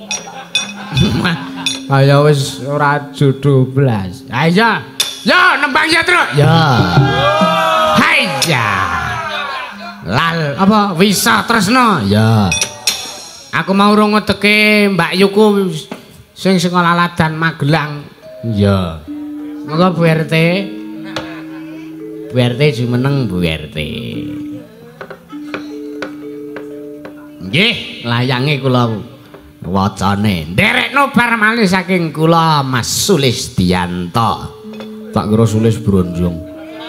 [SPEAKER 3] Ayo wis ora jodoh blas. Ha iya. Ya nembang ya, Truk. Ya. Hai ya. Lal apa Wisa Tresna? Ya. Aku mau ngedeke Mbak Yuku sing sekolah Ladan Magelang. Iya. Monggo Bu R T. Bu R T jumeneng Bu R T. Nggih, layange kula wacane. Nderekno bar malih saking kula Mas Sulistiyanto. Tak kira Sulis Bronjong.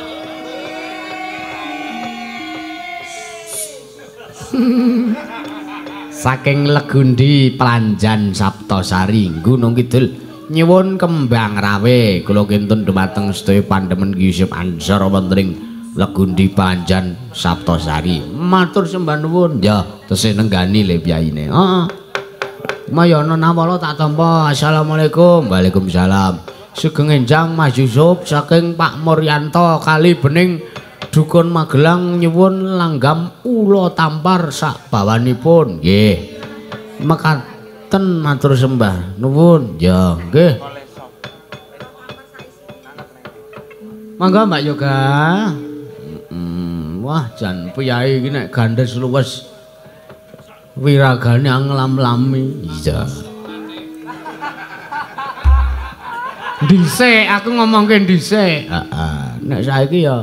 [SPEAKER 3] Saking Legundi Planjan Saptosari Gunung Kidul nyuwun kembang rawe kula kinten dhumateng sedaya pandemen Yusuf Ansor wonten ing Legundi Planjan Saptosari matur sembah nuwun ya tesih nenggani le piyayine heeh mayana nawala tak tampa assalamualaikum waalaikumsalam sugeng enjang Mas Yusuf saking Pak Muryanto kali bening Dukun Magelang nyuwun langgam ula tampar sak bawanipun nggih mekaten matur sembah nuwun ya nggih mangga Mbak Yoga mm, wah jan piyai iki nek gandes luwes wiragane anglam-lami iya dhisik aku ngomongke dhisik heeh nek saiki ya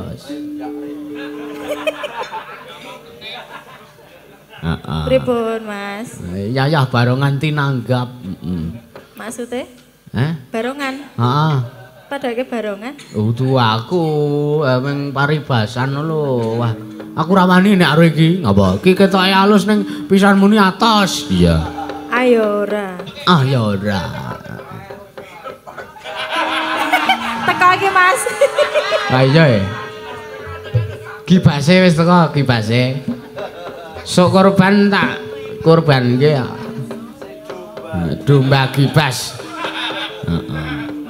[SPEAKER 3] heeh.
[SPEAKER 7] Pripun, Mas?
[SPEAKER 3] Yayah barongan tinanggap. Heeh.
[SPEAKER 7] Maksude?
[SPEAKER 3] Heh?
[SPEAKER 7] Barongan.
[SPEAKER 3] Heeh.
[SPEAKER 7] Padake barongan.
[SPEAKER 3] Udu aku emang paribasan lho. Wah, aku ra wani nek karo iki. Ngapa? Iki ketoke alus ning pisan muni atos. Iya.
[SPEAKER 7] Ayo ora.
[SPEAKER 3] Ah ya ora.
[SPEAKER 7] Teko iki, Mas.
[SPEAKER 3] Ha iya e. Kibase wis teko, kibase. Sok korban tak korban nggih ya. Domba gibas. Heeh.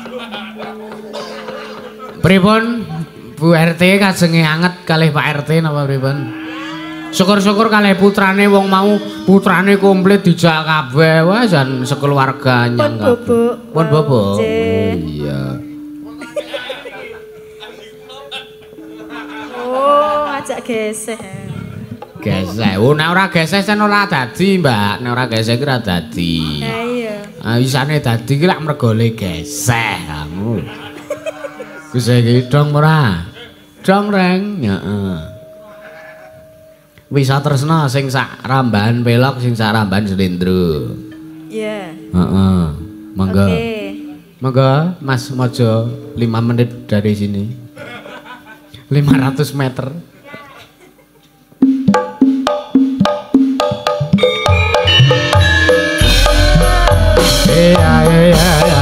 [SPEAKER 3] Pripun Bu R T kajenge anget kalih Pak R T napa pripun? Syukur-syukur kalih putrane wong mau putrane komplit dijak kabeh wah jan sekeluarga nyang kabeh. Pun bobok. Iya.
[SPEAKER 7] Oh, ngajak geseh.
[SPEAKER 3] Geseh. Oh, nek ora geseh sen ora dadi, Mbak. Nek ora geseh ki ora dadi.
[SPEAKER 7] Ha iya.
[SPEAKER 3] Ah, isane dadi ki lak mergo le geseh kamu. Geseh ki dong ora. Dong reng, heeh. Wis tresna sing sak rambahan pelok, sing sak rambahan slendro.
[SPEAKER 7] Iya.
[SPEAKER 3] Heeh. Monggo.
[SPEAKER 7] Oke.
[SPEAKER 3] Monggo Mas Mojo lima menit dari sini. lima ratus meter. Iya iya iya.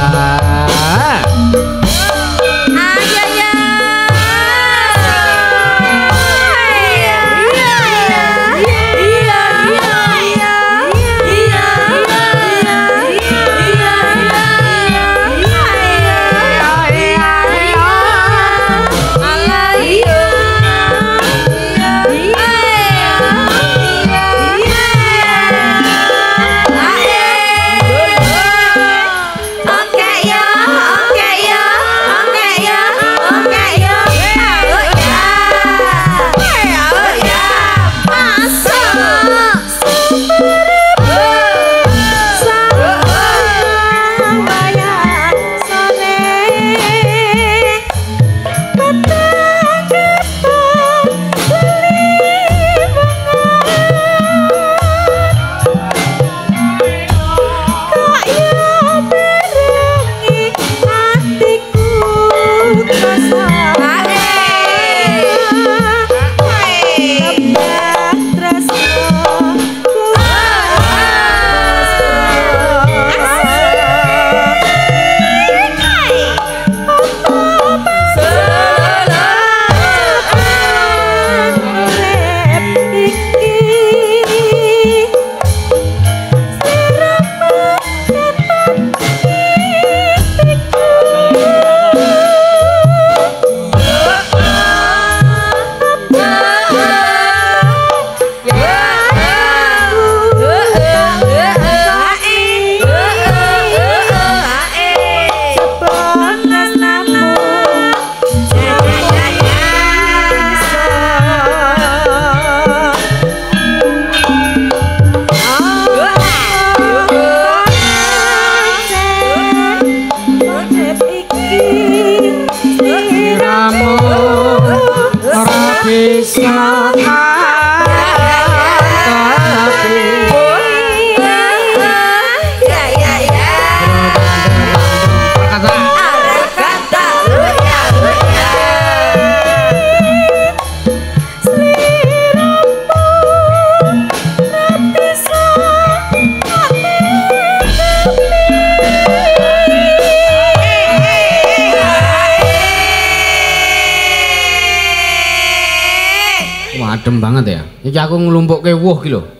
[SPEAKER 3] Adem banget ya. Iki aku nglumpukke wuh ki lho.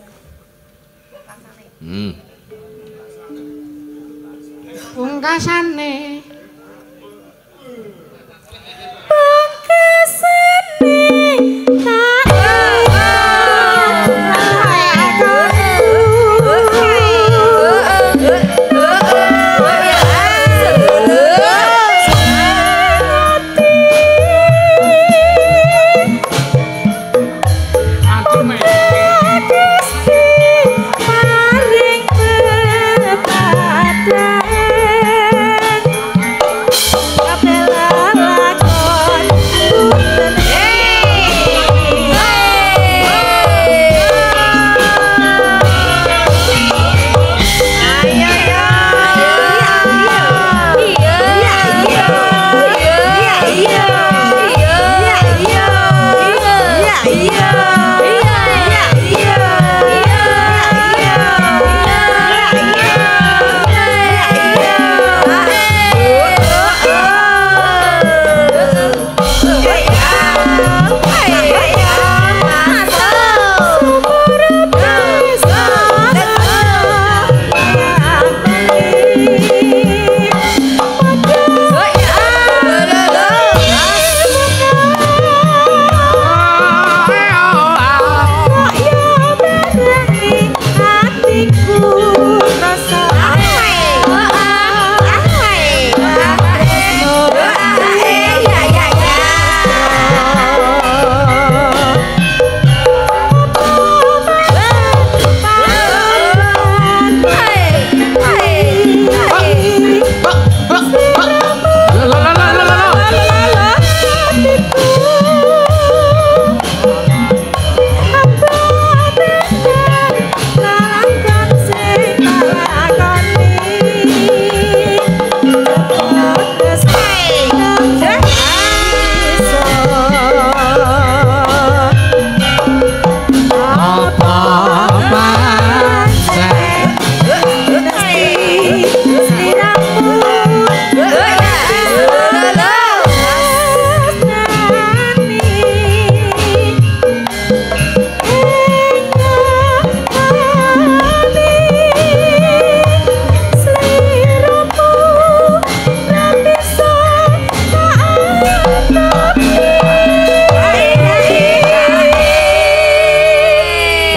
[SPEAKER 3] Hmm. Pungkasane. Pungkasane tak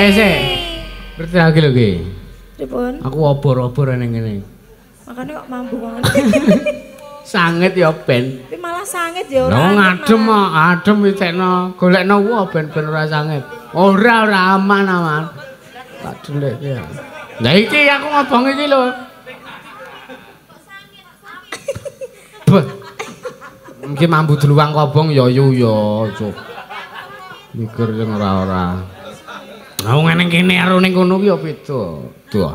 [SPEAKER 3] sik. Ngerti lagi lho ki.
[SPEAKER 7] Pripun?
[SPEAKER 3] Aku obor-obor ning ngene.
[SPEAKER 7] Makane kok mambu banget.
[SPEAKER 3] Sanget ya ben.
[SPEAKER 7] Tapi malah sanget ya
[SPEAKER 3] ora. Lah ngadem kok, adem wicekno. Golekno wo ben-ben ora sanget. Ora ora aman-aman. Tak delik ya. Lah iki aku ngobong iki lho. Beh. Iki mambu dluwang kobong ya yu ya, cuk. Mikir sing ora-ora. Lah wong nang kene karo ning kono ki ya beda. Tuh.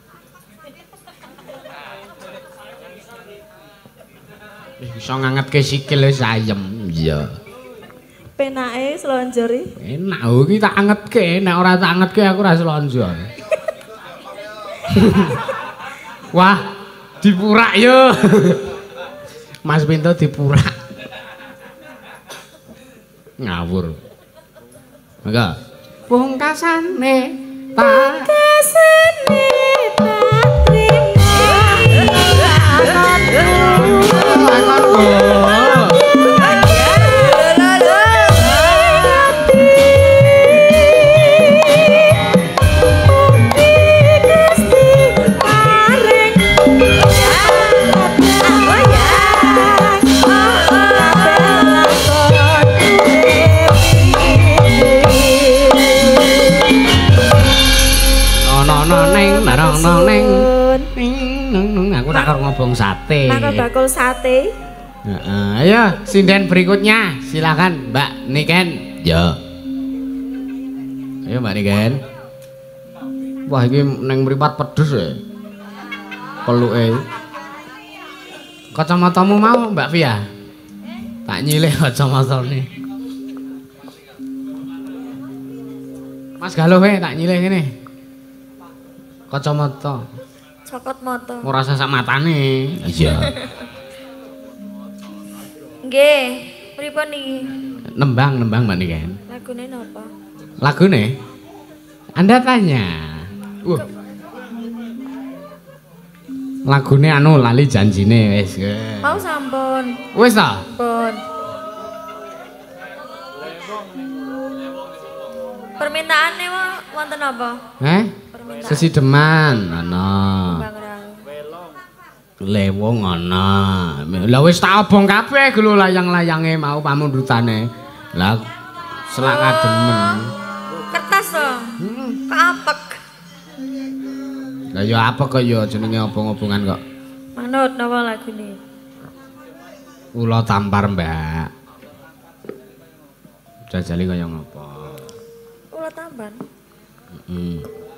[SPEAKER 3] Bisa ngangetke sikil wis ayem. Iya.
[SPEAKER 7] Penake slonjori.
[SPEAKER 3] Enak oh iki tak angetke, nek ora tak angetke aku ora slonjor. Wah, dipurak yo. Mas Pinto dipurak. Ngawur. Mangga. Pungkasane tak pungkasane tak aku tak karo ngobong sate.
[SPEAKER 7] Nak bakul sate.
[SPEAKER 3] Heeh, ayo sinden berikutnya. Silakan Mbak Niken. Ya. Ayo Mbak Niken. Wah, iki neng mripat pedes ya. Peluke. Kacamatamu mau Mbak Via? Tak nyilih kacamatane. Mas Galuh we tak nyilih ngene. Kacamata.
[SPEAKER 7] Cokot moto.
[SPEAKER 3] Ora sasak matane. Iya.
[SPEAKER 7] Nggih, pripun niki?
[SPEAKER 3] Nembang, nembang Mbak Niken.
[SPEAKER 7] Lagune napa?
[SPEAKER 3] Lagune? Anda tanya. Uh. Lagune anu lali janjine wis.
[SPEAKER 7] Mau sampun.
[SPEAKER 3] Wis ta?
[SPEAKER 7] Pun. Permintaane wonten apa?
[SPEAKER 3] Eh? Sesideman ana. Lewong ana. Lah wis tak obong kabeh lho layang-layange mau pamundutane. Lah selak kademen.
[SPEAKER 7] Kertas to.
[SPEAKER 3] Heeh.
[SPEAKER 7] Keapek.
[SPEAKER 3] Lah ya apa kok ya jenenge obong-obongan kok.
[SPEAKER 7] Manut napa lagune?
[SPEAKER 3] Ula tampar, Mbak. Jajali kaya ngopo?
[SPEAKER 7] Ula tampar.
[SPEAKER 3] Heeh.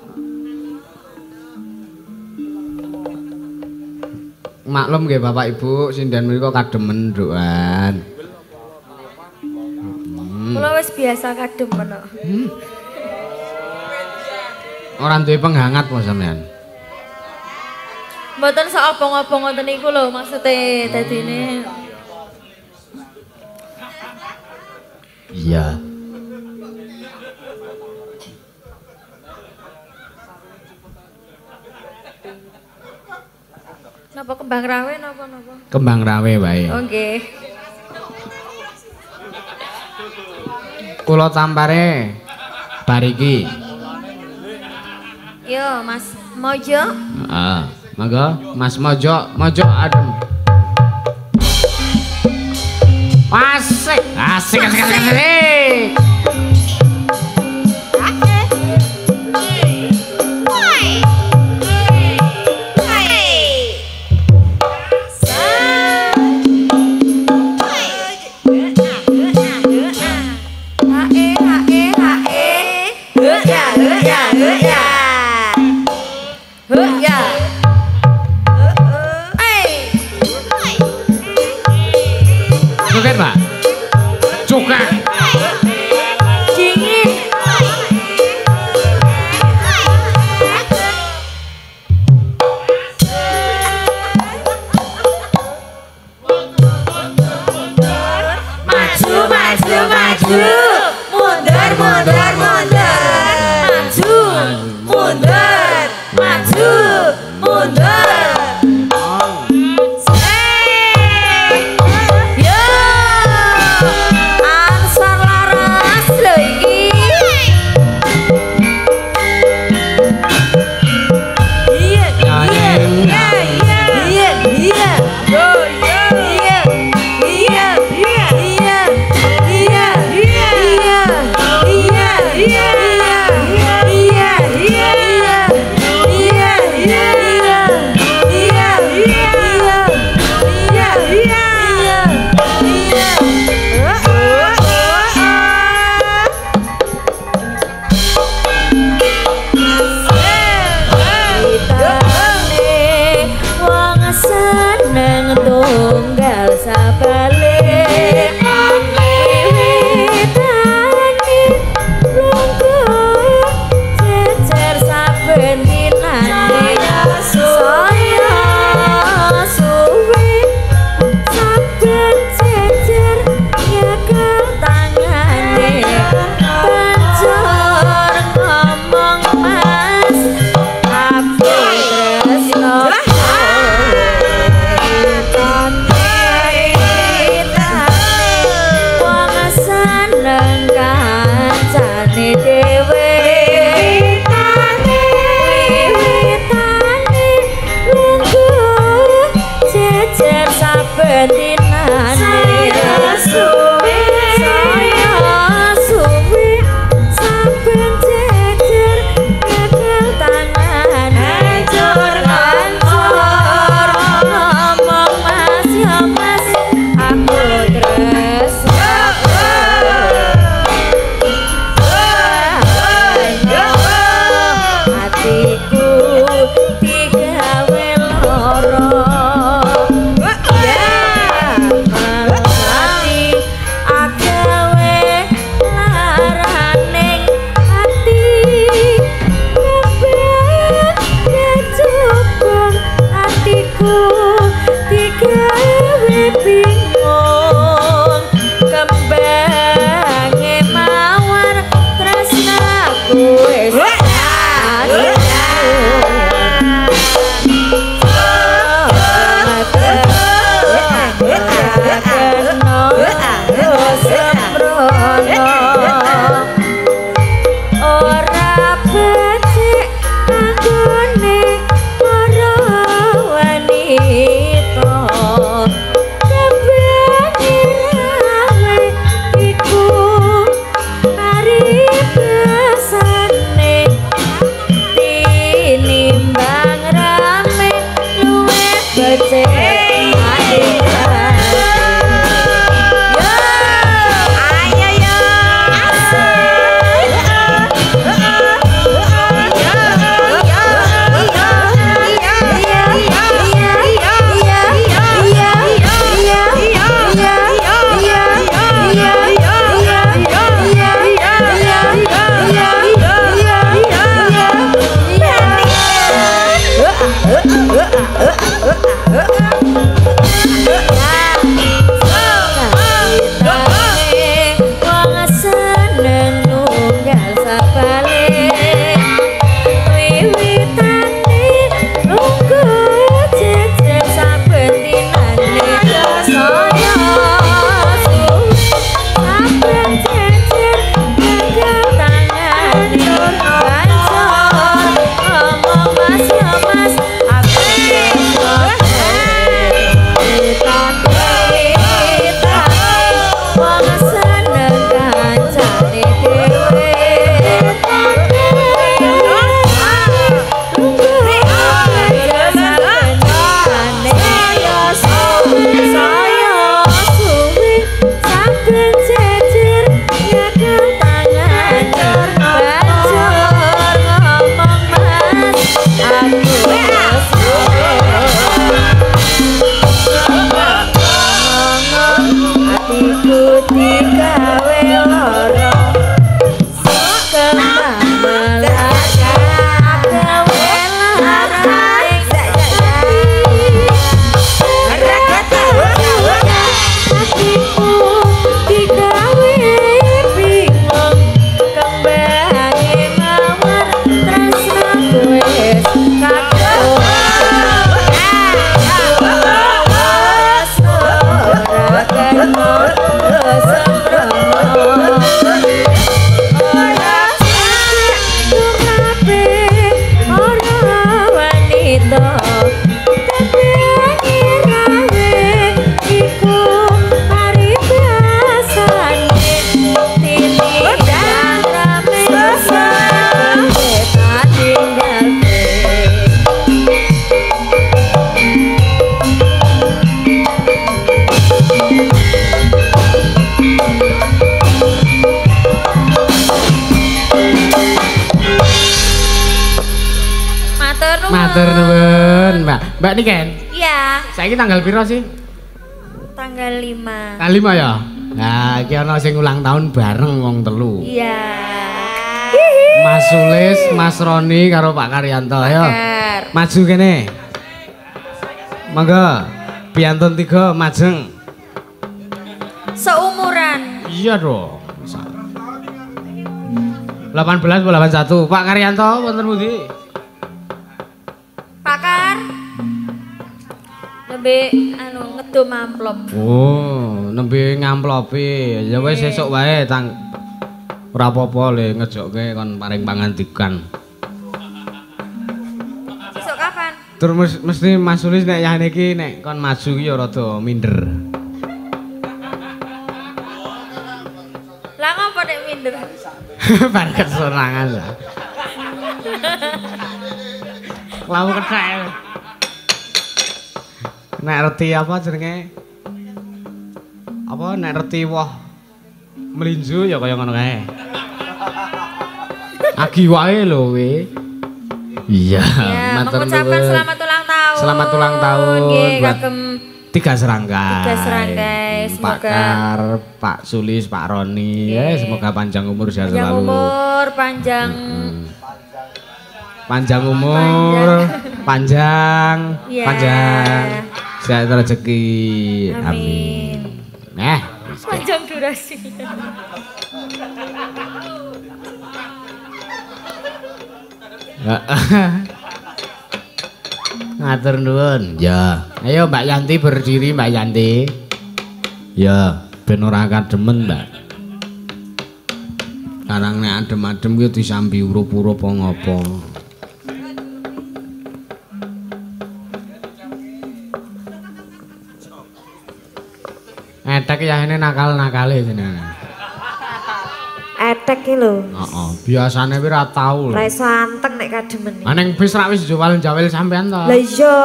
[SPEAKER 3] Maklum nggih Bapak Ibu, sinden menika kademen ndukan.
[SPEAKER 7] Kula wis biasa kademen kok.
[SPEAKER 3] Hmm. Ora duwe penghangat kok sampean.
[SPEAKER 7] Mboten sok obong-obong ngoten niku lho maksude dadine.
[SPEAKER 3] Iya.
[SPEAKER 7] Napa kembang rawe napa napa?
[SPEAKER 3] Kembang rawe wae.
[SPEAKER 7] Oh nggih.
[SPEAKER 3] Kula tampare bariki.
[SPEAKER 7] Yo Mas Mojo.
[SPEAKER 3] Heeh. Monggo Mas Mojo, Mojo adem. Asik, asik, asik, asik, asik. Joget, Pak. Joget.
[SPEAKER 7] Dingin. Maju, maju, maju. Mundur, mundur, mundur. Maju, mundur. Maju, mundur. Iku digawe lara kembang melaka gawe lara hatiku digawe bingung kembange mawar tresnaku wis katon ora kena sembrono ora kabeh ora wanita tapi irawe iku hari biasane titip dan rame sampe tak tinggal matur nuwun.
[SPEAKER 3] Matur nuwun, Mbak. Mbak Niken.
[SPEAKER 7] Iya,
[SPEAKER 3] Saiki tanggal piro sih?
[SPEAKER 7] tanggal lima.
[SPEAKER 3] Tanggal lima ya. Nah, iki ana sing ulang tahun bareng wong telu.
[SPEAKER 7] Iya.
[SPEAKER 3] Mas Sulis, Mas Roni karo Pak Karyanto ya.
[SPEAKER 7] Ker.
[SPEAKER 3] Maju kene. Mangga. Piantun tiga majeng.
[SPEAKER 7] Seumuran.
[SPEAKER 3] Iya dong. delapan belas delapan satu. Pak Karyanto wonten pundi?
[SPEAKER 7] Pakar. Lebih anu ngedum amplop.
[SPEAKER 3] Oh, nembe ngamplopi. Ya wis sesuk wae tang ora apa-apa le ngejokke kon paring pangandikan.
[SPEAKER 7] Sesuk kapan?
[SPEAKER 3] Tur mes- mesti Mas Sulis nek yane iki nek kon maju ki ya rada minder.
[SPEAKER 7] Lah ngopo nek minder?
[SPEAKER 3] Bar kesenangan lah. Lawu kethek. Nek reti apa jenenge? Apa nek reti woh melinju ya kaya ngono kae. Agi wae lho we. Iya,
[SPEAKER 7] Ya,
[SPEAKER 3] matur
[SPEAKER 7] mengucapkan
[SPEAKER 3] nuwun.
[SPEAKER 7] selamat ulang tahun.
[SPEAKER 3] Selamat ulang tahun
[SPEAKER 7] Nggih,
[SPEAKER 3] buat
[SPEAKER 7] kagem
[SPEAKER 3] tiga serangkai.
[SPEAKER 7] Tiga serangkai,
[SPEAKER 3] Pak
[SPEAKER 7] semoga-
[SPEAKER 3] Kar, Pak Sulis, Pak Roni, ya semoga panjang umur sehat
[SPEAKER 7] panjang
[SPEAKER 3] selalu.
[SPEAKER 7] umur, panjang
[SPEAKER 3] Panjang umur, panjang,
[SPEAKER 7] Iya.
[SPEAKER 3] panjang, sehat rezeki.
[SPEAKER 7] Amin.
[SPEAKER 3] Eh,
[SPEAKER 7] Panjang durasi.
[SPEAKER 3] ngatur nuwun. Ya, ayo Mbak Yanti berdiri, Mbak Yanti. Ya, ben ora kademen, Mbak. Karang nek adem-adem ki disambi urup-urup apa ngopo. Etek ya ini nakal-nakale jenenge.
[SPEAKER 7] Etek ki lho.
[SPEAKER 3] Heeh, biasane kuwi ora tau lho.
[SPEAKER 7] Ra iso anteng nek kademen.
[SPEAKER 3] Aneng bis rak wis jawal-jawel sampean to.
[SPEAKER 7] Lah iya,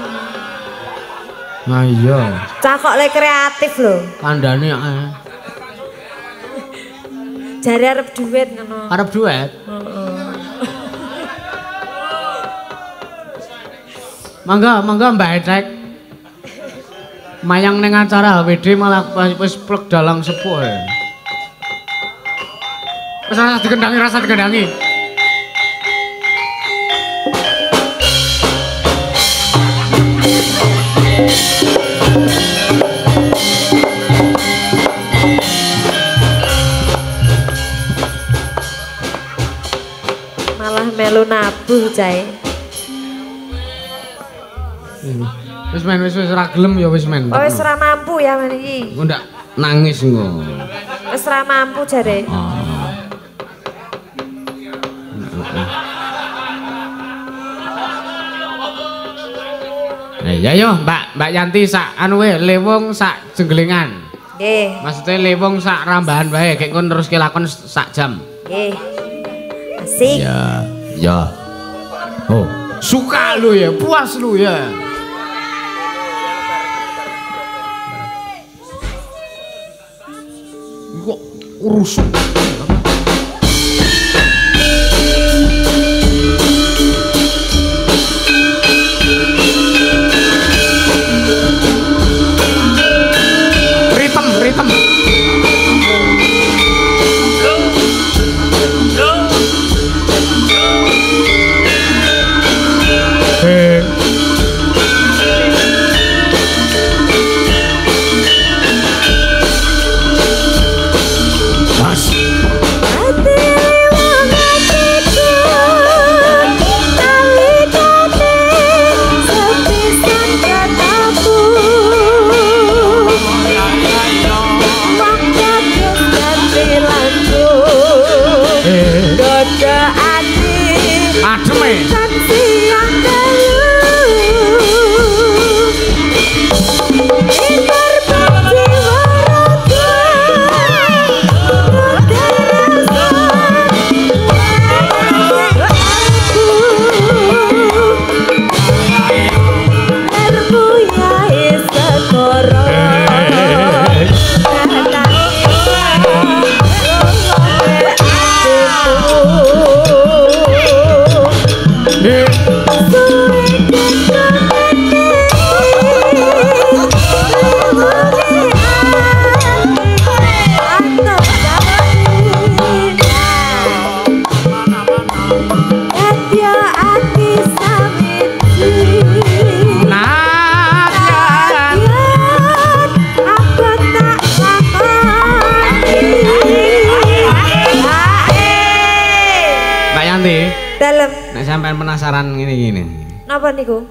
[SPEAKER 3] Nah iya,
[SPEAKER 7] cah kok le kreatif lho.
[SPEAKER 3] kandhane eh.
[SPEAKER 7] Jare arep duit ngono.
[SPEAKER 3] Arep duet. Mangga, mangga Mbak Etek. Mayang ning acara H W D malah wis plek dalang sepuh. Ya. Wis rasa dikendangi, rasa dikendangi.
[SPEAKER 7] Malah melu nabuh cae.
[SPEAKER 3] Wis men, wis wis ora gelem ya wis men.
[SPEAKER 7] Oh wis ora mampu ya men iki.
[SPEAKER 3] Ndak nangis engko.
[SPEAKER 7] Wis ora mampu jare.
[SPEAKER 3] Eh ya yo Mbak, Mbak Yanti sak anu we lewung sak jenggelingan.
[SPEAKER 7] Nggih.
[SPEAKER 3] Maksudnya lewung sak rambahan wae, gek kon terus kelakon sak jam.
[SPEAKER 7] Nggih. Asik.
[SPEAKER 3] Ya, ya. Oh, suka lu ya, puas lu ya. Kok urus. Ritem, ritem. Sampean penasaran ngene-ngene.
[SPEAKER 8] Napa niku?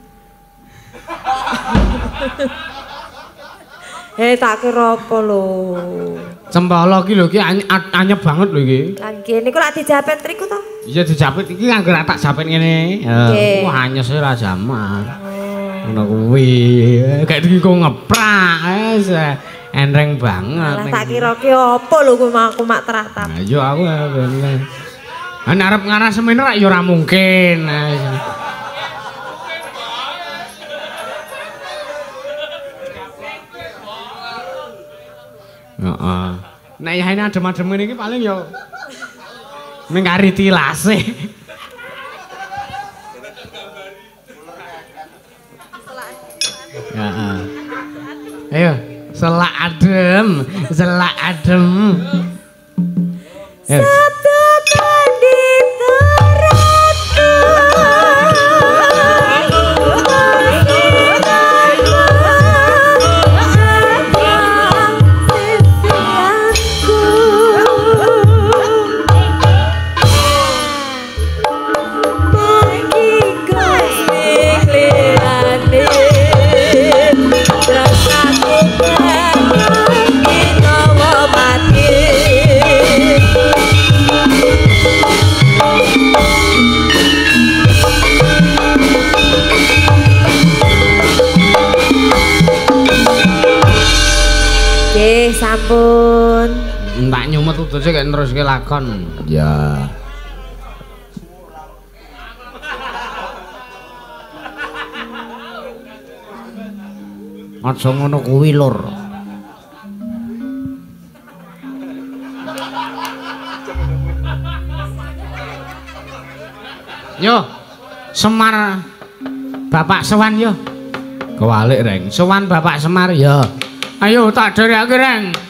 [SPEAKER 8] Hei tak kira apa lho.
[SPEAKER 3] Cempala iki lho iki anyep banget lho iki.
[SPEAKER 8] Lah nggih niku lak dijapet triku to?
[SPEAKER 3] Iya dijapit iki angger tak japit ngene.
[SPEAKER 8] Nggih.
[SPEAKER 3] Wah anyese ra jaman. Ngono kuwi. Kayak iki kok ngeprak wis enreng banget.
[SPEAKER 8] Lah tak kira ki apa lho kuwi aku mak teratap.
[SPEAKER 3] Nah iya aku ben. Ana arep ngarah semene ra ya ora mungkin. Heeh. Nek yahene adem-adem ngene iki paling ya mengkari tilase. Heeh. Ayo, selak adem, selak adem. Ayo.
[SPEAKER 8] Sampun.
[SPEAKER 3] Tak nyumet uduse kek neruske lakon.
[SPEAKER 1] Ya.
[SPEAKER 3] Aja ngono kuwi, Lur. Yo, Semar Bapak Sowan yo. Kewalik, Reng. Sowan Bapak Semar yo. Ayo tak dherekake, Reng.